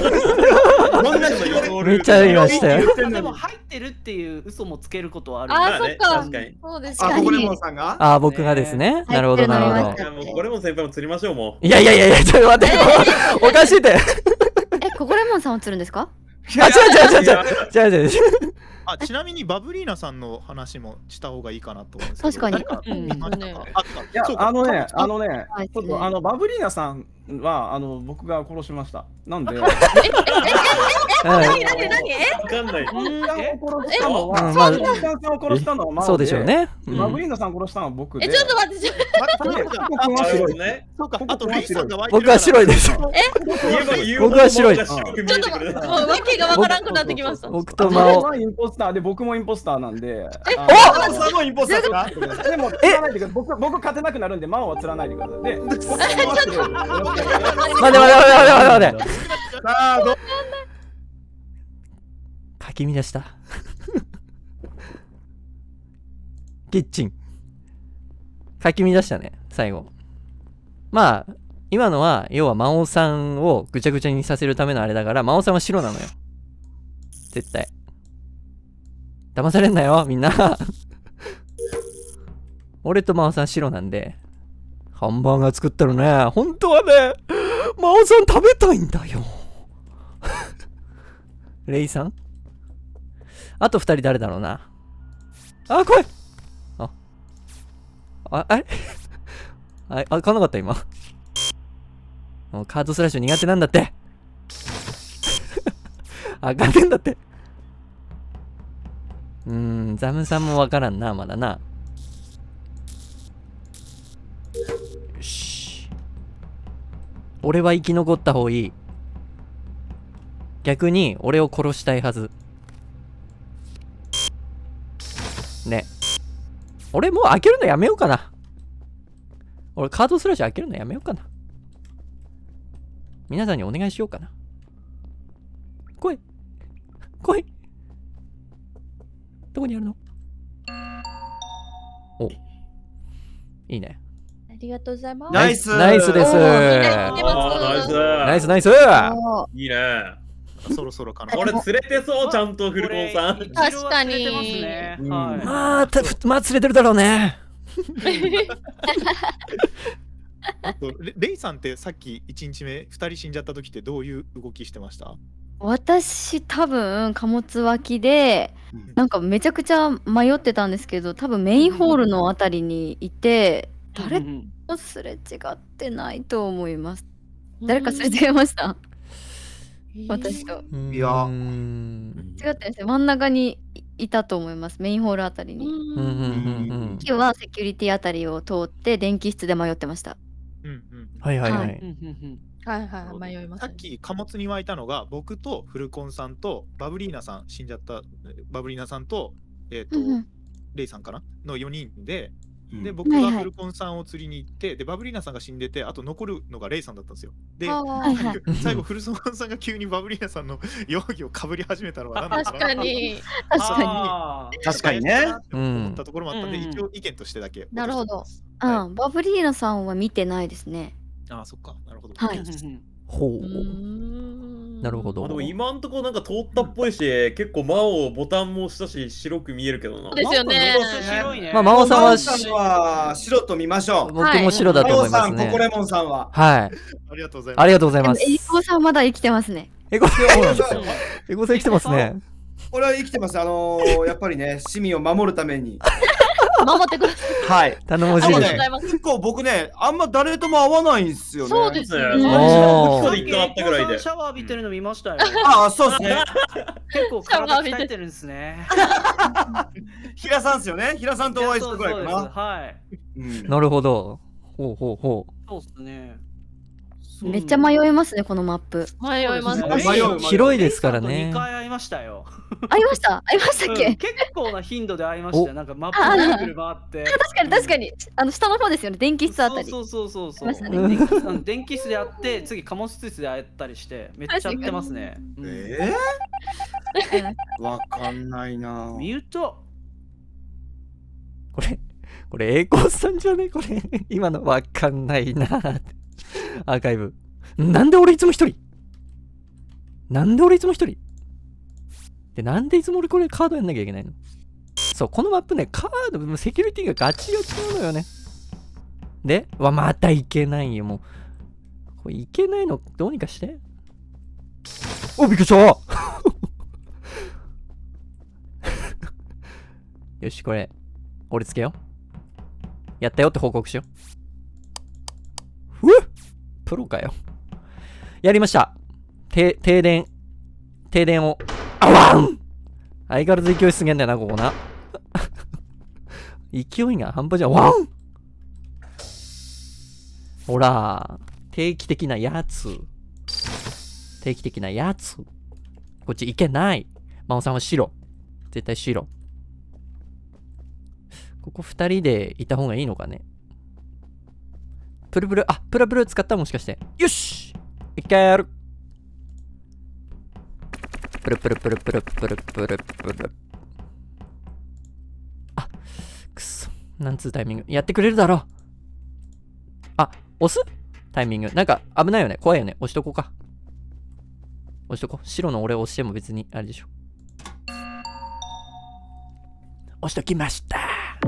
めっちゃいましたよ。 でも、入ってるっていう嘘もつけることはある。 あ、そっか。 確かに。 そうですあ、ココレモンさんがあ、僕がですね。なるほど、なるほど。 もうココレモン先輩も釣りましょう、もう。いやいやいやいや、ちょっと待って。おかしいって。 え、ココレモンさんを釣るんですか？ あ、違う違う違う違う違う違う。 あ、ちなみにバブリーナさんの話もした方がいいかなと思うんですけど。 確かに。 見ましたか？ いや、あのね、あのね、ちょっとあのバブリーナさんはあの僕が殺しました。なんで。えええええ何何何え？ わかんない。 殺したのは、まあ、さんを殺したのはそうでしょうね。 バブリーナさん殺したのは僕で。 え、ちょっと待って、ちょっと待って。 そうか、あとレイさんが僕は白いです。 え？ 僕は白い。ちょっともうわけがわからんくなってきました。 僕とマオ。 インポスターで僕もインポスターなんで。 お、そのインポスターか？ でも釣らないでください。僕僕勝てなくなるんでマオは釣らないでください。で、待て待て待て待て待て。 さあ、どう？ かき乱した。 キッチン。かき乱したね、最後。まあ、今のは、要は魔王さんをぐちゃぐちゃにさせるためのあれだから、魔王さんは白なのよ。絶対。騙されんなよ、みんな。俺と魔王さん白なんで。ハンバーガー作ったらね、本当はね、魔王さん食べたいんだよ。レイさん？あと二人誰だろうな。あ、来い！あ、あ、あれあ、あ、かんなかった今。もうカードスラッシュ苦手なんだって。あかんねんだって。うーん、ザムさんもわからんな、まだな。よし。俺は生き残った方がいい。逆に、俺を殺したいはず。ね。俺もう開けるのやめようかな。俺カードスラッシュ開けるのやめようかな。皆さんにお願いしようかな。来い。来い。どこにあるの？お。いいね。 ありがとうございます。 ナイスナイスです。ナイスナイス。 いいね。 そろそろかな。 これ釣れてそう、ちゃんとフルコンさん。 確かに。 まあ、たまあ釣れてるだろうね。 あとレ、レイさんってさっきいちにちめふたり死んじゃった時ってどういう動きしてました？ 私多分貨物脇で、うん、なんかめちゃくちゃ迷ってたんですけど、多分メインホールのあたりにいて、うん、誰とすれ違ってないと思います。うん、誰かすれ違いました？私と。 いや、 違ってですね、真ん中にいたと思います、メインホールあたりに。今日はセキュリティあたりを通って電気室で迷ってました。 はいはいはい。 はいはい迷います。 さっき貨物に湧いたのが僕とフルコンさんとバブリーナさん、死んじゃったバブリーナさんと、えっと、レイさんかなのよにんで、で僕がフルコンさんを釣りに行って、はいはい、でバブリーナさんが死んでて、あと残るのがレイさんだったんですよ。で、はいはい、最後フルコンさんが急にバブリーナさんの容疑をかぶり始めたのは何だったかな。確かに確かに確かにね。 思ったところもあったんで、うん、一応意見としてだけ。 なるほど。はい、バブリーナさんは見てないですね。 ああ、そっか。なるほど。 はい。 ほう。なるほど。 でも今んとこなんか通ったっぽいし、結構魔王ボタンも押したし白く見えるけどな。 そうですよね。 白いね。 まあ魔王さんは白と見ましょう。 僕も白だと思いますね。 魔王さん、ココレモンさんは。 はい。 ありがとうございます。 ありがとうございます。 エゴさんまだ生きてますね。 エゴさんエゴさん生きてますね。 これは生きてます。あのやっぱりね、市民を守るために。 守ってください。はい。 頼もしい。 結構僕ね、あんま誰とも会わないんですよね。 そうですね。 おー。一回あったぐらいで。 シャワー浴びてるの見ましたよ。 ああ、そうですね。 結構体鍛えてるんですね。 平さんですよね。平さんとお会いしたぐらいかな。 はい。 なるほど。ほうほうほう。そうですね。 めっちゃ迷いますね、このマップ。 迷いますね。 広いですからね。 にかい会いましたよ。 会いました会いましたっけ？ 結構な頻度で会いましたよ。なんかマップにくる回って。 確かに確かに。あの下の方ですよね、電気室あたり。 そうそうそうそう。電気室で会って、次貨物室で会ったりして、めっちゃ会ってますね。 ええ？わかんないな。 ミュート。 これ、これ栄光さんじゃねこれ。今のわかんないな。アーカイブ。なんで俺いつも一人なんで俺いつも一人で、なんでいつも俺これカードやんなきゃいけないの？そう、このマップね、カード、セキュリティがガチガチなのよね。で、わ、またいけないよ、もう。これいけないの、どうにかして。お、びっくりしたよし、これ、俺つけよう。やったよって報告しよう。ふっプロかよ。やりました。て、停電。停電を。あわん相変わらず勢いすげんだよな、ここな。勢いが半端じゃん。わんほら、定期的なやつ。定期的なやつ。こっちいけない。真央さんは白。絶対白。ここ二人でいた方がいいのかね。プルプル、あ、プルプル使ったもしかして。よしいけるプルプルプルプルプルプルプル。あ、くそ。 なんつうタイミング。やってくれるだろう。あ、押すタイミング。なんか危ないよね。怖いよね。押しとこうか。押しとこう。白の俺押しても別にあれでしょ。押しときました。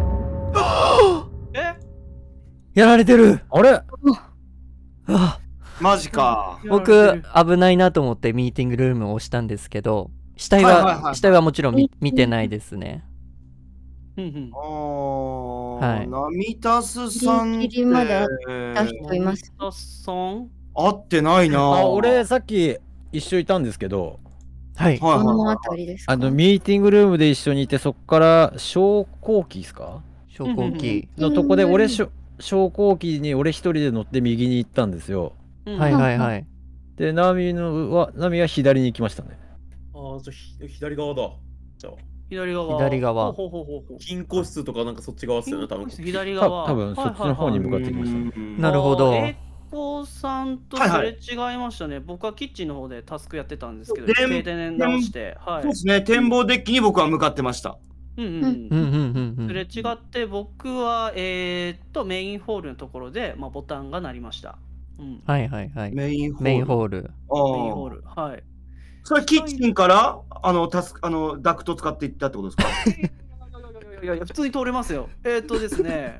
えやられてる。 あれあマジか。 僕危ないなと思ってミーティングルームを押したんですけど、死体は死体はもちろん 見, 見てないですね。 ああ、はい。ナミタスさんって。 まで会った人います。 ナミタスさん？ 会ってないな。 あ、俺さっき一緒いたんですけど。 はい。 このあたりですか。 あのミーティングルームで一緒にいて、そこから昇降機ですか？ 昇降機のとこで俺しょ昇降機に俺一人で乗って右に行ったんですよ。 はいはいはい。 で、ナミのはナミは左に行きましたね。 ああ、じゃあ左側だ。じゃあ。 左側。 左側。 金庫室とかなんかそっち側っすよね、多分。 左側。 多分そっちの方に向かってきましたね。 なるほど。 えっこさんとすれ違いましたね。僕はキッチンの方でタスクやってたんですけど、停電直して。 そうですね、展望デッキに僕は向かってました。 うんうんうん。すれ違って僕はえっとメインホールのところでまあボタンが鳴りました。 はいはいはい。 メインホール。 メインホール。 メインホール。はい。 それはキッチンからあのタスあのダクト使っていったってことですか？ いやいや普通に通れますよ。えー、っとですね。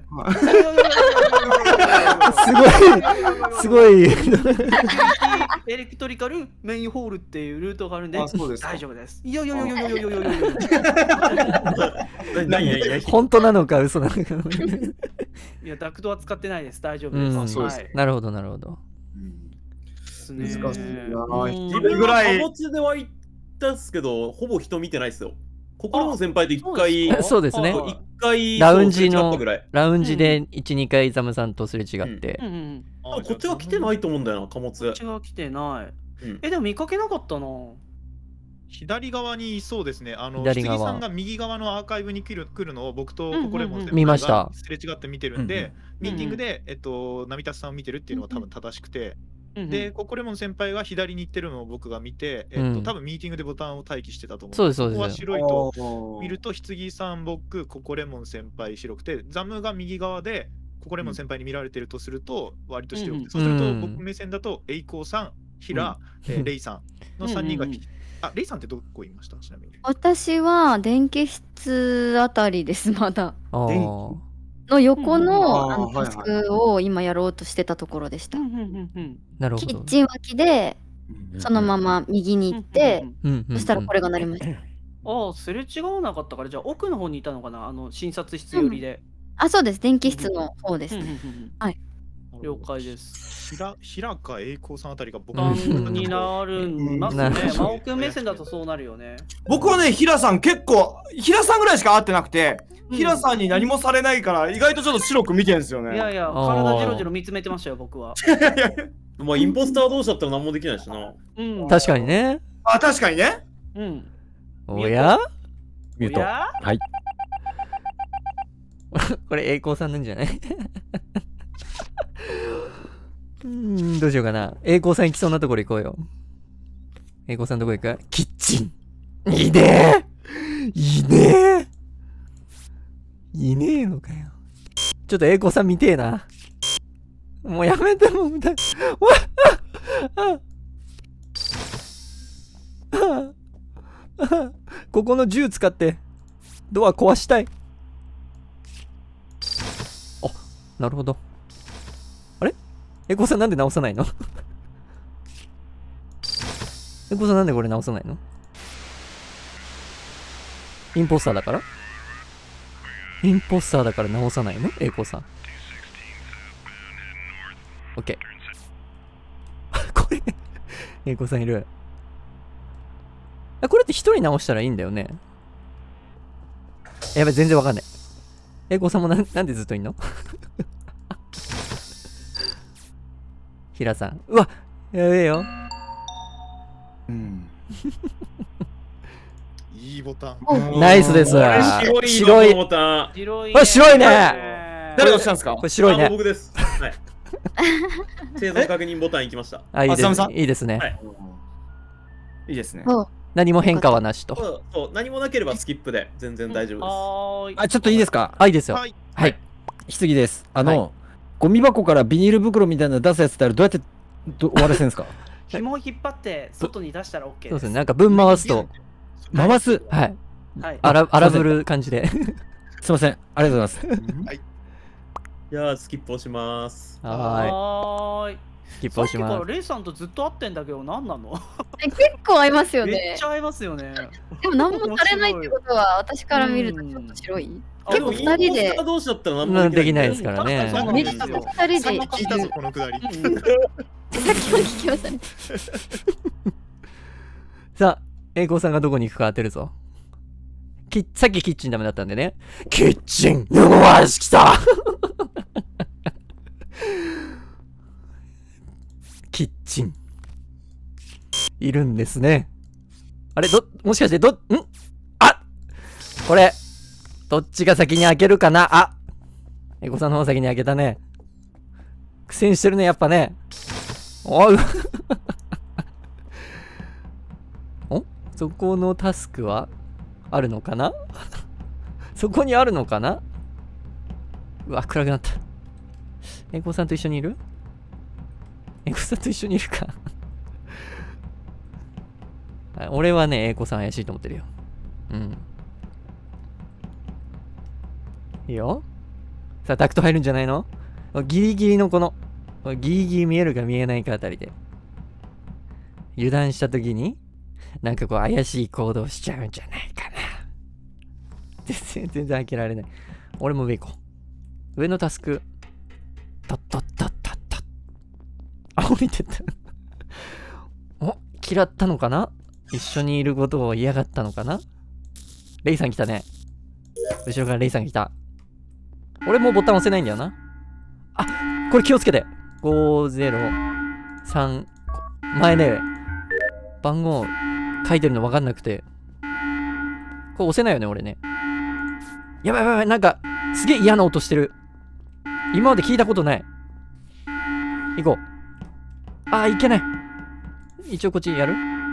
すごいすごい。 エレクトリカルメインホールっていうルートがあるんで大丈夫です。いやいやいやいやいやいやいやいや。本当なのか嘘なのか。 いやダクトは使ってないです。大丈夫です。 はい。なるほどなるほど。 難しいな。自分ぐらい。貨物では行ったっすけど、ほぼ人見てないっすよ。心の先輩で一回、 そうですね。 一回ラウンジのラウンジで一二回ザムさんとすれ違って。 こっちは来てないと思うんだよな、貨物。 こっちは来てない。えでも見かけなかったな。 左側にいそうですね。あの羊さんが右側のアーカイブに来る来るのを僕とココレモン先輩がすれ違って見てるんで、ミーティングでえっとナミタスさんを見てるっていうのは多分正しくて。で、ココレモン先輩が左に行ってるのを僕が見て、えっと、多分ミーティングでボタンを待機してたと思う。 そうです、そうです。 ここは白いと見ると、羊さん、僕、ココレモン先輩白くて、ザムが右側で、ココレモン先輩に見られてるとすると、割と白くて、そうすると、僕目線だと、エイコーさん、ヒラ、レイさんのさんにんが、あ、レイさんってどこいましたちなみに。 私は電気室あたりです、まだ。の横のあのタスクを今やろうとしてたところでした。 なるほど。 キッチン脇でそのまま右に行って、そしたらこれが鳴りました。 ああ、すれ違わなかったから、じゃあ奥の方にいたのかな、あの診察室寄りで。 あ、そうです、電気室の方です。はい。 了解です。 ひら、平か栄光さんあたりが僕になるんますね。真央君目線だとそうなるよね。 僕はね、平さん結構、平さんぐらいしか会ってなくて、平さんに何もされないから、意外とちょっと白く見てるんですよね。 いやいや、体ジロジロ見つめてましたよ、僕は。 まあ、インポスター同士だったら何もできないしな。 確かにね。 あ、確かにね。 うん。 おやミュート。はい。 これ栄光さんなんじゃないうん、どうしようかな。栄光さん行きそうなところ行こうよ。栄光さんどこ行く？キッチン。いいねーいいねーいねえのかよ。ちょっと栄光さん見てえな。もうやめてもう、だ、ここの銃使ってドア壊したい。あ、なるほど。あれエコさんなんで直さないのエコさんなんでこれ直さないの？インポスターだからインポスターだから直さないのエコさん。オッケー。これエコさんいる。あ、これって一人直したらいいんだよね。やばい、全然わかんない。エコさんもな、なんでずっといんのヒラさん。うわ、やべえよ。 うん。いいボタン。ナイスです。 白い白いボタン。 白い。これ白いね。 誰が押したんですか？ これ白いね。 僕です。はい。生存確認ボタン行きました。 あ、いいです。いいですね。 いいですね。 何も変化はなしと。 そう、何もなければスキップで全然大丈夫です。 あ、ちょっといいですか？ あ、いいですよ。はい。 棺です。あの、ゴミ箱からビニール袋みたいなの出すやつってあれどうやって終わらせるんですか？ 紐を引っ張って外に出したら OK です。 そうですね。なんか分回すと。 回す。 はい。荒荒ぶる感じで。 すいません。ありがとうございます。 はい。じゃあスキップをします。 はーい。 スキップをします。 さっきからレイさんとずっと会ってんだけど何なの？ 結構合いますよね。 めっちゃ合いますよね。 でも何もされないってことは私から見るとちょっと白い。結構ふたりで。 同士だったら何もできないですからね。 めっちゃふたりで。 聞いたぞこのくだり。 さっきも聞きましたね。 さあ、栄光さんがどこに行くか当てるぞ。きさっきキッチンダメだったんでね。キッチンぬごわしきたキッチンいるんですね。あれど、もしかしてど、んあこれ、どっちが先に開けるかなあエコさんの方先に開けたね。苦戦してるね、やっぱね。おうおそこのタスクはあるのかなそこにあるのかな。うわ、暗くなった。エコさんと一緒にいるエコさんと一緒にいるか俺はね、エコさん怪しいと思ってるよ。うん。いいよ。さあ、ダクト入るんじゃないの？ギリギリのこの、ギリギリ見えるか見えないかあたりで。油断したときに、なんかこう怪しい行動しちゃうんじゃないかな。全然、全然開けられない。俺も上行こう。上のタスク。とっとっとっとっと。あ、降りてった。お、嫌ったのかな？一緒にいることを嫌がったのかな？レイさん来たね。後ろからレイさん来た。俺もうボタン押せないんだよな。あ、これ気をつけて。ごゼロさん。前ね、番号書いてるの分かんなくて。これ押せないよね、俺ね。やばいやばいやばい、なんか、すげえ嫌な音してる。今まで聞いたことない。行こう。あー、いけない。一応こっちやる？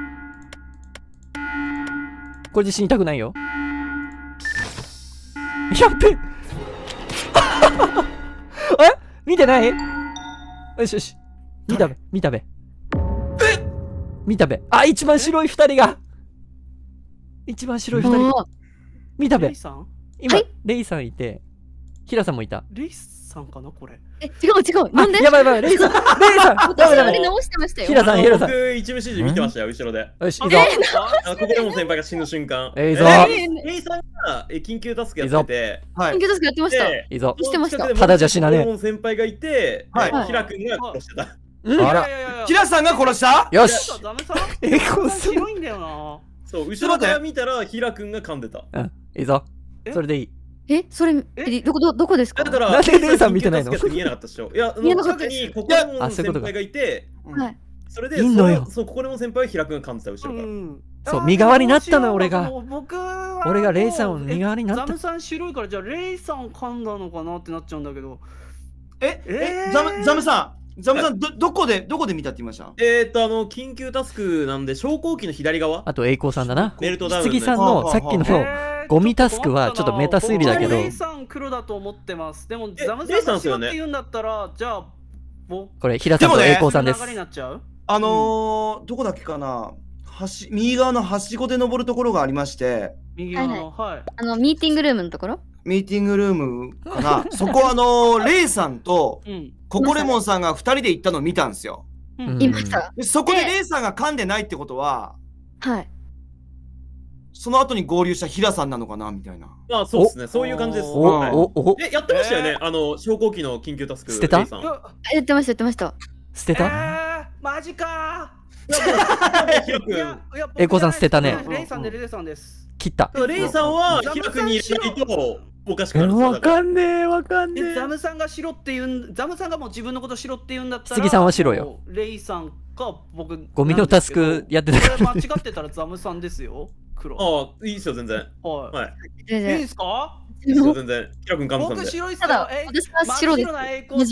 これで死にたくないよ。やっべえ見てない？よしよし。見たべ、見たべ。え見たべ。あ、一番白い二人が一番白い二人。見たべ。 レイさん？ 今、はい、レイさんいて、ヒラさんもいた。 レイさんかなこれ。 え、違う違う。なんで？ やばいやばい、レイさんレイさん私あれ直してましたよ。 ヒラさん、ヒラさん。 僕、一部始終見てましたよ、後ろで。 よし、いいぞ。 あ、ここでも先輩が死ぬ瞬間。 えいぞ。 レイさんが緊急タスクやってて、 緊急タスクやってました。 いいぞ。 してました。 ただじゃ死なねえ。 先輩がいて、ヒラ君が殺してた。 あら、ヒラさんが殺した？ よし。 え、こう白いんだよな。 そう、後ろから見たらヒラ君が噛んでた。 うん、いいぞ。それでいい。 え、それ、え、どこ、ど、どこですか？ だから、 なんでレイさん見てないの？ 見えなかったでしょ。いや、近くにここでも先輩がいて、 はい。 それで、いいのよ。そう、ここでも先輩はヒラ君が噛んでた、後ろから。 そう、身代わりになったのよ、俺が。 僕は俺がレイさんを身代わりになった。 ザムさん白いから、じゃあレイさん噛んだのかなってなっちゃうんだけど。 え、え、ザム、ザムさん。ザムさん、ど、どこで、どこで見たって言いました？ えーっと、あの、緊急タスクなんで、昇降機の左側。 あと、栄光さんだな。 メルトダウン。 次さんの、さっきの、ゴミタスクはちょっとメタ推理だけど。 レイさん黒だと思ってます。でも、ザムさんが白って言うんだったら、じゃあ、 これ、平さんと栄光さんです。 あの、どこだっけかな。端、右側のはしごで登るところがありまして。 右側の、はい。 あの、ミーティングルームのところ？ ミーティングルームかな。そこあの、レイさんと、ココレモンさんがふたりで行ったのを見たんですよ。 いました。 そこでレイさんが噛んでないってことは、 はい。 その後に合流したヒラさんなのかなみたいな。 まあそうですね。そういう感じです。え、やってましたよね。あの、昇降機の緊急タスク。 捨てた？やってました、やってました。 捨てた？ マジかー。栄光さん捨てたね。 レイさんでレイさんです。 切った。 レイさんはヒラ君に入れないとおかしくなる。 わかんねえ、わかんねえ。 ザムさんが白って言うん、ザムさんがもう自分のこと白って言うんだったら、 杉さんは白よ。 レイさんか僕。 ゴミのタスクやってたから。 間違ってたらザムさんですよ。黒。 ああ、いいですよ、全然。 はい。 はい。 いいですか？ いいですよ、全然。ヒラ君噛んでたんで。 僕白いっすよ。私は白です。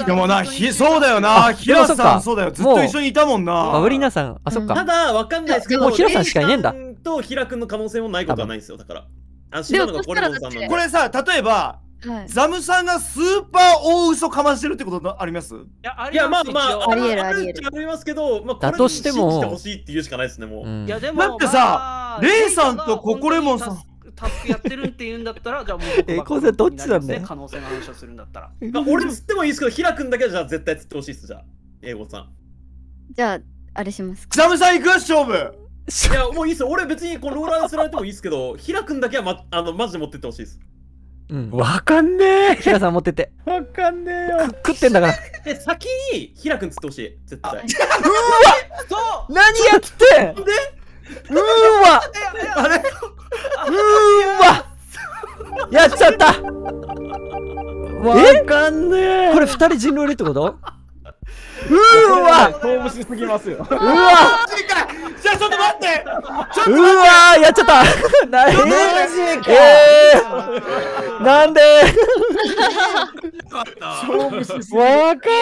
でもな、そうだよな。ヒラさん、そうだよ。ずっと一緒にいたもんな。 マブリナさん、あ、そっか。 ただ、わかんないですけど、 もうヒラさんしかいねえんだ。 とヒラ君の可能性もないことはないんですよ、だから。あ、白のがコレモンさんなんで。 これさ、例えば、 ザムさんがスーパー大嘘かましてるってことあります？いや、いやまあまあ、 ありえるありえる。ありますけど、まあ、 だとしても信じてほしいっていうしかないですね、もう。 いや、でも、 だってさ、レイさんとココレモンさん。 タスクやってるって言うんだったら、じゃあもうえ、これどっちなんだよ。 可能性の話をするんだったら。 俺釣ってもいいですけど、ヒラ君だけはじゃあ絶対釣ってほしいっす、じゃあ。英語さん。 じゃあ、あれします。 ザムさん行く勝負。 いや、もういいっすよ。俺別にこのローラーで釣られてもいいっすけど、ヒラ君だけはま、あの、マジで持ってってほしいっす。 うん。わかんねえ。 ヒラさん持ってって。 わかんねえよ。 食ってんだから。 え、先にヒラ君釣ってほしい。絶対。うわそう何やってんでうーわあれうーわやっちゃったわかんねえ。 これ二人人狼入れってこと？うーわ興奮しすぎますよ。 うわじゃあちょっと待ってうわーやっちゃったなマジかえー、なんで勝負しすぎわかんない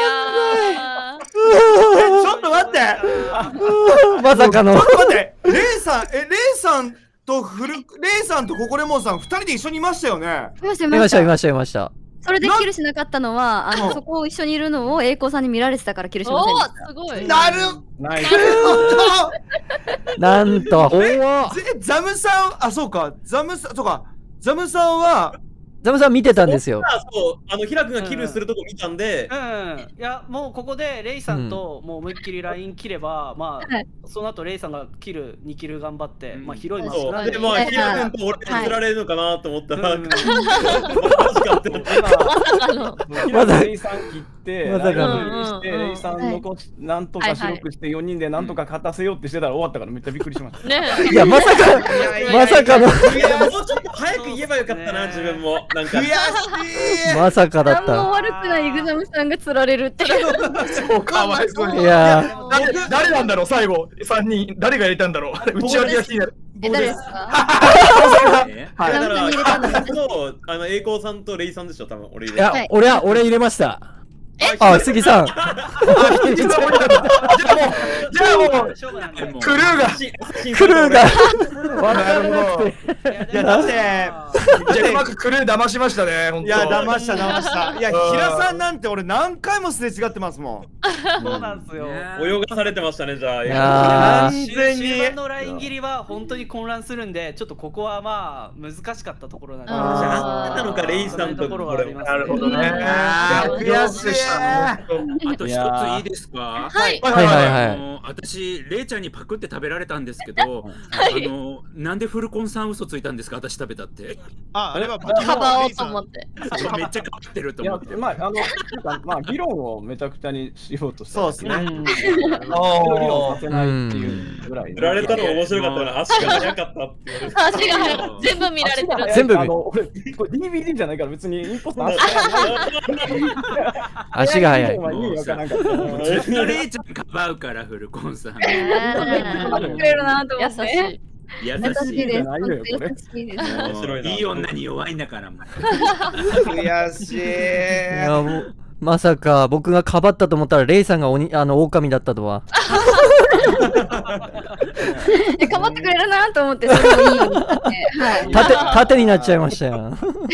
ちょっと待ってまさかのちょっと待ってレイさん、え、レイさんとフル、レイさんとココレモンさん二人で一緒にいましたよね。 いましたいましたいましたいましたそれでキルしなかったのは、あのそこを一緒にいるのを栄光さんに見られてたからキルしませんでした。 すごい。 なるない。 なんとザムさん、あ、そうか、ザムさん、そうか、ザムさんはザムさん見てたんですよ。 そう、あの、ヒラ君がキルするとこ見たんで。 うん。いや、もうここでレイさんともう思いっきりライン切れば、まあ、その後レイさんがキル、にキル頑張って、まあ、広いマスそう。で、まあ、ヒラ君と俺が釣られるのかなと思ったら、マジかって思って。 まだレイさん切って、まさかのレイさん残し、なんとか白くしてよにんでなんとか勝たせようってしてたら終わったからめっちゃびっくりしました。 いや、まさか、まさかの。 いや、もうちょっと早く言えばよかったな、自分も。なんか。 まさかだった。 何も悪くないイグザムさんが釣られるって。 そうかわいそうに。 いや誰なんだろう最後さんにん誰がやりたんだろう。打ち上げが気になる。 え、誰ですか？ はい。だからあの栄光さんとレイさんでしょ多分俺入れ。 いや俺は俺入れました。 あ、杉さん。じゃあもうクルーがクルーが。 なるほど。いやだってじゃあうまくクルー騙しましたね。 いや騙した騙した。いや平さんなんて俺何回もすれ違ってますもん。 そうなんですよ。 泳がされてましたねじゃあ。 完全に。終盤のライン切りは本当に混乱するんで、ちょっとここはまあ難しかったところなんで。 あってたのかレイさんとこれ。 なるほどね。 悔しい。 あと一ついいですか？ はいはいはいはい。 私レイちゃんにパクって食べられたんですけど、あのなんでフルコンさん嘘ついたんですか？私食べたって。 あ、あれはかばおうと思って。 めっちゃかってると思って。 まああのまあ議論をめちゃくちゃにしようとして。 そうですね。 議論させないっていうぐらい。 釣られたの面白かったな。足が速かったっていう。 足が速い。全部見られてる。 全部見。 俺これ ディービーディー じゃないから別にインポスター足が速い。 ずっとレイちゃんかばうからフルコンさん。 くれるなと思って。 優しい。優しいです。いい女に弱いんだからもう。 悔しい。いやもうまさか僕がかばったと思ったらレイさんが鬼あの狼だったとは。 かばってくれるなと思ってそれもいいよって。はい。 縦縦になっちゃいましたよ。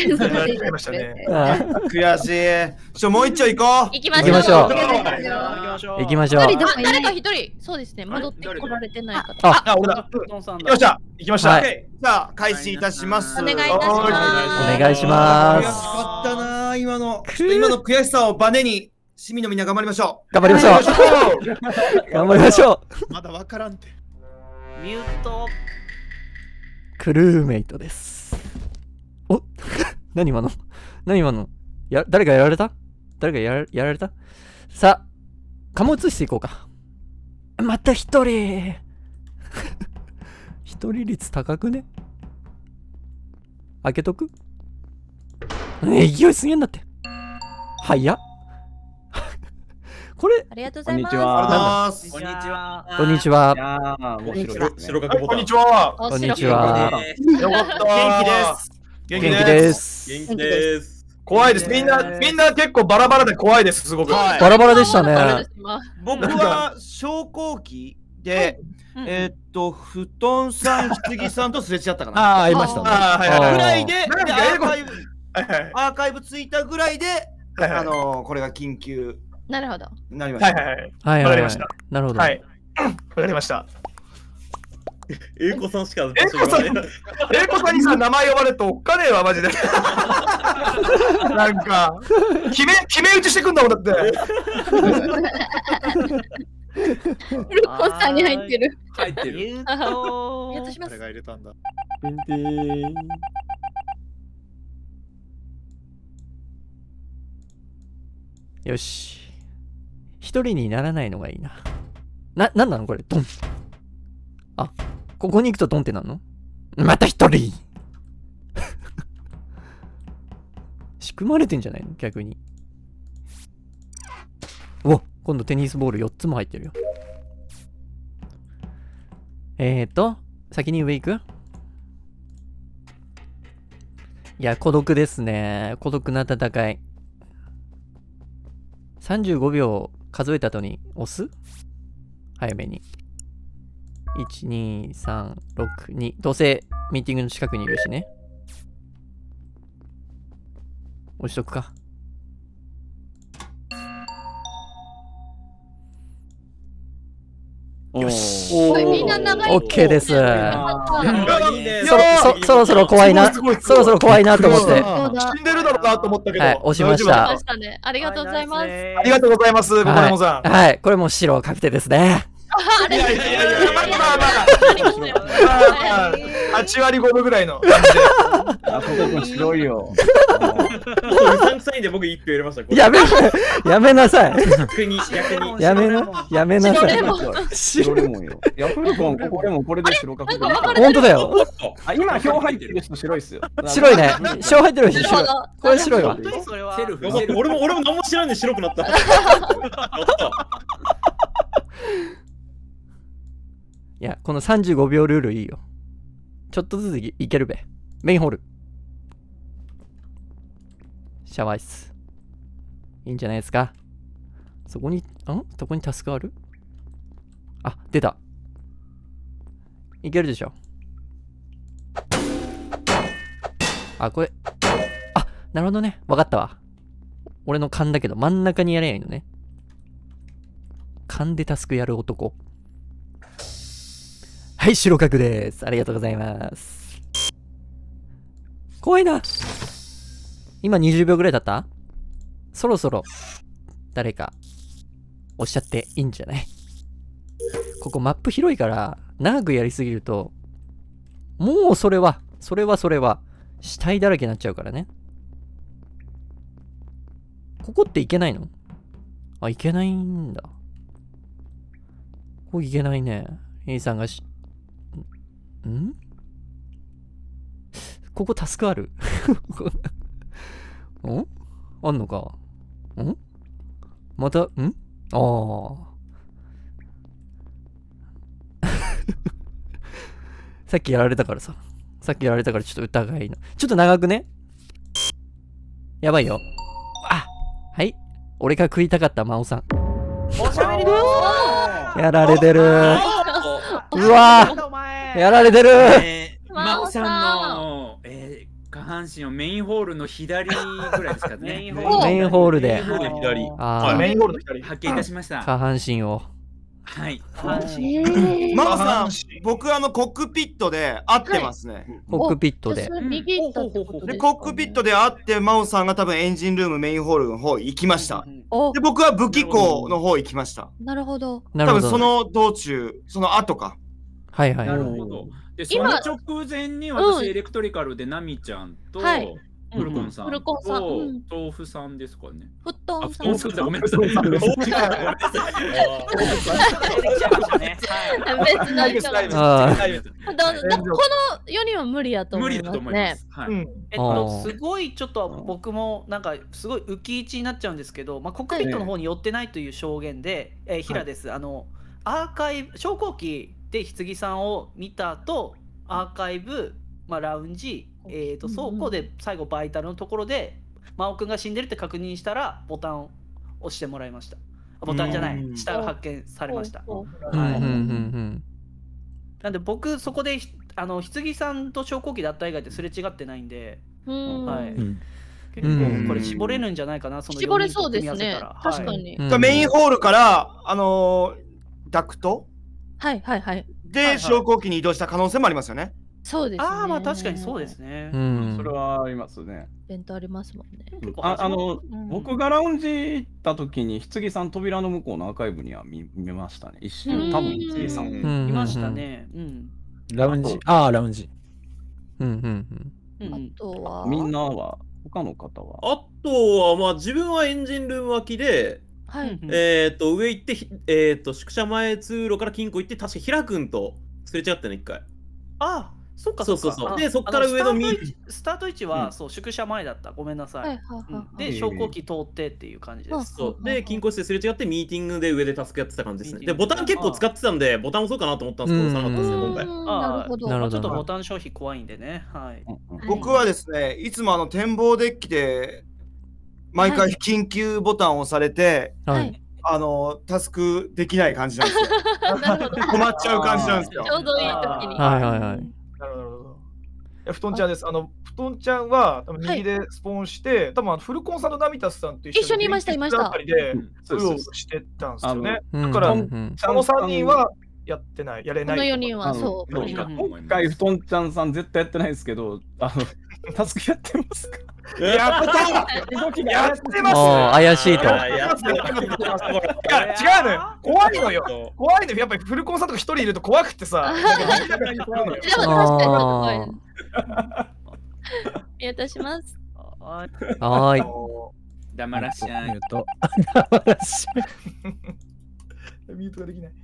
悔しい。ちょもう一丁行こう。 行きましょう。 行きましょう。 誰か一人そうですね戻ってこられてない方。 あ、俺だ。行きました。行きました。 じゃあ開始いたします。 お願いいたします。 お願いします。 悔しかったな今の。今の悔しさをバネに市民のみんな頑張りましょう。 頑張りましょう。頑張りましょう。まだわからんって。 ミュート。 クルーメイトです。お何今の何今のや誰がやられた誰がやらやられたさあ、カモ移していこうか。また一人一人率高くね開けとく勢いすげえんだって。早っこれありがとうございます。 こんにちは。 こんにちは。 こんにちは。白角ボタン。 こんにちは。 こんにちは。 よかった。 元気です。 元気です。 元気です。 怖いです。みんなみんな結構バラバラで怖いです。すごく。 バラバラでしたね。 僕は昇降機でえっと布団さん、棺さんとすれ違ったかな。 ああ、いましたね。 ぐらいで。 アーカイブついたぐらいで、あのこれが緊急なるほどなりました。 はいはいはい。わかりました。 なるほど。 はい。わかりました。 英子さんしか英子さん、英子さんにさ名前呼ばれるとおっかねえわマジで。なんか決め決め打ちしてくんだもんだって。 フルコさんに入ってる。 入ってる。 やっとします。 誰が入れたんだ。 てんてーん。 よし。一人にならないのがいいな。な、なんなのこれ、ドン。あ、ここに行くとドンってなんの？また一人仕組まれてんじゃないの逆に。お、今度テニスボールよっつも入ってるよ。えーと、先に上行く？いや、孤独ですね。孤独な戦い。さんじゅうごびょう数えた後に押す？早めに。いち、に、さん、ろく、に。どうせミーティングの近くにいるしね。押しとくか。よし。 おみんな長い。 オッケーです。そろそろそろ怖いな。そろそろ怖いなと思って。 死んでるだろうなと思ったけど。 はい、押しました。 ありがとうございます。 ありがとうございます、ごめんもさん。 はい、これも白確定ですね。 いやいやいやいや、まあまあまあ、はちわりごぶぐらいの感じで。 あ、ここも白いよ。 うさんくさいんで僕いっぴょう入れました。 やめやめなさい。 逆に、逆に。 やめな、やめなさい。 白レモンよ。ヤフーコン、ここでもこれで白確定。 本当だよ。 あ、今票入ってる人白いっすよ。 白いね。票入ってる人白い。これ白いわ。 セルフ。俺も、俺も何も知らんで白くなった。 いや、このさんじゅうごびょうルールいいよ。ちょっとずつ い, いけるべ。メインホール。シャワー室。いいんじゃないですか。そこに、んそこにタスクある？あ、出た。いけるでしょ。あ、これ。あ、なるほどね。わかったわ。俺の勘だけど、真ん中にやればいいのね。勘でタスクやる男。はい、白角です。ありがとうございます。怖いな。今にじゅうびょうぐらいだった？そろそろ誰かおっしゃっていいんじゃない？ここマップ広いから長くやりすぎるともうそれはそれはそれは死体だらけになっちゃうからね。ここっていけないの？あ、いけないんだ。ここいけないね。A さんがしん？ここタスクある？ん？あんのか？ん？また、ん？ああ。さっきやられたからさ。さっきやられたからちょっと疑いの。ちょっと長くね？やばいよ。あ、はい。俺が食いたかった真央さん。 おしゃべりだ。 やられてる。うわぁ、やられてる。 えー、真央さんの、えー、下半身をメインホールの左ぐらいですかね。 メインホールで。 左。 あ、 メインホールの左。 発見いたしました。 下半身を。 はい。 マオさん、僕あのコックピットで会ってますね。 コックピットで。 で、コックピットで会ってマオさんが多分エンジンルームメインホールの方行きました。で、僕は武器庫の方行きました。 なるほど。 多分その道中、その後か。 はいはい。 なるほど。で、その直前に私エレクトリカルでナミちゃんと、フルコンさんと豆腐さんですかね。 フットンさん。 豆腐さんごめんなさい。別な人が。このよにんは無理やと思いますね。無理だと思います。 えっとすごいちょっと僕もなんかすごい浮き位置になっちゃうんですけど、まあコックピットの方に寄ってないという証言で、え平です。あのアーカイブ昇降機で棺さんを見た後、アーカイブ、まあラウンジ。えーと倉庫で最後バイタルのところで真央くんが死んでるって確認したらボタンを押してもらいました。ボタンじゃない、下が発見されました。なんで僕そこであの棺さんと昇降機だった以外ですれ違ってないんで、 はい。結構これ絞れるんじゃないかな、その絞れそうですね。確かに。 メインホールから、あの、ダクトはいはいはい。 で、昇降機に移動した可能性もありますよね。 そうですね。 ああ、まあ確かにそうですね。 それはありますね。 イベントありますもんね。 ああの、僕がラウンジ行った時に、棺さん扉の向こうのアーカイブには見見ましたね。一瞬、多分棺さん。 見ましたね。うん。 ラウンジ。ああ、ラウンジ。 うんうんうん。あとは。 みんなは、他の方はあとは、まあ自分はエンジンルーム脇で、 はい、 えっと、上行って、えっと、宿舎前通路から金庫行って、確かひらくんとすれ違ったね、一回。 ああ、そっかそうそうそう。で、そっから上のミースタート位置は、そう、宿舎前だった。ごめんなさい。で、昇降機通ってっていう感じです。 そう。で、金庫室ですれ違って、ミーティングで上でタスクやってた感じですね。で、ボタン結構使ってたんで、ボタン押そうかなと思ったんですけど、押さなかったですね、今回。 なるほど。ちょっとボタン消費怖いんでね。はい。 僕はですね、いつもあの展望デッキで、毎回緊急ボタンを押されて、あのタスクできない感じなんですよ。困っちゃう感じなんですよ。 ちょうどいい時に。 はいはいはい。 なるほど。いや、布団ちゃんです。あの、布団ちゃんは多分右でスポーンして、多分フルコンさんとナミタスさんと一緒にいましたいました。 でうろうろしてたんですよね。だからそのさんにんはやってない、やれない。 このよにんはそう。 今回布団ちゃんさん絶対やってないですけど、あのタスクやってますか？ やった動きがやってます。 怪しいと。いや、 違うのよ。怖いのよ。怖いのよ。やっぱりフルコンさんとか一人いると怖くてさ。 でも確かに怖い。見渡します。 はーい。 黙らっしゃい。 と。黙らっしゃい。 ミュートができない。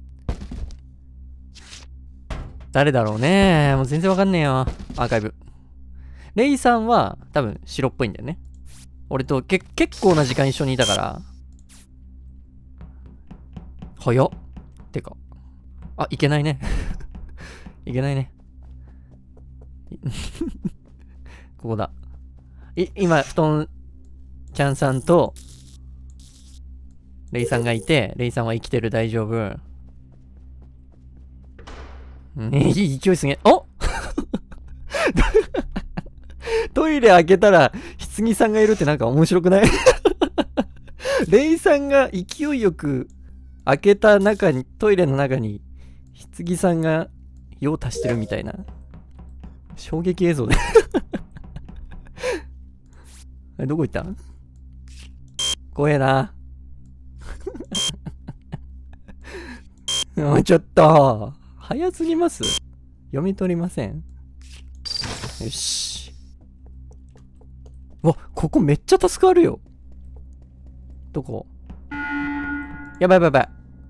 誰だろうね。もう全然わかんねえよ。アーカイブ。レイさんは多分白っぽいんだよね。俺とけ結構な時間一緒にいたから。早っ。てか。あ、いけないね。いけないね。ここだ。い、今、布団ちゃんさんと、レイさんがいて、レイさんは生きてる、大丈夫。ね、いい勢いすげえ。おトイレ開けたら、棺さんがいるってなんか面白くない？レイさんが勢いよく開けた中に、トイレの中に、棺さんが用を足してるみたいな。衝撃映像で。え、どこ行ったん？怖えな。もうちょっと。早すぎます？読み取りません。よし。わ、ここめっちゃ助かるよ。どこ？やばいやばいやば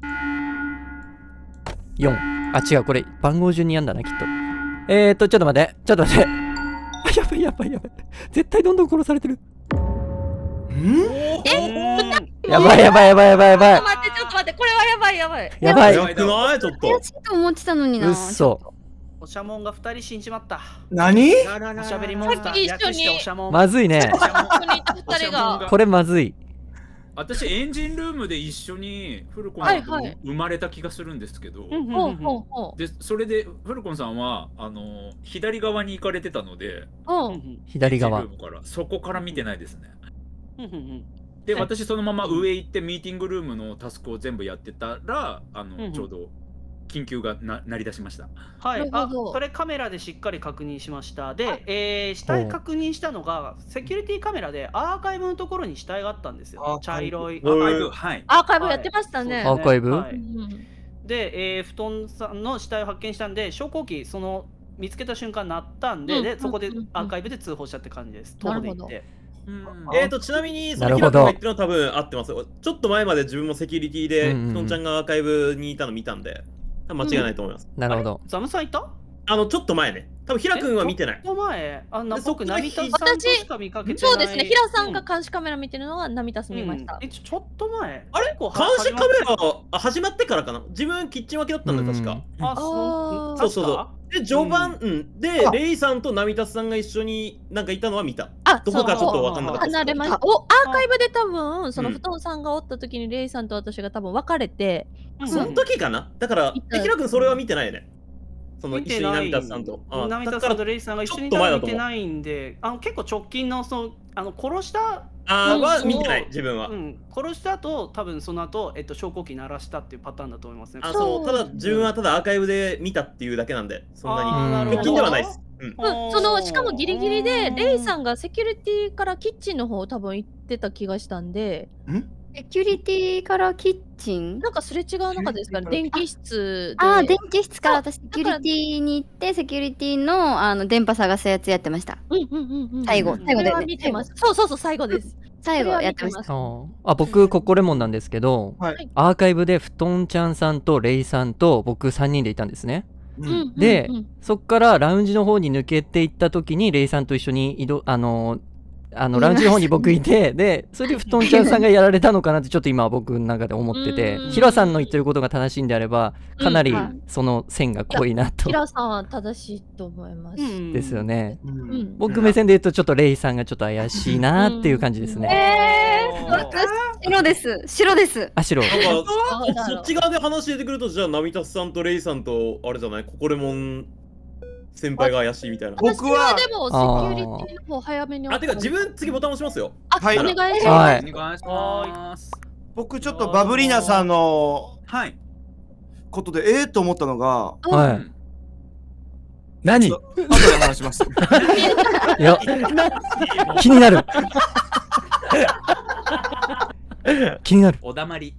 い。よん。あ、違う、これ番号順にやんだな、きっと。えーと、ちょっと待って。ちょっと待って。やばいやばいやばい。絶対どんどん殺されてる。 ん？ え？ やばいやばいやばいやばいやばい。 ちょっと待って、ちょっと待って、これはやばいやばい。 やばい。 やばくない？ちょっと。 怪しいと思ってたのにな。 うっそ。 おしゃもんが二人死んじまった。 何？ おしゃべりモンスター。 一緒に。 まずいね。これまずい。 私エンジンルームで一緒にフルコンさんと生まれた気がするんですけど、でそれでフルコンさんはあの左側に行かれてたので、 左側からそこから見てないですね。で私そのまま上行ってミーティングルームのタスクを全部やってたら、あのちょうど緊急がな鳴り出しました。 はい、あ、それカメラでしっかり確認しました。で、えー、死体確認したのがセキュリティカメラでアーカイブのところに死体があったんですよ。茶色いアーカイブ、はい。 アーカイブやってましたね。 アーカイブ？ はい、で、えー、布団さんの死体を発見したんで、昇降機その見つけた瞬間鳴ったんで、でそこでアーカイブで通報したって感じです。徒歩で行って。 えーとちなみにその平君が言ってるのは多分合ってます。ちょっと前まで自分もセキュリティで布団ちゃんがアーカイブにいたの見たんで。間違いないと思います。 なるほど。 ザムさんいた？ あのちょっと前ね。多分平君は見てない。 ちょっと前。あの僕成田さんとしか見かけてない。 そうですね。平さんが監視カメラ見てるのは成田さん見ました。 えちょっと前。 あれ？監視カメラ始まってからかな。自分キッチン分けだったんだ確か。 あそうそうそう。で序盤うんでレイさんとナミタスさんが一緒になんかいたのは見た。 あ、 どこかちょっと分かんなかった。 離れました。お、アーカイブで多分その布団さんがおった時にレイさんと私が多分別れて。 その時かな。だから平君それは見てないね。 その一緒にナミタさんと。 ナミタさんとレイさんが一緒にいたら見てないんで、あの結構直近のそのあの殺したあは見てない自分は。 うん、殺した後多分その後えっと昇降機鳴らしたっていうパターンだと思いますね。 あ、そうただ自分はただアーカイブで見たっていうだけなんでそんなに直近ではないです。 うん、そのしかもギリギリでレイさんがセキュリティからキッチンの方多分行ってた気がしたんで。 んセキュリティからキッチンなんかすれ違う中ですかね。電気室で。ああ、電気室から私セキュリティに行ってセキュリティのあの電波探すやつやってました。 うんうんうんうん。 最後最後で見てます。そうそうそう最後です。 最後やってました。 あ、僕ココレモンなんですけど、はい、アーカイブでふとんちゃんさんとレイさんと僕さんにんでいたんですね。うん、で、うんうん、そっからラウンジの方に抜けていった時にレイさんと一緒に移動あのーあのラウンジの方に僕いてでそれでふとんちゃんさんがやられたのかなってちょっと今は僕の中で思っててヒラさんの言ってることが正しいんであればかなりその線が濃いなと。 ヒラさんは正しいと思います。 ですよね。僕目線で言うとちょっとレイさんがちょっと怪しいなっていう感じですね。 えー、私白です白です。 あ白。 なんかそっち側で話してくるとじゃあナミタスさんとレイさんとあれじゃないココレモン先輩が怪しいみたいな。 僕はでもセキュリティの方早めに。 あ、てか自分次ボタン押しますよ。 あ、はい、お願いします。お願いします。 僕ちょっとバブリーナさんのことでええと思ったのが、 はい。 何？ 後で話します。 いや、気になる。気になる。 おだまり。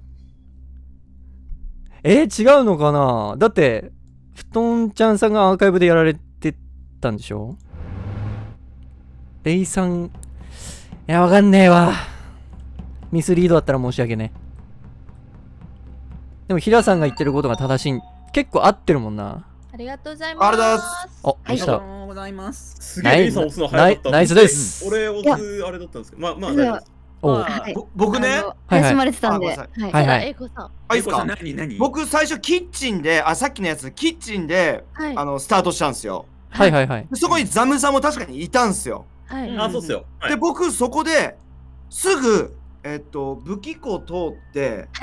えー、違うのかな。だって。ふとんちゃんさんがアーカイブでやられてたんでしょ。レイさんいやわかんねえわ。ミスリードだったら申し訳ねえ。でもヒラさんが言ってることが正しい結構合ってるもんな。 ありがとうございます。 ありがとうございます。 お、 ありがとうございます。 すげえレイさん押すの早かった。 ナイスです。 俺押すあれだったんですけどまあまあ大丈夫です。 僕ね、 怪しまれてたんで。 はいはい。 エイコさん。 あ、いいですか。僕最初キッチンで、あ、さっきのやつキッチンであのスタートしたんですよ。 はいはいはい。 そこにザムさんも確かにいたんですよ。 はい。 あ、そうっすよ。 で、僕そこですぐえっと武器庫通って、 はい。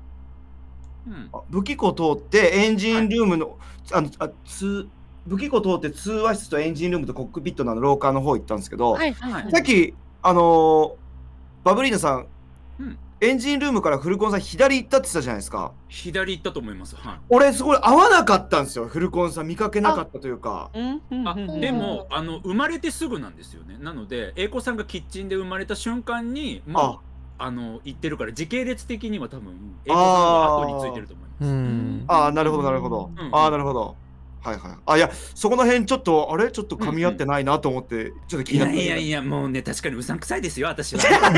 武器庫通ってエンジンルームのあのあつ武器庫通って通話室とエンジンルームとコックピットの廊下の方行ったんですけど、さっきあのバブリーナさん、うん、エンジンルームからフルコンさん左行ったって言ったじゃないですか。 左行ったと思います。はい、 俺すごい合わなかったんですよ。フルコンさん見かけなかったというか。 あ、でもあの生まれてすぐなんですよね。なので英子さんがキッチンで生まれた瞬間にもう あ, あの行ってるから時系列的には多分英子さんの後についてると思います。 ああ、なるほどなるほど。うん、ああ、なるほど。はいはい。あ、いや、そこの辺ちょっと、あれちょっと噛み合ってないなと思って、うんうん、ちょっと気になって。 いやいやいや、もうね、確かにうさんくさいですよ、私は。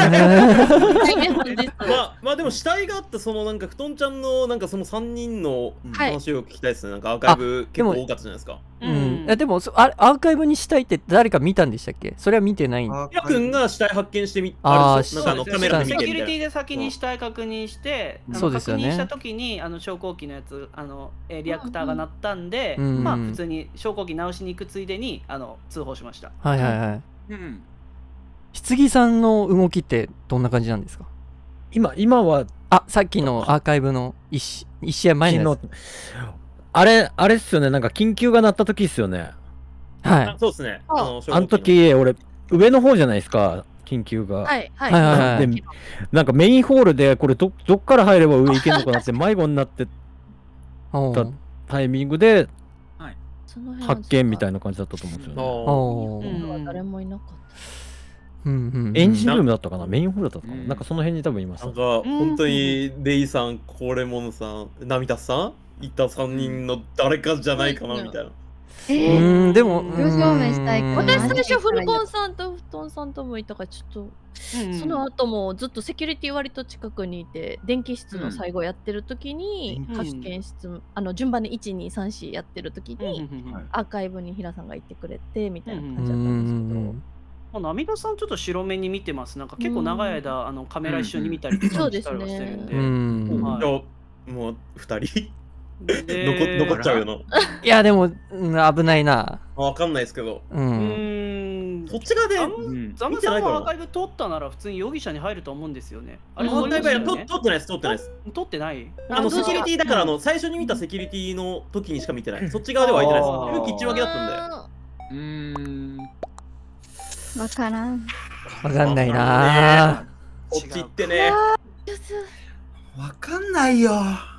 まあ、まあでも死体があった、そのなんか、ふとんちゃんの、なんかそのさんにんの話を聞きたいですね。なんかアーカイブ結構多かったじゃないですか。 うん。でも、あアーカイブに死体って誰か見たんでしたっけ？それは見てないんだ。 ヒラ君が死体発見してみ、あれ、なんかあのカメラで見てみたいな。 セキュリティで先に死体確認して、そうですよね。確認したときに、あの昇降機のやつ、あのリアクターが鳴ったんで、まあ普通に昇降機直しに行くついでにあの通報しました。 はいはいはい。うん。棺さんの動きってどんな感じなんですか？ 今今はあ、さっきのアーカイブの一試合前のやつ。 あれあれっすよね。なんか緊急が鳴った時っすよね。 はい。 そうですね。 あのあの時俺上の方じゃないですか。緊急が。 はいはいはい。 でなんかメインホールでこれどどっから入れば上行けるのかなって迷子になってたタイミングで。発見みたいな感じだったと思うんですよね。誰もいなかった。 エンジンルームだったかな、メインホールだったかな、なんかその辺に多分いました。 なんか本当にレイさん、コレモンさん、ナミタスさん、いたさんにんの誰かじゃないかなみたいな。 うん、でも私最初フルコンさんとフトンさんともいたからちょっとその後もずっとセキュリティ割と近くにいて電気室の最後やってる時に発見室あの順番でいちにさんしやってる時にアーカイブに平さんがいてくれてみたいな感じだったんですけど。 ナミタさんちょっと白目に見てます。なんか結構長い間あのカメラ一緒に見たりとかしたりはしてるんで。 もうふたり残っちゃうよな。 いやでも、うん、危ないな。 わかんないですけど。 うん。 そっち側でザムさんもアーカイブ取ったなら普通に容疑者に入ると思うんですよね。 あれアーカイブや取ってないです、取ってないです。 取ってない。 あのセキュリティだからあの最初に見たセキュリティの時にしか見てない。そっち側では開いてないです。自分キッチン分けだったんで。うーん。 わからん。 わかんないな。 こっち行ってね。 わかんないよ。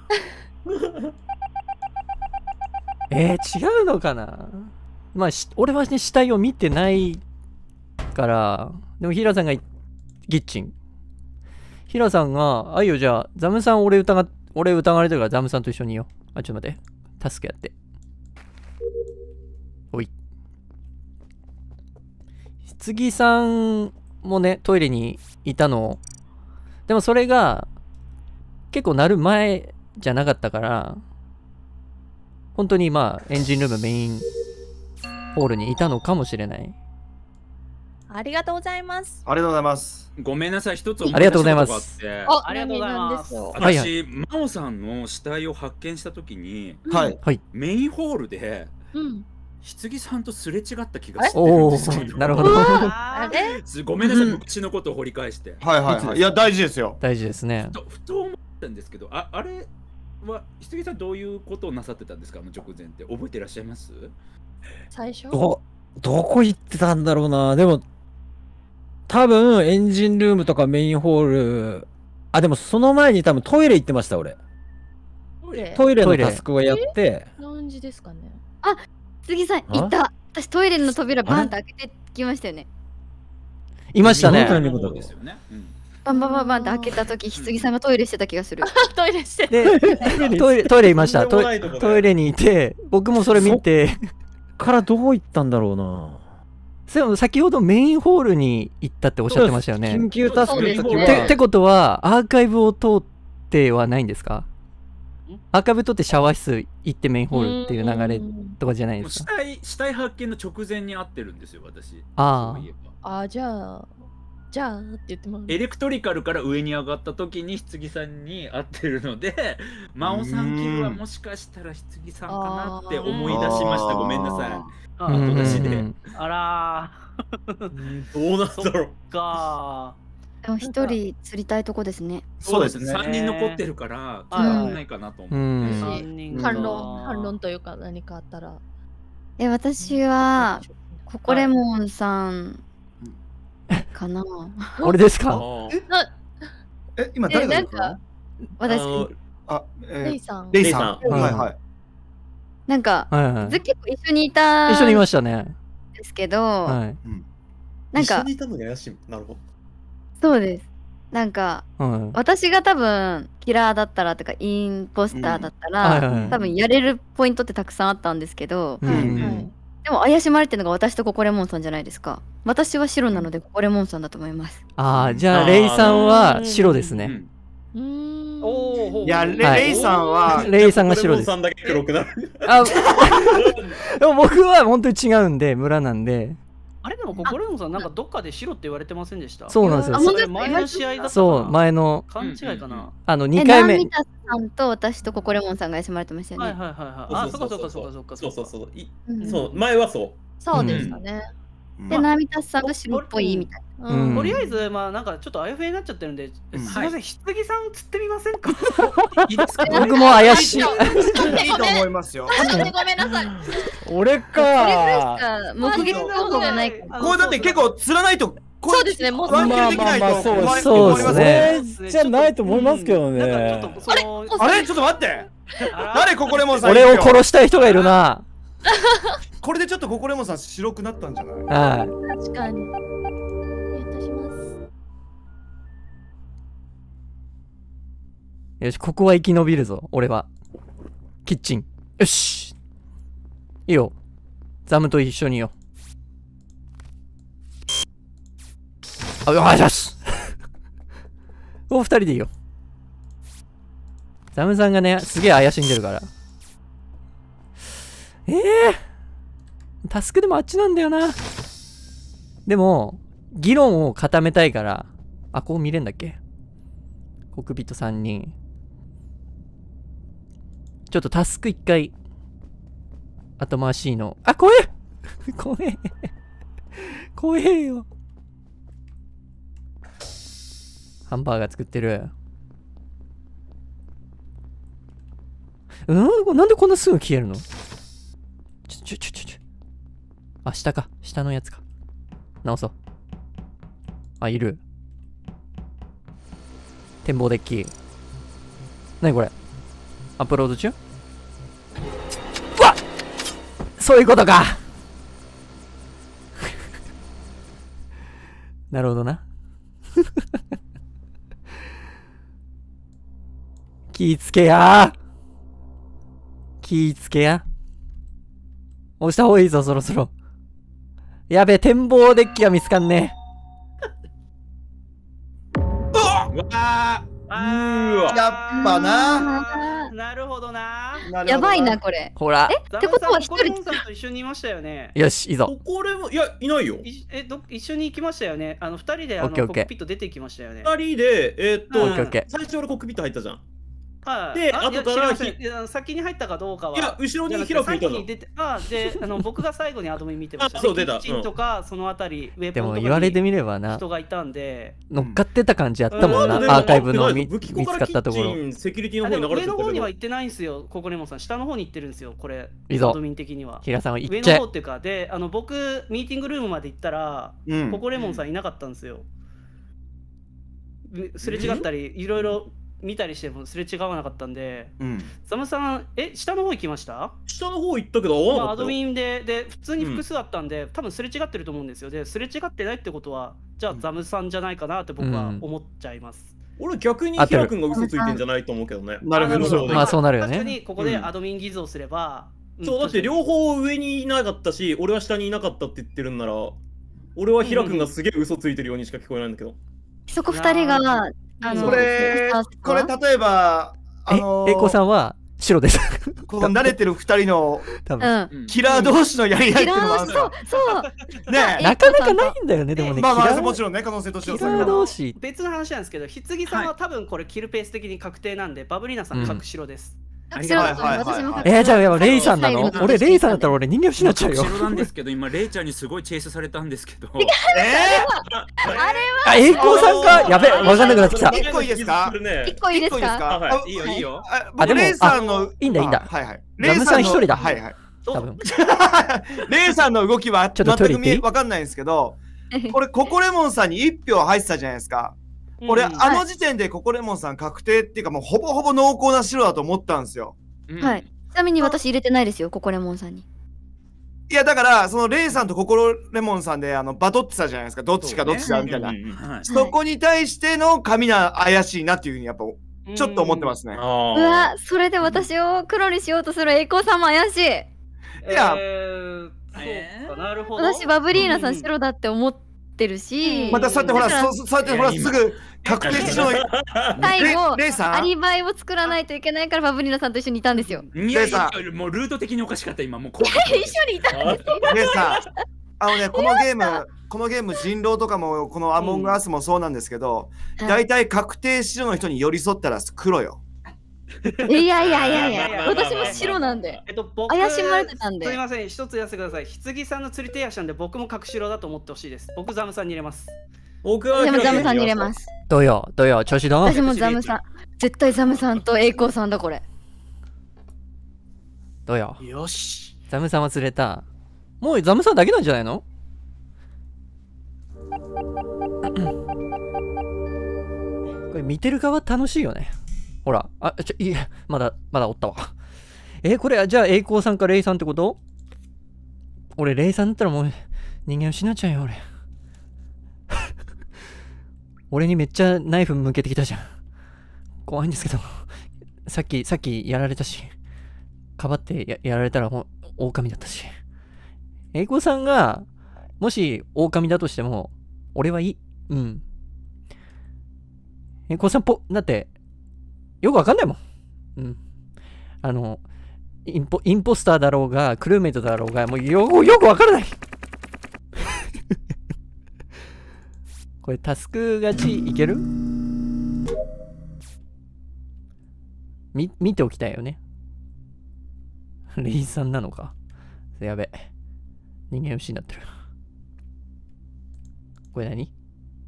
えー、違うのかな。まあ、俺はね、死体を見てないから、でもヒラさんがギッチン。ヒラさんが、あいよ、じゃあ、ザムさん俺疑っ、俺疑われてるからザムさんと一緒にいよう。あ、ちょっと待って。タスクやって。おい。棺さんもね、トイレにいたの。でもそれが、結構なる前じゃなかったから、本当にまあ、エンジンルームメインホールにいたのかもしれない。 ありがとうございます。 ありがとうございます。 ごめんなさい、一つありがとうございます。 ありがとうございます。 私、真央さんの死体を発見したときに、 はい、 メインホールで、 うん、 棺さんとすれ違った気がしてるんですけど。 なるほど。 ごめんなさい、昔のことを掘り返して。 はいはいはい。いや、大事ですよ。 大事ですね。 ふと思ったんですけど、あ、あれは、棺さんどういうことをなさってたんですか、あの直前って。覚えてらっしゃいます？ 最初ど、どこ行ってたんだろうな。でも、多分エンジンルームとかメインホール、あ、でもその前に多分トイレ行ってました、俺。 トイレトイレのタスクをやって。 何時ですかね。 あ、杉さん、いた。私トイレの扉バンって開けてきましたよね。 いましたね。 バンバンバンバンって開けたとき、杉さんがトイレしてた気がする。 トイレしてで、トイレ、トイレいました。トイトイレにいて、僕もそれ見て。 からどう行ったんだろうな。 でも先ほどメインホールに行ったっておっしゃってましたよね。 緊急タスクの時は。 てってことは、アーカイブを通ってはないんですか？アーカイブ取ってシャワー室行ってメインホールっていう流れとかじゃないですか？ 死体、死体発見の直前に会ってるんですよ、私。 ああ。あ、じゃあ、じゃあって言ってます。 エレクトリカルから上に上がった時に棺さんに会ってるので、真央さんキルはもしかしたら棺さんかなって思い出しました。ごめんなさい。後出しで。 あらー。どうなんだろう。 かでも一人釣りたいとこですね。 そうですね。さんにん残ってるから、決まらないかなと思って。 反論、反論というか何かあったら。 え、私は、ココレモンさんかな。 俺ですか？ え、今誰がいるか私、 あ、 レイさん。 レイさん。はいはい。 なんか、ずっと結構一緒にいた。 一緒にいましたね。 ですけど、なんか、 一緒にいたのが怪しい。なるほど。 そうです。なんか、私が多分キラーだったらとかインポスターだったら、多分やれるポイントってたくさんあったんですけど、でも怪しまれてるのが私とココレモンさんじゃないですか。私は白なのでココレモンさんだと思います。 ああ、じゃあレイさんは白ですね。 いや、レイさんはレイさんが白です。 さんだけ黒くなる。 でも僕は本当に違うんで、村なんで。 あれでもココレモンさんなんかどっかで白って言われてませんでした？ そうなんですよ。 それ前の試合だったかな。 そう前の勘違いかな。 あのにかいめ。 ナミタさんと私とココレモンさんが怪しまれてましたよね。 はいはいはいはい。あ、そっかそっかそっかそっか。 そうそうそう。そう前はそう。 そうでしたね。 で、ナミタさんが白っぽいみたいな。とりあえずまあなんかちょっとあやふやになっちゃってるんで、すみません、棺さん釣ってみませんか？ いいですか？僕も怪しい。いいと思いますよ。 ごめんなさい。 俺か。 目撃情報がない。 これだって結構釣らないと。 そうですね。もうワンキルできないと。 そうですね。 じゃないと思いますけどね。 あれちょっと待って。誰ココレモンさん？ 俺を殺したい人がいるな。 これでちょっとココレモンさん白くなったんじゃない？ はい。 確かに。やっとします。 よし、ここは生き延びるぞ、俺は。キッチン。よし。いいよ。ザムと一緒によ。あ、よしよし。もう二人でいいよ。ザムさんがね、すげえ怪しんでるから。ええー、タスクでもあっちなんだよな。でも、議論を固めたいから、あ、こう見れんだっけ？コクピットさんにん。ちょっとタスク一回、後回しいの。あ、怖え怖え怖えよ。ハンバーガー作ってる。うん、なんでこんなすぐ消えるの？ちょちょちょちょちょ。あ、下か。下のやつか。直そう。あ、いる。展望デッキ。なにこれ？アップロード中？うわっ！そういうことか。なるほどな。気ぃつけやー。気ぃつけや。押した方がいいぞ、そろそろ。やべえ、展望デッキが見つかんねえ。うわー、やっぱな。 なるほどな。 やばいな、これ。 ほら。 え、ってことは一人さんと一緒にいましたよね。 よし、いいぞ。 これも、いや、いないよ。 え、ど、一緒に行きましたよね。あの、二人で、あの、コックピット出てきましたよね。 二人で、えっと、 最初俺コックピット入ったじゃん。 はい。 で、後から先に入ったかどうかは。 いや、後ろに開くいたの。 あ、で、あの、僕が最後にアドミ見てました。 そう、出た。 キッチンとか、そのあたり、ウェでも言われてみればな。 人がいたんで。 乗っかってた感じやったもんな。アーカイブの見つかったところ。 セキュリティの方に流れて上の方には行ってないんですよ、ココレモンさん。下の方に行ってるんですよ、これ。 いいぞ。 アドミン的には。 平さんは行っちゃえ。 上の方っていうか、で、あの、僕、ミーティングルームまで行ったら、ココレモンさんいなかったんですよ。すれ違ったり、いろいろ。見たりしてもすれ違わなかったんで、うん、ザムさん、え、下の方行きました？ 下の方行ったけど、 まあ、アドミンで、で、普通に複数あったんで、うん、多分すれ違ってると思うんですよ。で、すれ違ってないってことは、じゃあザムさんじゃないかなって僕は思っちゃいます。 うん、俺逆にヒラ君が嘘ついてんじゃないと思うけどね。 なるほど。まあそうなるよね。 確かにここでアドミン偽造すれば、 うん、そう、だって両方上にいなかったし、俺は下にいなかったって言ってるんなら、俺はヒラ君がすげえ嘘ついてるようにしか聞こえないんだけど。 そこ二人が、 あのこれ、これ例えば、 あのー、え、えいこさんは白です。 この慣れてる二人の多分キラー同士のやり合いっていうのもある。 そう、そう。 ね、なかなかないんだよね、でもね。 まあまあ、もちろんね、可能性としては。 キラー同士。 別の話なんですけど、ひつぎさんは多分これキルペース的に確定なんで、バブリーナさん確白です。 ありがとう。私もえー、じゃあレイさんなの？俺レイさんだったら俺人間失っちゃうよ。 白なんですけど今レイちゃんにすごいチェイスされたんですけど。 えー、あれはあ、栄光さんか。やべ、わかんなくなってきた。 一個いいですか？ 一個いいですか？ いいよいいよ。 あ、でもレイさんのいいんだいいんだ。 はいはい。 ザムさん一人だ。 はいはい。 多分。 レイさんの動きは全く見わかんないんですけど、これココレモンさんに一票入ってたじゃないですか。俺あの時点でココレモンさん確定っていうかもうほぼほぼ濃厚な白だと思ったんですよ。 はい。ちなみに私入れてないですよ、ココレモンさんに。 いやだからそのレイさんとココレモンさんであのバトってたじゃないですか、どっちかどっちかみたいな。そこに対しての神な怪しいなっていうふうにやっぱちょっと思ってますね。うわ、それで私を黒にしようとする栄光さんも怪しい。いや、 そうか、なるほど。 私バブリーナさん白だって思ってるし、 またそうやってほら、そうやってほらすぐ確定しろ。 最後アリバイを作らないといけないからバブリーナさんと一緒にいたんですよ。 いやいや、もうルート的におかしかった今もう。 一緒にいたんですよ。 レイさん、あのね、このゲームこのゲーム人狼とかもこのアモングアスもそうなんですけど、だいたい確定白の人に寄り添ったら黒よ。 いやいやいやいや、私も白なんで。えっと、僕怪しまれてたんで。 すみません、一つ言わせてください。ひつぎさんの釣り手足なんで、僕も角白だと思ってほしいです。僕ザムさんに入れます。 僕はでもザムさんに入れます。 どうよ、どうよ、調子どう？ 私もザムさん。絶対ザムさんと栄光さんだこれ。 どうよ。 よし。 ザムさんは釣れた。もうザムさんだけなんじゃないの？これ見てる側楽しいよね。ほら、あ、ちょ、いや、まだ、まだおったわ。えー、これ、じゃあ、栄光さんかレイさんってこと？俺、レイさんだったらもう、人間失っちゃうよ、俺。俺にめっちゃナイフ向けてきたじゃん。怖いんですけど、さっき、さっきやられたし、かばってや、やられたら、ほん、狼だったし。栄光さんが、もし、狼だとしても、俺はいい。うん。栄光さんぽ、だって、よくわかんないもん。うん。あの、インポ、インポスターだろうが、クルーメイトだろうが、もうよ、よくわからない。これ、タスク勝ちいける？み、見ておきたいよね。レイさんなのか。やべ。人間失ってる。 これ何？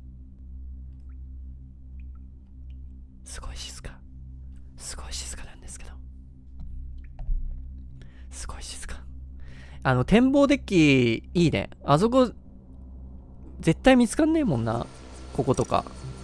すごい静か。すごい静かなんですけど。すごい静か。あの、展望デッキ、いいね。あそこ、絶対見つかんねえもんな。こことか。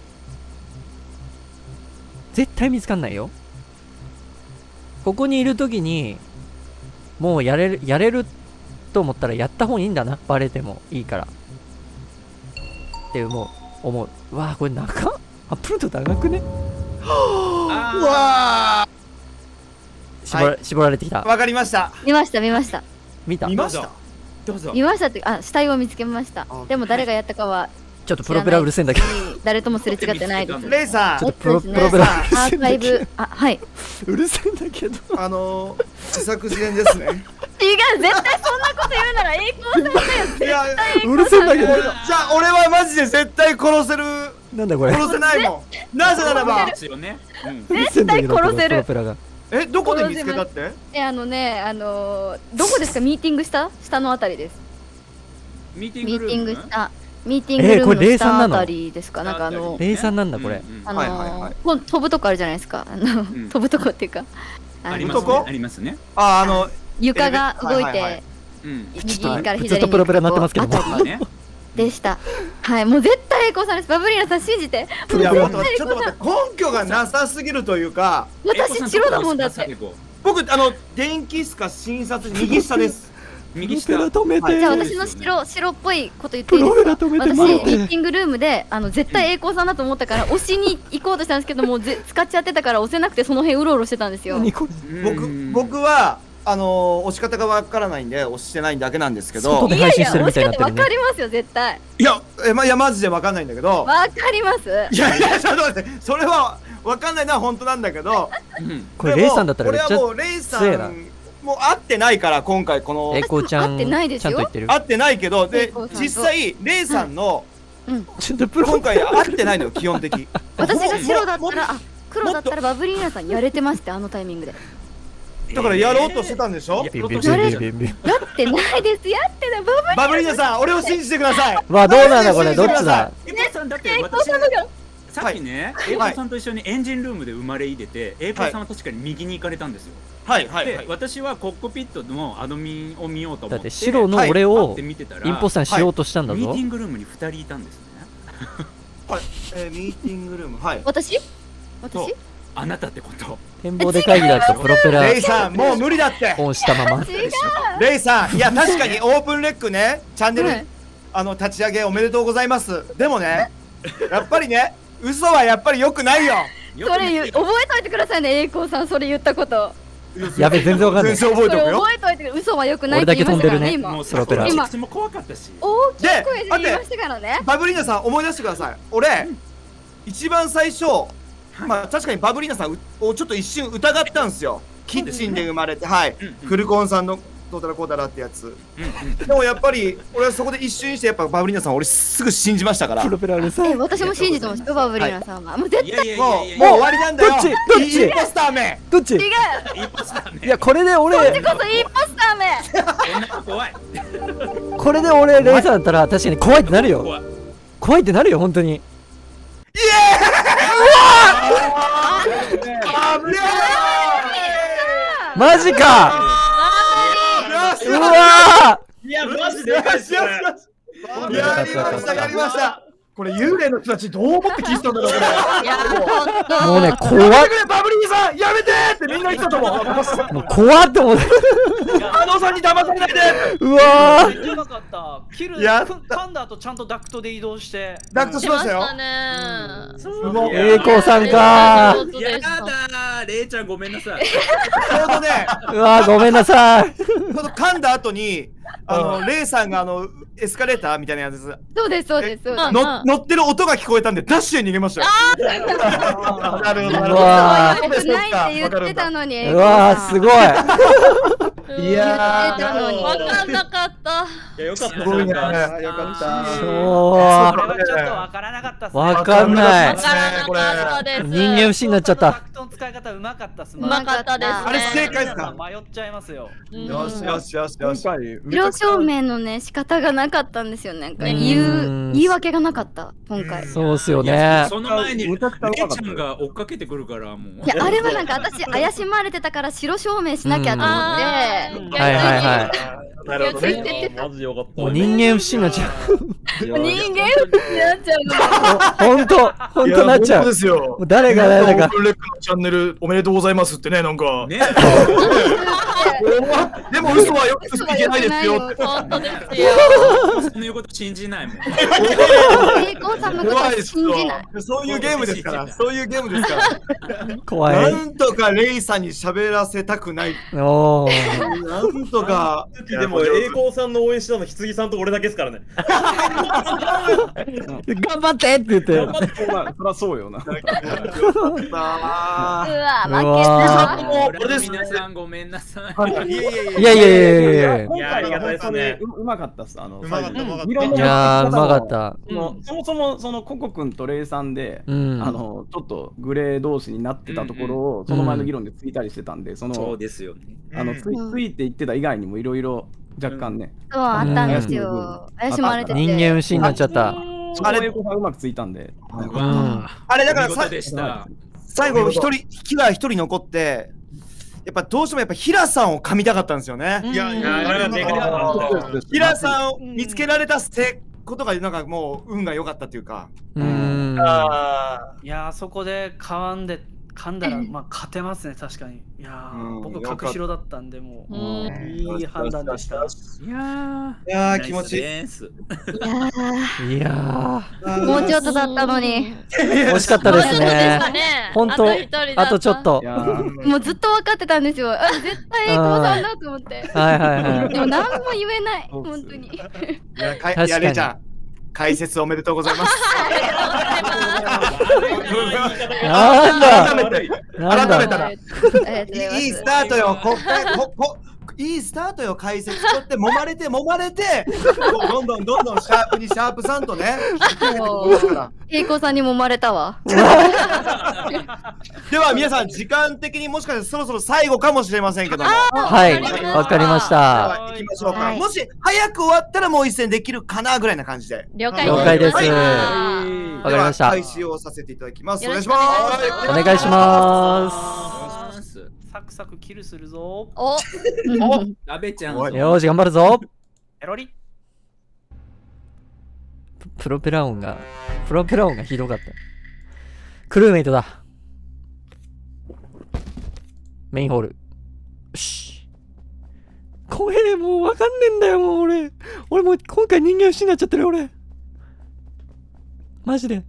絶対見つかんないよ。ここにいるときに、もうやれる、やれると思ったらやった方がいいんだな。バレてもいいから。って思う。思う。うわぁ、これ長っ。アップロード長くね？うわぁ絞ら、絞られてきた。 わかりました。 見ました、見ました。 見た？ 見ました。 どうぞ。見ましたって、あ、死体を見つけました。でも誰がやったかは。 ちょっとプロペラうるせえんだけど。 誰ともすれ違ってないです。 レイさん、 ちょっとプロペラうるせえんだけど。 アーカイブ、あ、はい。 うるせえんだけど。 あの、自作自演ですね。 違う、絶対そんなこと言うなら栄光さんだよ。いや、 うるせえんだけど。 じゃあ俺はマジで絶対殺せる。 なんだこれ。 殺せないもん。なぜならば。 絶対殺せる。 え、どこで見つけたって？ え、あのね、あの、どこですか？ミーティングした下のあたりです。 ミーティングした。ミーティングルームの下あたりですか？なんかあの、 レイさんなんだこれ。 あの、飛ぶとこあるじゃないですか。あの、飛ぶとこっていうか。 ありますね。ありますね。 あ、あの、 床が動いて、右から左に。 ずっとプロペラになってますけども。 でした。はい、もう絶対栄光さんです。バブリーナさん信じて。 いや、もうちょっと待って、根拠がなさすぎるというか。 私白だもんだって。 僕、あの、電気室か診察右下です。 右下止めて。 じゃあ私の白白っぽいこと言っていいですか？私ミーティングルームであの絶対栄光さんだと思ったから押しに行こうとしたんですけどもぜ使っちゃってたから押せなくてその辺うろうろしてたんですよ。 僕僕はあの押し方がわからないんで押してないだけなんですけど。 外で配信してるみたいになってるね。 わかりますよ絶対。 いやえまいやマジでわかんないんだけど。 わかります。 いやいやちょっと待ってそれはわかんないのは本当なんだけど。 これレイさんだったらめっちゃ。 俺はもうレイさん。もう会ってないから今回この栄光ちゃん会ってないですよ。 会ってないけどで実際レイさんの今回会ってないのよ基本的。 私が白だったらあ黒だったらバブリーナさんやれてましてあのタイミングで。 だからやろうとしてたんでしょ？やってないですやってないバブリーナさん俺を信じてください。 わどうなんだこれどっちだ？ 栄光さんだって私さっきね栄光さんと一緒にエンジンルームで生まれ出て栄光さんは確かに右に行かれたんですよ。 はいはい、 で私はコックピットのアドミンを見ようと思ってだって白の俺をインポスターにしようとしたんだぞ。 ミーティングルームにふたりいたんですね。 はい、えー、ミーティングルームはい私私あなたってこと展望で会議だったプロペラレイさんもう無理だってオンしたままレイさんいや確かにオープンレックねチャンネル、はい、あの立ち上げおめでとうございます。でもねやっぱりね嘘はやっぱり良くないよ。 それ覚えといてくださいね栄光さんそれ言ったこと。 やべ全然わかんない。 全然覚えておくよ。 覚えといてくれ。嘘は良くないって言いましたからね今。 もうプロペラ。今も怖かったし。 大きい声で言いましたからね。 バブリーナさん思い出してください。俺一番最初まあ確かにバブリーナさんをちょっと一瞬疑ったんですよ。キッチンで生まれてはいフルコンさんのどうだらこうだらってやつ。でもやっぱり俺はそこで一瞬してやっぱバブリーナさん俺すぐ信じましたから。 プロペラうるさい。 私も信じてますよバブリーナさんは。もう絶対もうもう終わりなんだよ。 どっちどっちインポスターめ。 どっち。 違う。 いやこれで俺。 こっちこそインポスターめ。 怖い。 これで俺レイさんだったら確かに怖いってなるよ。怖いってなるよ本当に。イエーイ。マジか。うわーいやマジでよしよしよしやりましたやりました。これ幽霊の人たちどう思って聞いてたんだろうこれ。 もうね怖っ。 バブリーさんやめてってみんな言ってたと思う。 もう怖って思って。 あのさんに騙されないで。 うわー。やばかった。キル噛んだ後ちゃんとダクトで移動して。 ダクトしましたよ。 栄光さんかー。 やだー。レイちゃんごめんなさい。 ちょうどね。 うわーごめんなさい。 ちょうど噛んだ後にあのレイさんがあのエスカレーターみたいなやつ。 そうですそうです。 の乗ってる音が聞こえたんでダッシュで逃げましたよ。なるほどなるほど。 うわー。ないって言ってたのに。 うわーすごい。 いやーわかんなかった。 いやよかった。 すごいね。よかった。 そう。 これはちょっとわからなかったっすね。 わかんない。 わからなかったです。 人間不信になっちゃった。 タクトの使い方うまかったっす。うまかったです。 あれ正解ですか。 迷っちゃいますよ。 よしよしよしよし。 白証明のね仕方がなかったんですよね。なんか言う言い訳がなかった今回。 そうっすよね。 その前にレイちゃんが追っかけてくるからもう。 いやあれはなんか私怪しまれてたから白証明しなきゃと思って。 はいはいはい。 なるほどね。マジよかった。 もう人間不信になっちゃう。 人間不信になっちゃう。 本当本当なっちゃう。 そうですよ。 誰が誰だか。 オープンレックのチャンネルおめでとうございますってね、なんか。ね。でも嘘はよくついけないですよ。 本当ですよ。 そのいうこと信じないもん。 成功さんのこと信じない。 そういうゲームですから。そういうゲームですから。 怖い。 なんとかレイさんに喋らせたくない。 おお。 なんとか。 でも栄光さんの応援したのひつぎさんと俺だけですからね。 頑張ってって言って。 頑張ってそりゃそうよな。 うわ負けた。 皆さんごめんなさい。 いやいやいやいやいや。ありがたいですね。 うまかったっす。あの、 うまかった。 いやうまかった。 そもそもそのココ君とレイさんで、あのちょっとグレー同士になってたところをその前の議論でついたりしてたんで、そのそうですよね。 あのつついて言ってた以外にもいろいろ若干ね。 そうあったんですよ。怪しまれてて。 人間不信になっちゃった。 あれうまくついたんで。 あれだから最後一人キラー一人残って。やっぱどうしてもやっぱ平さんを噛みたかったんですよね。いやいや平さんを見つけられたせことがなんかもう運が良かったというか。 いやそこで噛んで噛んだらまあ勝てますね確かに。いや僕角白だったんでもういい判断でした。いやいや気持ちいい。いやいやもうちょっとだったのに。 惜しかったですね。本当あとちょっと。 もうずっと分かってたんですよ。絶対栄光さんだと思って。 はいはいはい。 でも何も言えない本当に。いやかいやレイちゃん解説おめでとうございます。 なんだ改めたらいいスタートよ。ここいいスタートよ。解説とって揉まれて揉まれてどんどんどんどんシャープにシャープさんとね。 栄光さんに揉まれたわ。 では皆さん時間的にもしかしてそろそろ最後かもしれませんけども。 はいわかりました。 行きましょうか。もし早く終わったらもう一戦できるかなぐらいな感じで。 了解了解です。わかりました。 開始をさせていただきます。お願いします。 お願いします。 サクサクキルするぞ。 お、 ラベちゃん。 よし頑張るぞ。 ペロリ。 プロペラ音がプロペラ音がひどかった。クルーメイトだ。メインホール。よし。怖え、もうわかんねえんだよ、もう俺。俺もう今回人間不信になっちゃってるよ、俺。マジで。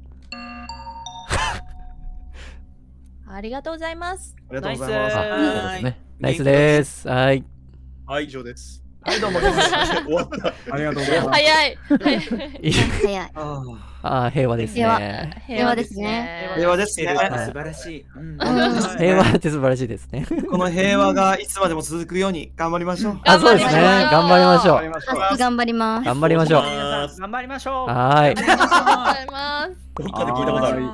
ありがとうございます。 ありがとうございます。 ナイスです。はい。 はい、以上です。 はい、どうも。 終わった。ありがとうございます。 早い。 早い。 ああ、平和ですね。 平和ですね。 平和ですね。 素晴らしい。 平和って素晴らしいですね。 この平和がいつまでも続くように頑張りましょう。 あ、そうですね。頑張りましょう。頑張ります。 頑張りましょう。 頑張りましょう。 はい。 ありがとうございます。 ミカで聞いたことある。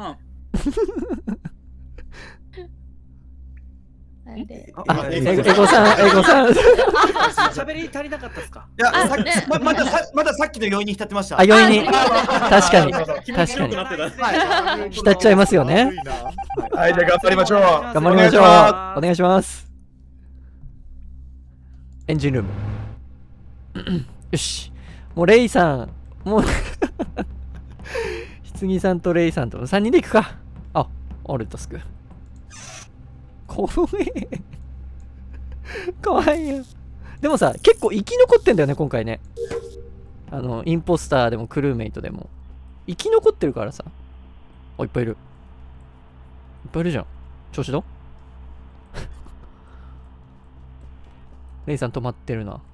あ、エゴさん、エゴさん。 喋り足りなかったですか。 いや、さっき、ま、まだ、まださっきの余韻に浸ってました。 あ、余韻に。確かに。確かに。浸っちゃいますよね。 はい、じゃあ頑張りましょう。 頑張りましょう。お願いします。エンジンルーム。よし。もうレイさん、もうひつぎさんとレイさんとさんにんで行くか。あ、オルトスク。怖い。怖いよ。でもさ、結構生き残ってんだよね、今回ね。あの、インポスターでもクルーメイトでも。生き残ってるからさ。あ、いっぱいいる。いっぱいいるじゃん。調子どうレイさん止まってるな。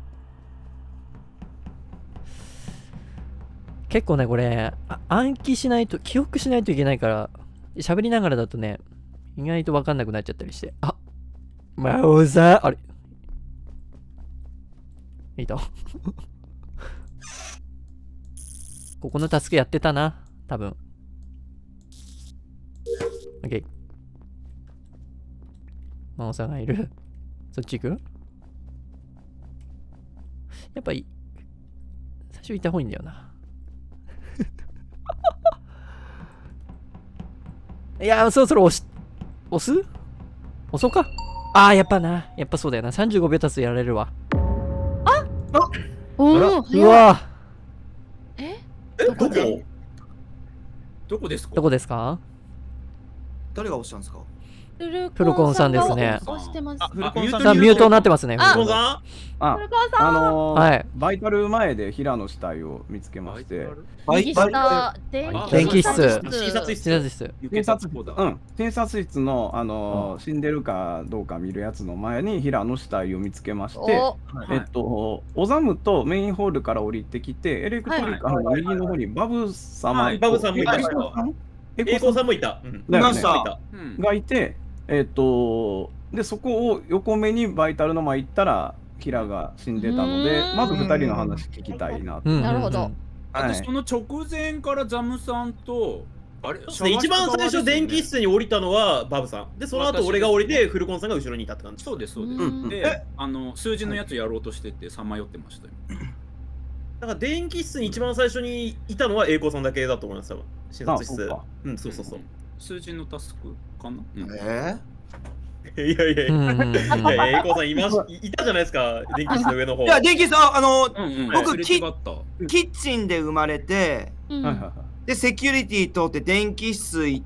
結構ね、これ、暗記しないと、記憶しないといけないから、喋りながらだとね、意外と分かんなくなっちゃったりして。あ、マオザー、あれいたここの助けやってたな、多分。オッケー。マオさんがいる。そっち行く？いやっぱり、最初行った方がいいんだよな。いやー、そろそろ押し、押す押そうか。あー、やっぱな。やっぱそうだよな。さんじゅうごびょう経つやられるわ。 ああおお、 うわええ、どこどこですかどこですか？ 誰が押したんですか？ フルコンさんですね。 押してます。 フルコンさん、ミュートになってますね。 フルコンさんあ、 フルコンさんあのーはい。 バイタル前で平野死体を見つけまして、 右下、電気室。 診察室。 診察室。 偵察室、うん、偵察室の、あのー、死んでるかどうか見るやつの前に平野死体を見つけまして、えっと、オザムとメインホールから降りてきて、エレクトリカルの右の方にバブ様、 バブさんもいた。栄光さんもいた。 いました。がいて、えっと、で、そこを横目にバイタルの前行ったら、キラが死んでたので、まずふたりの話聞きたいなと。 なるほど。 私、その直前からザムさんと、あれ一番最初、電気室に降りたのはバブさん。で、その後俺が降りて、フルコンさんが後ろにいたって感じ。 そうです、そうです。で、あの、数字のやつやろうとしてて、さまよってましたよ。 だから電気室に一番最初にいたのは栄光さんだけだと思いますよ。診察室。うん、そうそうそう。 数字のタスクかな。 ええいやいやいや、いや、栄光さんいましいたじゃないですか、電気室の上の方。 いや、電気室、あの、僕キ、キッチンで生まれて、で、セキュリティ通って電気室行って、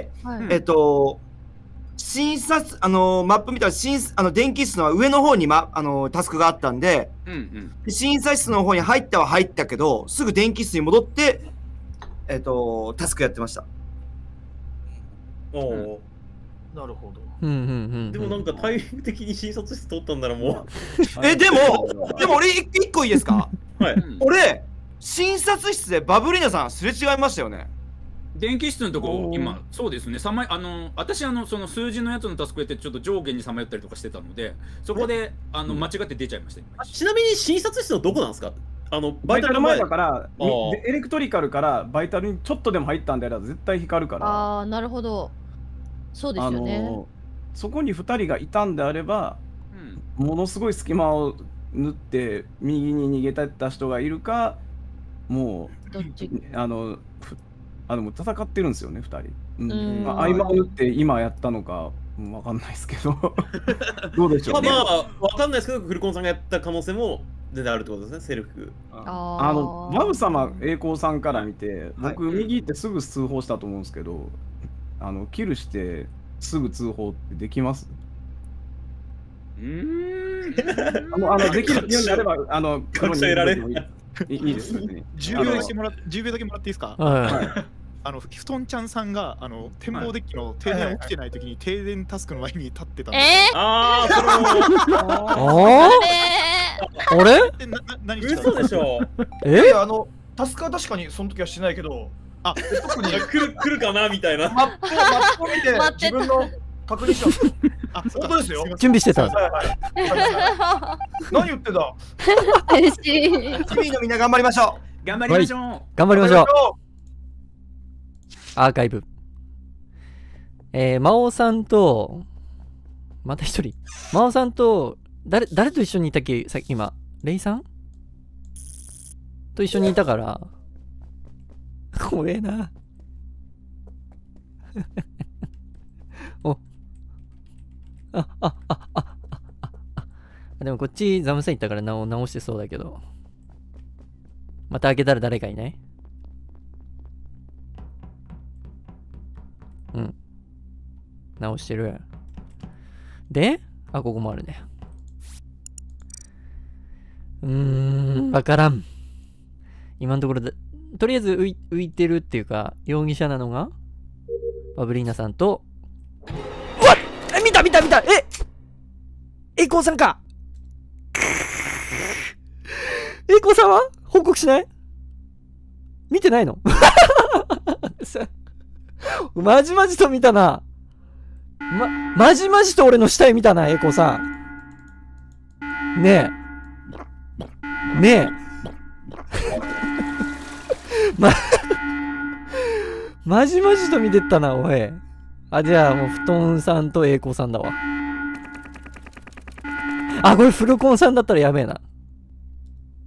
えっと、診察、あの、マップ見たら、診あの電気室の上の方に、ま、あのタスクがあったんで、うんうん、診察室の方に入ったは入ったけど、すぐ電気室に戻って、えっと、タスクやってました。 おお、 なるほど。 でもなんかタイミング的に診察室通ったんならもう。 え、でも、でも俺一個いいですか？はい。俺、診察室でバブリーナさんすれ違いましたよね。 電気室のとこ、今、そうですね、さまあの私あの、その数字のやつのタスクやって、ちょっと上下にさまよったりとかしてたので、そこであの間違って出ちゃいました。 ちなみに診察室のどこなんですか？あのバイタル前だから、エレクトリカルからバイタルにちょっとでも入ったんであれば絶対光るから。 ああ、なるほど。そうですよね。 そこにふたりがいたんであれば、うん、ものすごい隙間を縫って右に逃げてった人がいるか、もうどっちあのあの戦ってるんですよね、ふたり。うん、まあ、合間を縫って今やったのか、うん、わかんないですけど、どうでしょう、 ね。まあまあ、わかんないですけど、フルコンさんがやった可能性も全然あるってことですね、セルフ。 ああのバブ様、栄光さんから見て、僕、はい、右行ってすぐ通報したと思うんですけど、あのキルしてすぐ通報ってできます？ うーん。 あの、あのできるようになれば、あの、 隠せられる。 いいですね。 じゅうびょうだけもらじゅうびょうだけもらっていいですか？はい。あの、ふとんちゃんさんが、あの、展望デッキの停電起きてないときに、停電タスクの前に立ってたんですよ。 えー、ああ、それも。あれ？ 何嘘でしょ？ え？あの、タスクは確かにその時はしてないけど、 あ、特に来る来るかなみたいな。 マップ、マップを見て自分の確認した。あ、本当ですよ。 準備してた。 何言ってた？ 嬉しい。 君のみんな頑張りましょう。頑張りましょう。 頑張りましょう。アーカイブ。えー、魔王さんと、また一人。魔王さんと、誰、誰と一緒にいたっけさっき今。レイさんと一緒にいたから。怖えな。お。あ、あ、あ、あ、あ、あ。でもこっちザムさん行ったから直直してそうだけど。また開けたら誰かいない？うん。直してる。で、あ、ここもあるね。うーん、わからん。今のところで、とりあえず浮い、浮いてるっていうか、容疑者なのが、バブリーナさんと、うわっえ、見た見た見たえ栄光さんか栄光さんは報告しない見てないのまじまじと見たな。ま、まじまじと俺の死体見たな、栄光さん。ねえ。ねえ。ま、まじまじと見てったな、おい。あ、じゃあもう、布団さんと栄光さんだわ。あ、これフルコンさんだったらやべえな。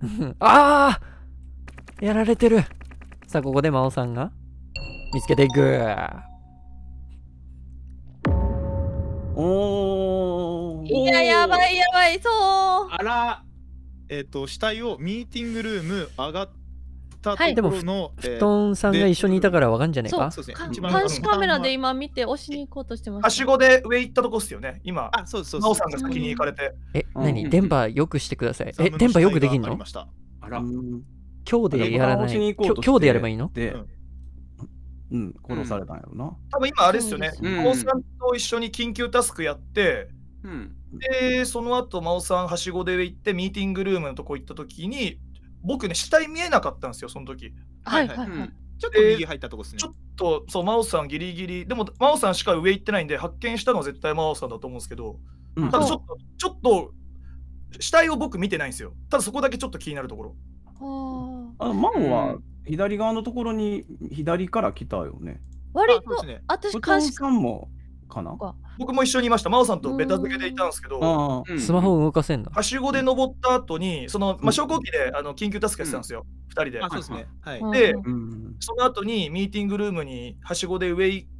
ああやられてる。さあ、ここで真央さんが見つけていく。 おー。いや、やばいやばい、そう。 あら。えっと、死体をミーティングルーム上がったところの、 布団さんが一緒にいたからわかんじゃねえか。 そうですね。監視カメラで今見て押しに行こうとしてます。 はしごで上行ったとこっすよね、今。 あ、そうですそうです。真央さんが先に行かれて。 え、何電波よくしてください。え、電波よくできんの？ あら。 今日でやらない。今日でやればいいの？ うん、殺されたんやろな。 多分今あれですよね。真央さんと一緒に緊急タスクやって、で、その後真央さんはしごで上行ってミーティングルームのとこ行った時に、僕ね、死体見えなかったんですよ、その時。 はいはいはい。 ちょっと右入ったとこですね。 ちょっと、そう、真央さんギリギリ、でも真央さんしか上行ってないんで、発見したのは絶対真央さんだと思うんですけど、ただちょっと、ちょっと、死体を僕見てないんですよ。ただそこだけちょっと気になるところ。 あの、真央は左側のところに左から来たよね。 割と、私、 監視官もかな？ 僕も一緒にいました。真央さんとベタ付けでいたんですけど、 スマホを動かせんの？ はしごで登った後に、その、まあ、昇降機であの緊急タスクやってたんですよ、ふたりで。 あ、そうですね。はい。 で、その後にミーティングルームにはしごで上行って、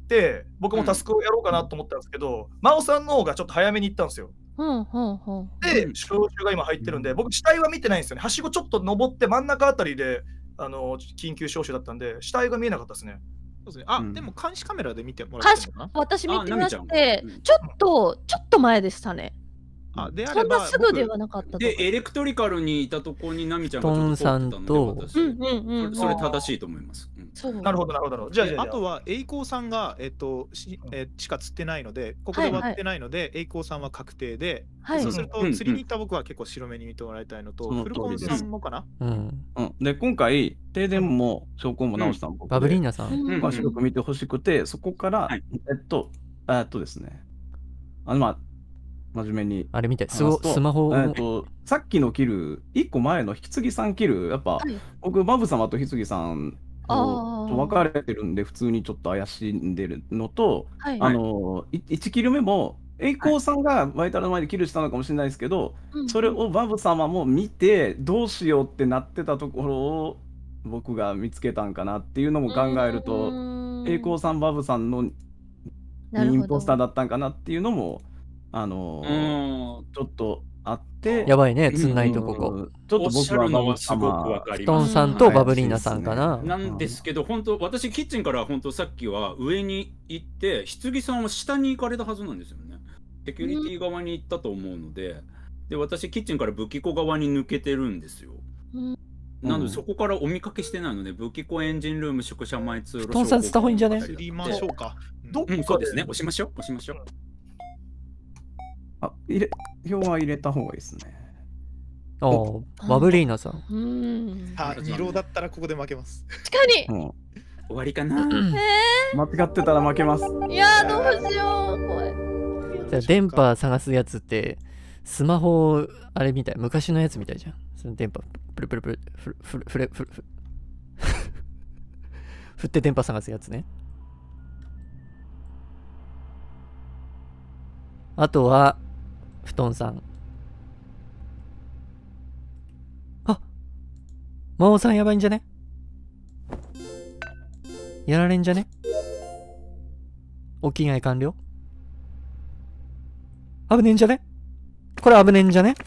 僕もタスクをやろうかなと思ったんですけど、真央さんの方がちょっと早めに行ったんですよ。で、招集が今入ってるんで、僕、死体は見てないんですよね。はしごちょっと登って真ん中あたりで、あの緊急招集だったんで、死体が見えなかったですね。 そうですね。あ、うん、でも監視カメラで見てもらってるかな。 私見てまして、ちょっと、ちょっと前でしたね。 あ、であればそんなすぐではなかったと。 で、エレクトリカルにいたところにナミちゃんがトンさんと、 それ正しいと思います。 なるほど、なるほど。じゃあ、じゃあ、 あとは栄光さんが、えっと、し、えー、しか釣ってないので、ここで割ってないので、栄光さんは確定で、そうすると、釣りに行った僕は結構白目に見てもらいたいのと、フルコンさんもかな。 うん。で、今回、停電も証拠も直したの僕バブリーナさん。 が白く見てほしくて、そこから、えっと、えっとですね、あの、まあ、真面目にあれ見て、スマホ、 えー、とさっきのキル、いっこまえの引き継ぎさんキル、やっぱ、はい、僕、バブ様と引き継ぎさんと分かれてるんで、普通にちょっと怪しんでるのと、はい、あのいちキル目も、栄光さんがバイタルの前でキルしたのかもしれないですけど、はい、それをバブ様も見て、どうしようってなってたところを僕が見つけたんかなっていうのも考えると、栄光さん、バブさんのインポスターだったんかなっていうのも、あのー、ちょっとあって、 やばいね、つんないとここ。 ちょっと僕はバブすごくわかります。 布団さんとバブリーナさんかな。 なんですけど、本当私キッチンから本当さっきは上に行って、棺さんは下に行かれたはずなんですよね。セキュリティ側に行ったと思うので、で私キッチンから武器庫側に抜けてるんですよ。なのでそこからお見かけしてないので、武器庫エンジンルーム宿舎前通路。 布団さんした方がいいんじゃね？ 釣りましょうか。 どうん、そうですね。押しましょう。押しましょう。 あ、入れ、表は入れた方がいいですね。 ああ、バブリーナさん。 うん。あ、二浪だったらここで負けます。 確かに。 終わりかな。 間違ってたら負けます。 いや、どうしよう、怖い。 じゃあ電波探すやつって、スマホ、あれみたい、昔のやつみたいじゃん。その電波、プルプルプル、フルフルフルフルフル。振って電波探すやつね。あとは、布団さん。あ、魔王さんやばいんじゃね？やられんじゃね？お着替え完了？危ねえんじゃね？これ危ねえんじゃね？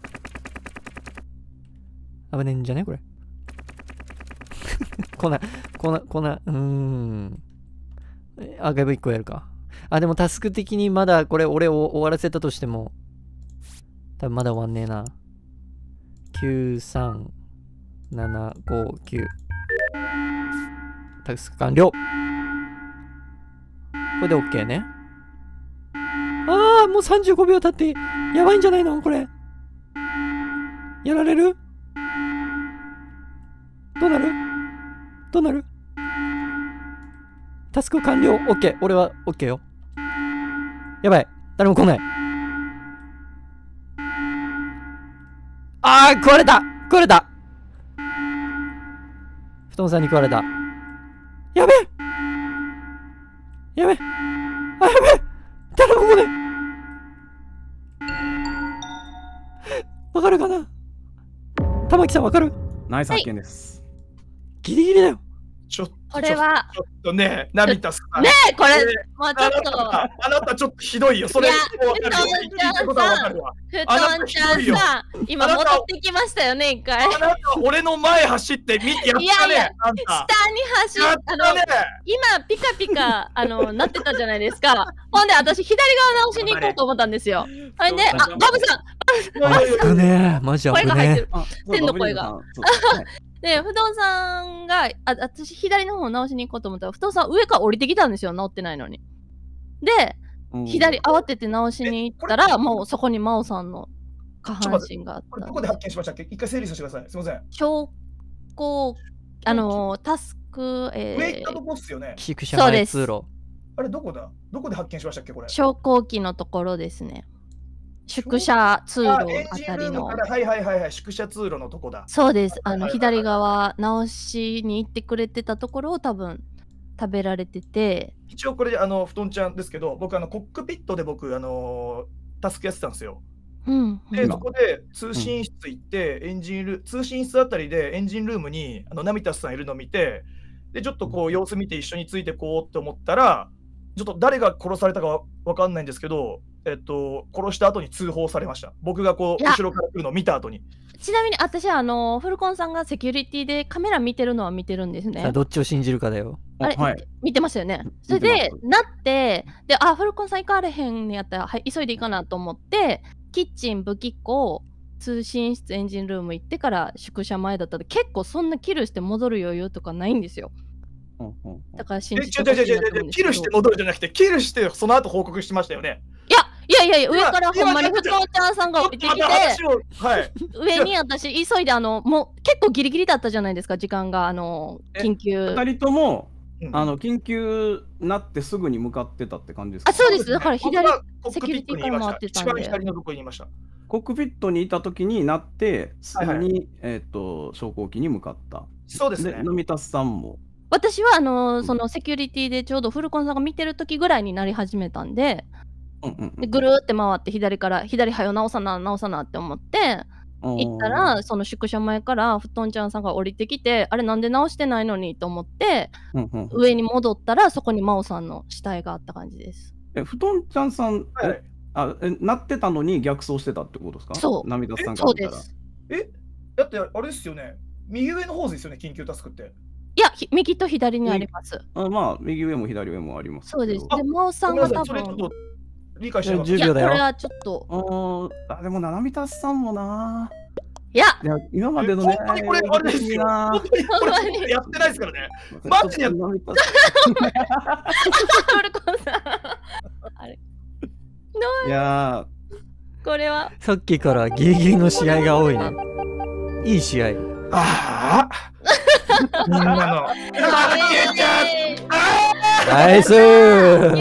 危ねえんじゃねこれ。こな、こな、こな、うーん。アーカイブいっこやるか。あ、でもタスク的にまだこれ俺を終わらせたとしても、多分まだ終わんねえな。きゅうさんななごきゅう。タスク完了。これで OK ね。ああ、もうさんじゅうごびょう経って、やばいんじゃないのこれ。やられる？どうなる？どうなる？タスク完了。OK。俺は OK よ。やばい。誰も来ない。あー、食われた食われた布団さんに食われた。やべえやべえあ、やべえ誰も来ないわかるかな玉木さんわかる？ ナイス発見です。 ギリギリだよ。 ちょっと、 これは。 ちょっとね、ナミタさん。 ねえ、これ、もうちょっと。 あなたちょっとひどいよ。それ、 ふとんちゃんさん、ふとんちゃんさん、今戻ってきましたよね、一回。 あなた、俺の前走って見てやったね。いやいや、 下に走って、あの、今、ピカピカ、あの、なってたじゃないですか。ほんで、私、左側直しに行こうと思ったんですよ。ほんで、あ、バブさん。 危ねえ、マジ危ねえ。 声が入ってる。天の声が。で、不動産が、あ、私左の方を直しに行こうと思ったら、不動産上から降りてきたんですよ、直ってないのに。で、左慌てて直しに行ったら、もうそこに真央さんの下半身があった。 これどこで発見しましたっけ？一回整理させてください。すみません。 証拠、あの、タスク、えー、上行ったとこっすよね。 そうです。 あれ、どこだ？どこで発見しましたっけ、これ。 昇降機のところですね。宿舎通路あたりの。 はいはいはいはい、宿舎通路のとこだ。 そうです。あの、左側、直しに行ってくれてたところを多分食べられてて。 一応これ、あの、布団ちゃんですけど、僕、あの、コックピットで僕、あの、タスクやってたんですよ。 うん、 で、そこで通信室行って、エンジンル、通信室あたりでエンジンルームに、あの、ナミタスさんいるのを見て、で、ちょっとこう、様子見て一緒についてこうって思ったら、ちょっと誰が殺されたかわかんないんですけど、えっと、殺した後に通報されました。僕がこう、後ろから来るのを見た後に。 ちなみに私はあのフルコンさんがセキュリティでカメラ見てるのは見てるんですね。 さあどっちを信じるかだよ。 あれ、はい、見てましたよね。それでなってで、あ、フルコンさん行かれへんねやったら、はい、急いで行かなと思ってキッチン武器庫通信室エンジンルーム行ってから宿舎前だったんで、結構そんなキルして戻る余裕とかないんですよ。だから信じてほしいなと思うんですけど。 キルして戻るじゃなくてキルしてその後報告してましたよね。 いやいやいやいや、上からほんまにふとんちゃんさんが降りてきて、はい、上に私急いで、あのもう結構ギリギリだったじゃないですか、時間が。あの緊急ふたりとも、うん、あの緊急なってすぐに向かってたって感じですか？ あ、そうです。だから左セキュリティから回ってたんで。 一番左のところにいました。 コックピットにいた時になってすぐに、はいはい、えっ、ー、と昇降機に向かった。 そうですね。 で、のみたさんも。 私はあのそのセキュリティでちょうどフルコンさんが見てる時ぐらいになり始めたんで、でぐるーって回って左から左はよ直さな直さなって思って行ったら、その宿舎前からふとんちゃんさんが降りてきて、あれなんで直してないのにと思って、うんうん、上に戻ったらそこに真央さんの死体があった感じです。 え、ふとんちゃんさん、はい、あえなってたのに逆走してたってことですか？ そう。 涙さんがそうです。 え、だってあれですよね。右上の方ですよね、緊急タスクって。 いや、右と左にあります。 あ、まあ、右上も左上もあります。 そうです。で、真央さんが多分。 理解してます。 じゅうびょうだよ。 これはちょっと。 あ、でも、ななみたさんもな。 いや、 いや今までのね、 本当にこれ、あれですよ。本当にこれ、やってないですからね。マジでやってない。 あれ。 いやこれは。 さっきからギリギリの試合が多いね。いい試合。 ああ。みんなの。 ナイスー。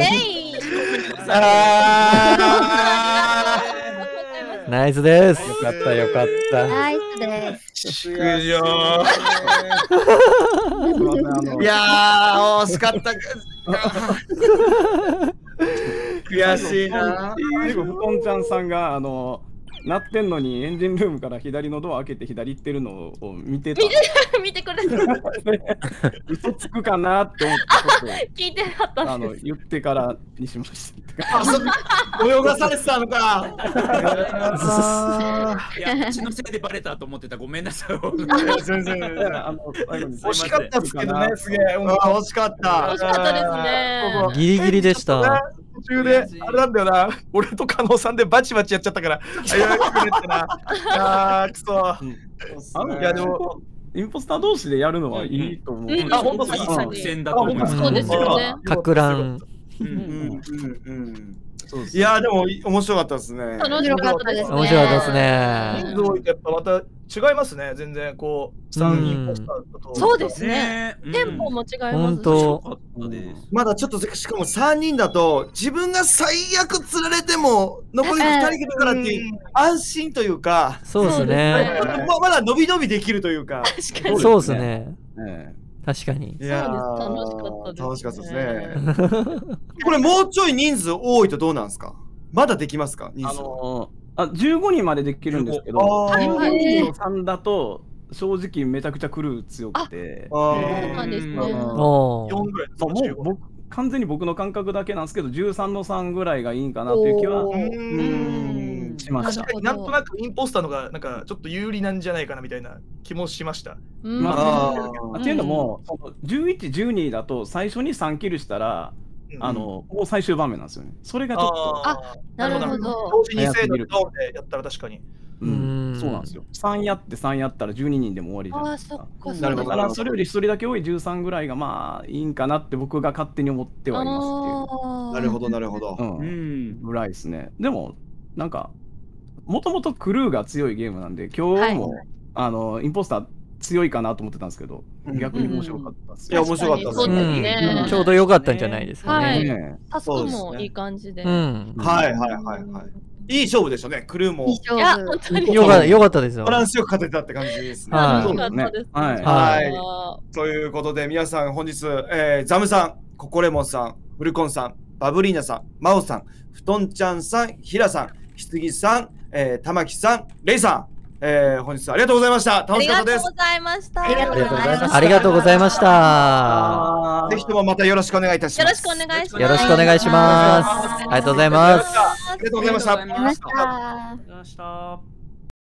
ナイスです。 よかったよかった。 ナイスです。 祝状。いやー惜しかった。悔しいな。 最後ふとんちゃんさんがあの。なってんのにエンジンルームから左のドア開けて左行ってるのを見てた。 見てくれて嘘つくかなって思って聞いてなかったんです。 あの言ってからにしました。 泳がされてたのか。 いや、うちのせいでバレたと思ってた。ごめんなさい。 全然惜しかったですけどね、すげえ。惜しかった。 惜しかったですね。 ギリギリでした。 途中で、あれなんだよな、俺と加納さんでバチバチやっちゃったから、あ、やばくれってな。あー、くそ。 いや、でも、インポスター同士でやるのはいいと思う。 あ、ほんといい作戦だと思います。 そうですよね。 かく乱。 うんうんうん。いやでも面白かったですね。 面白かったですね。 面白かったですね。 人数多いとやっぱまた違いますね。全然こうさんにんポスターと。 そうですね。テンポも違います。 本当。 まだちょっとしかもさんにんだと自分が最悪釣られても残りふたりいるからっていう安心というか。 そうですね。 まだ伸び伸びできるというか。 そうですね。確かに。 いや楽しかったです。 楽しかったですね。これもうちょい人数多いとどうなんですか？まだできますか？人数。 あのあ、じゅうごにんまでできるんですけど、じゅうごにんのさんだと、正直めちゃくちゃクルー強くて。 そうなんですね。 よんぐらい。もう僕完全に僕の感覚だけなんですけど、じゅうさんのさんぐらいがいいんかなっていう気はしました。 確かになんとなくインポスターのがなんかちょっと有利なんじゃないかなみたいな気もしました。 まあ、っていうのも、じゅういち、じゅうにだと最初にさんキルしたら、あのもう最終場面なんですよね。それがちょっと。 あ、なるほど。 同時にせーのでやったら確かに。 うん、そうなんですよ。さんやってさんやったらじゅうににんでも終わりじゃないですか。なるほど。だからそれよりひとりだけ多いじゅうさんぐらいがまあいいんかなって僕が勝手に思ってはいますっていう。 なるほどなるほど。 うん。ぐらいですね。でもなんかもともとクルーが強いゲームなんで今日も、はい、あのインポスター強いかなと思ってたんですけど、逆に面白かったです。 いや面白かったですね。ちょうど良かったんじゃないですかね。 タスクもいい感じで。 はいはいはいはい。いい勝負でしたね、クルーも。 いや、本当に。 よかよかったですよ。 バランスよく勝てたって感じですね。 はい。よかったです。 はい。ということで、皆さん本日、えー、ザムさん、ココレモンさん、フルコンさん、バブリーナさん、マオさん、フトンちゃんさん、ヒラさん、ひつぎさん、えー、玉木さん、レイさん、えー、本日はありがとうございました。楽しかったです。 ありがとうございました。 ありがとうございました。ありがとうございました。 ぜひともまたよろしくお願いいたします。 よろしくお願いします。 よろしくお願いします。ありがとうございます。 ありがとうございました。 ありがとうございました。